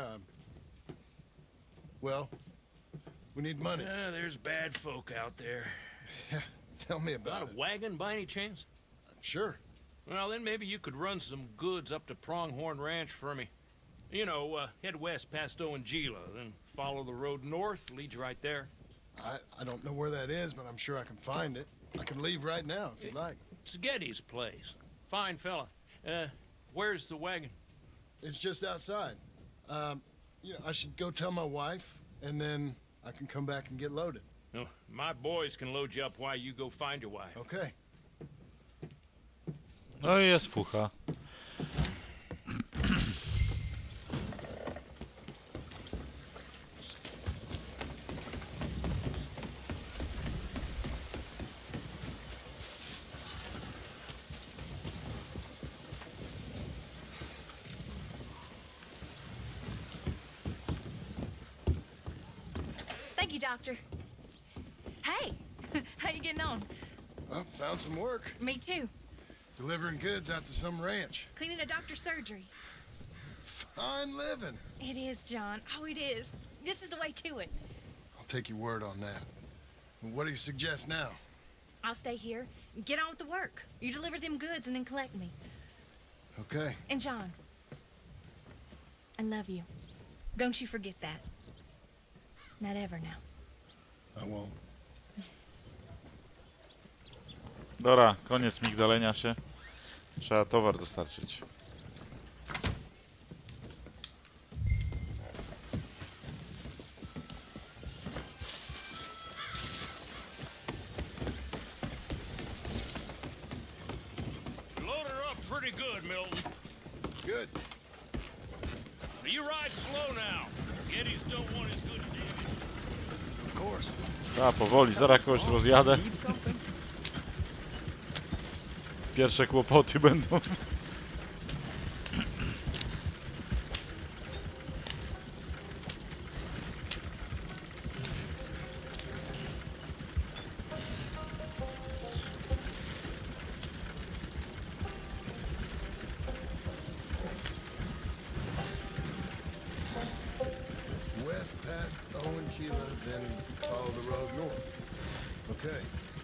well, we need money. Yeah, there's bad folk out there. Yeah, tell me about it. Got a wagon by any chance? Sure. Well, then maybe you could run some goods up to Pronghorn Ranch for me. You know, head west past Owanjila, then follow the road north, leads you right there. I don't know where that is, but I'm sure I can find it. I can leave right now, if you'd like. It's Getty's place. Fine fella. Where's the wagon? It's just outside. You know, I should go tell my wife, and then I can come back and get loaded. No, my boys can load you up while you go find your wife. Okay. No i jest fucha. Thank you, Doctor. Hey, how you getting on? I found some work. Me too. Delivering goods out to some ranch. Cleaning a doctor's surgery. Fine living. It is, John. Oh, it is. This is the way to it. I'll take your word on that. What do you suggest now? I'll stay here and get on with the work. You deliver them goods and then collect me. Okay. And John, I love you. Don't you forget that. Not ever now. I won't. Dobra, koniec migdalenia się. Trzeba towar dostarczyć. Load her up pretty good, Milton. Good. You ride slow now. Gettys don't want as good as David. Of course. A, powoli, zaraz kogoś rozjadę. Pierwsze kłopoty będą. West past Owanjila, then follow the road north. Okay.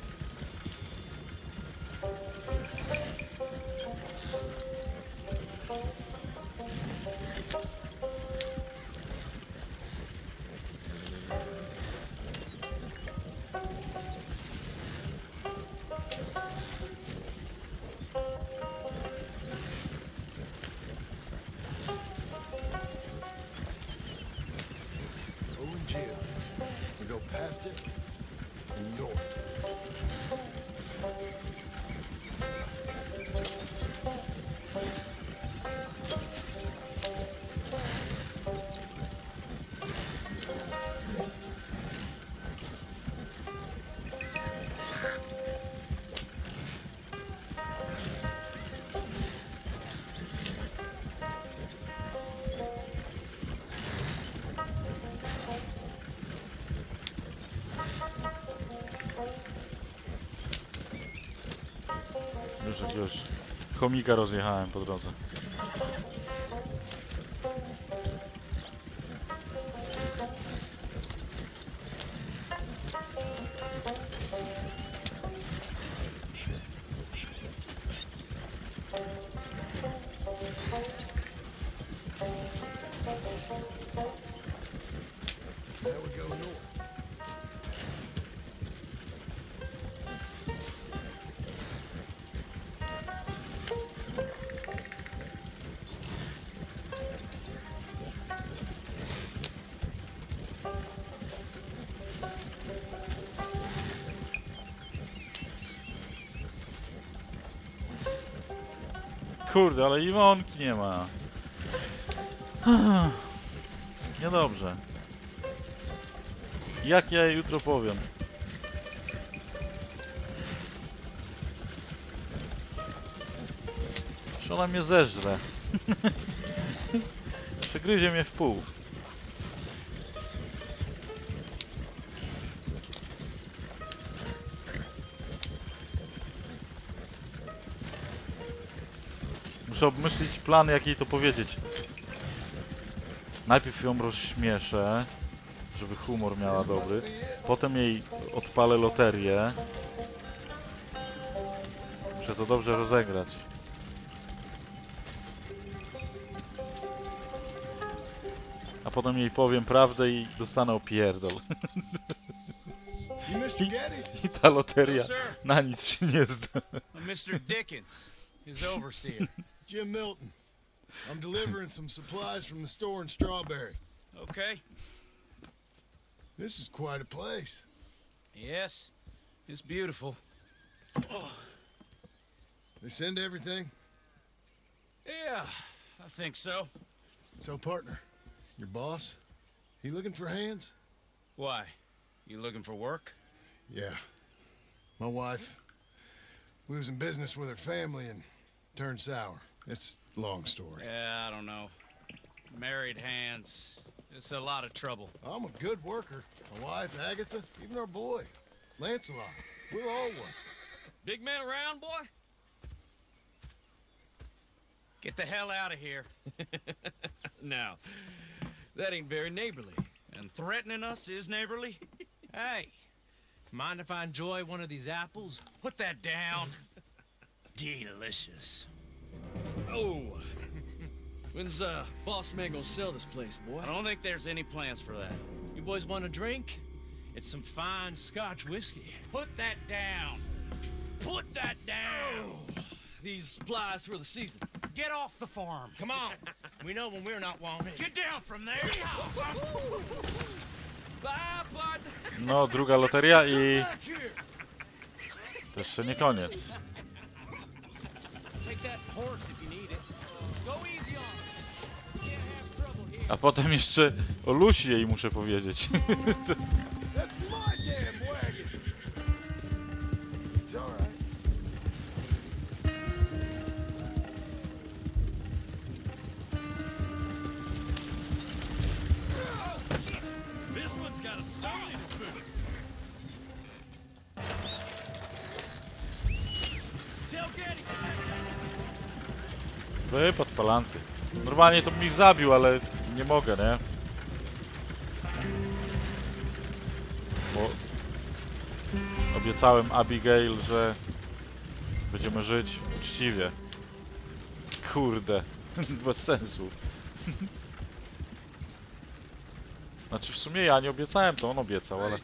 Owanjila. We go past it and north. Jakiegoś chomika rozjechałem po drodze. There we go north. Kurde, ale Iwonki nie ma. Niedobrze. Jak ja jej jutro powiem? Że ona mnie zeżre. Przegryzie mnie w pół. Muszę obmyślić plan, jak jej to powiedzieć. Najpierw ją rozśmieszę, żeby humor miała dobry. Potem jej odpalę loterię. Muszę to dobrze rozegrać. A potem jej powiem prawdę i dostanę opierdol. I ta loteria na nic się nie zda. Mr. Dickens, his overseer. Jim Milton. I'm delivering some supplies from the store in Strawberry. Okay. This is quite a place. Yes, it's beautiful. They send everything? Yeah, I think so. So, partner, your boss, he looking for hands? Why? You looking for work? Yeah. My wife, we was in business with her family and turned sour. It's a long story. Yeah, I don't know. Married hands. It's a lot of trouble. I'm a good worker. My wife, Agatha, even our boy, Lancelot. We'll all work. Big man around, boy? Get the hell out of here. Now, that ain't very neighborly. And threatening us is neighborly? Hey, mind if I enjoy one of these apples? Put that down. Delicious. Oh, When's boss man gonna sell this place, boy? I don't think there's any plans for that. You boys want a drink? It's some fine Scotch whiskey. Put that down. Put that down. These supplies for the season. Get off the farm. Come on. We know when we're not wanted. Get down from there. Bye, bud. No, druga loteria i... To jeszcze nie koniec. Take that horse if you need it. Go easy on it. We can't have trouble here. A potem jeszcze o Lucy jej muszę powiedzieć. That's my damn wagon. It's all right. This one's got a stone in his boot. Tailgate. Wypad palanty. Normalnie to bym ich zabił, ale nie mogę, nie? Bo obiecałem Abigail, że będziemy żyć uczciwie. Kurde, bez sensu. Znaczy w sumie ja nie obiecałem, to on obiecał, ale...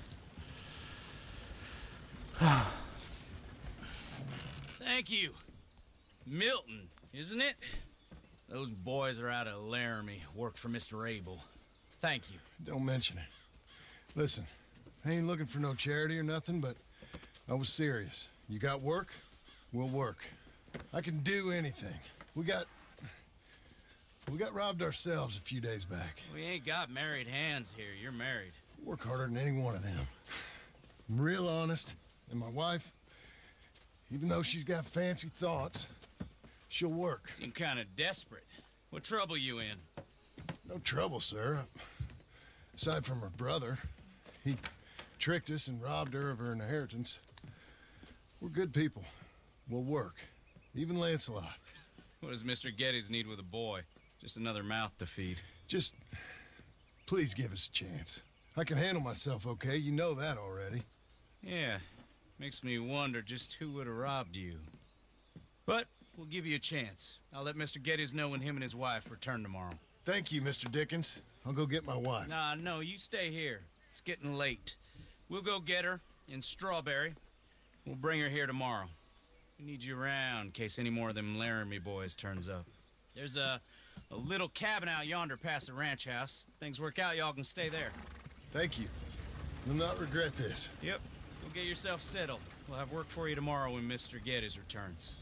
Thank you. Milton, isn't it? Those boys are out of Laramie, work for Mr. Abel. Thank you. Don't mention it. Listen, I ain't looking for no charity or nothing, but I was serious. You got work? We'll work. I can do anything. We got robbed ourselves a few days back. We ain't got married hands here. You're married. Work harder than any one of them. I'm real honest, and my wife, even though she's got fancy thoughts, she'll work. Seem kind of desperate. What trouble you in? No trouble, sir. Aside from her brother, he tricked us and robbed her of her inheritance. We're good people. We'll work. even Lancelot. What does Mr. Geddes need with a boy? Just another mouth to feed. Just, please give us a chance. I can handle myself okay, you know that already. Yeah, makes me wonder just who would have robbed you. But we'll give you a chance. I'll let Mr. Geddes know when him and his wife return tomorrow. Thank you, Mr. Dickens. I'll go get my wife. Nah, no, you stay here. It's getting late. We'll go get her in Strawberry. We'll bring her here tomorrow. We need you around in case any more of them Laramie boys turns up. There's a little cabin out yonder past the ranch house. Things work out, y'all can stay there. Thank you. You'll not regret this. Yep. Go get yourself settled. We'll have work for you tomorrow when Mr. Geddes returns.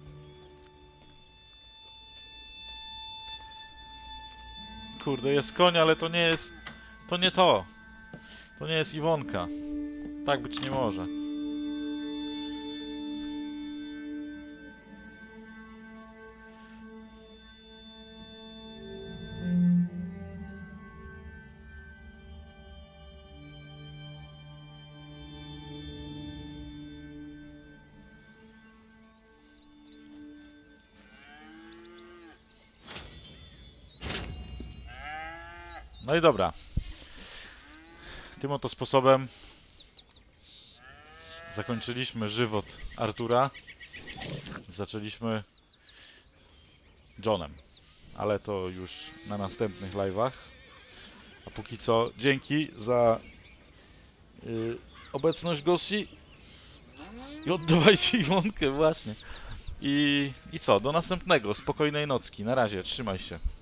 Kurde, jest koń, ale to nie jest... To nie to. To nie jest Iwonka. Tak być nie może. No i dobra. Tym oto sposobem zakończyliśmy żywot Artura. Zaczęliśmy Johnem. Ale to już na następnych live'ach. A póki co dzięki za obecność Gossi. I oddawajcie Iwonkę właśnie. I co? Do następnego. Spokojnej nocki. Na razie. Trzymaj się.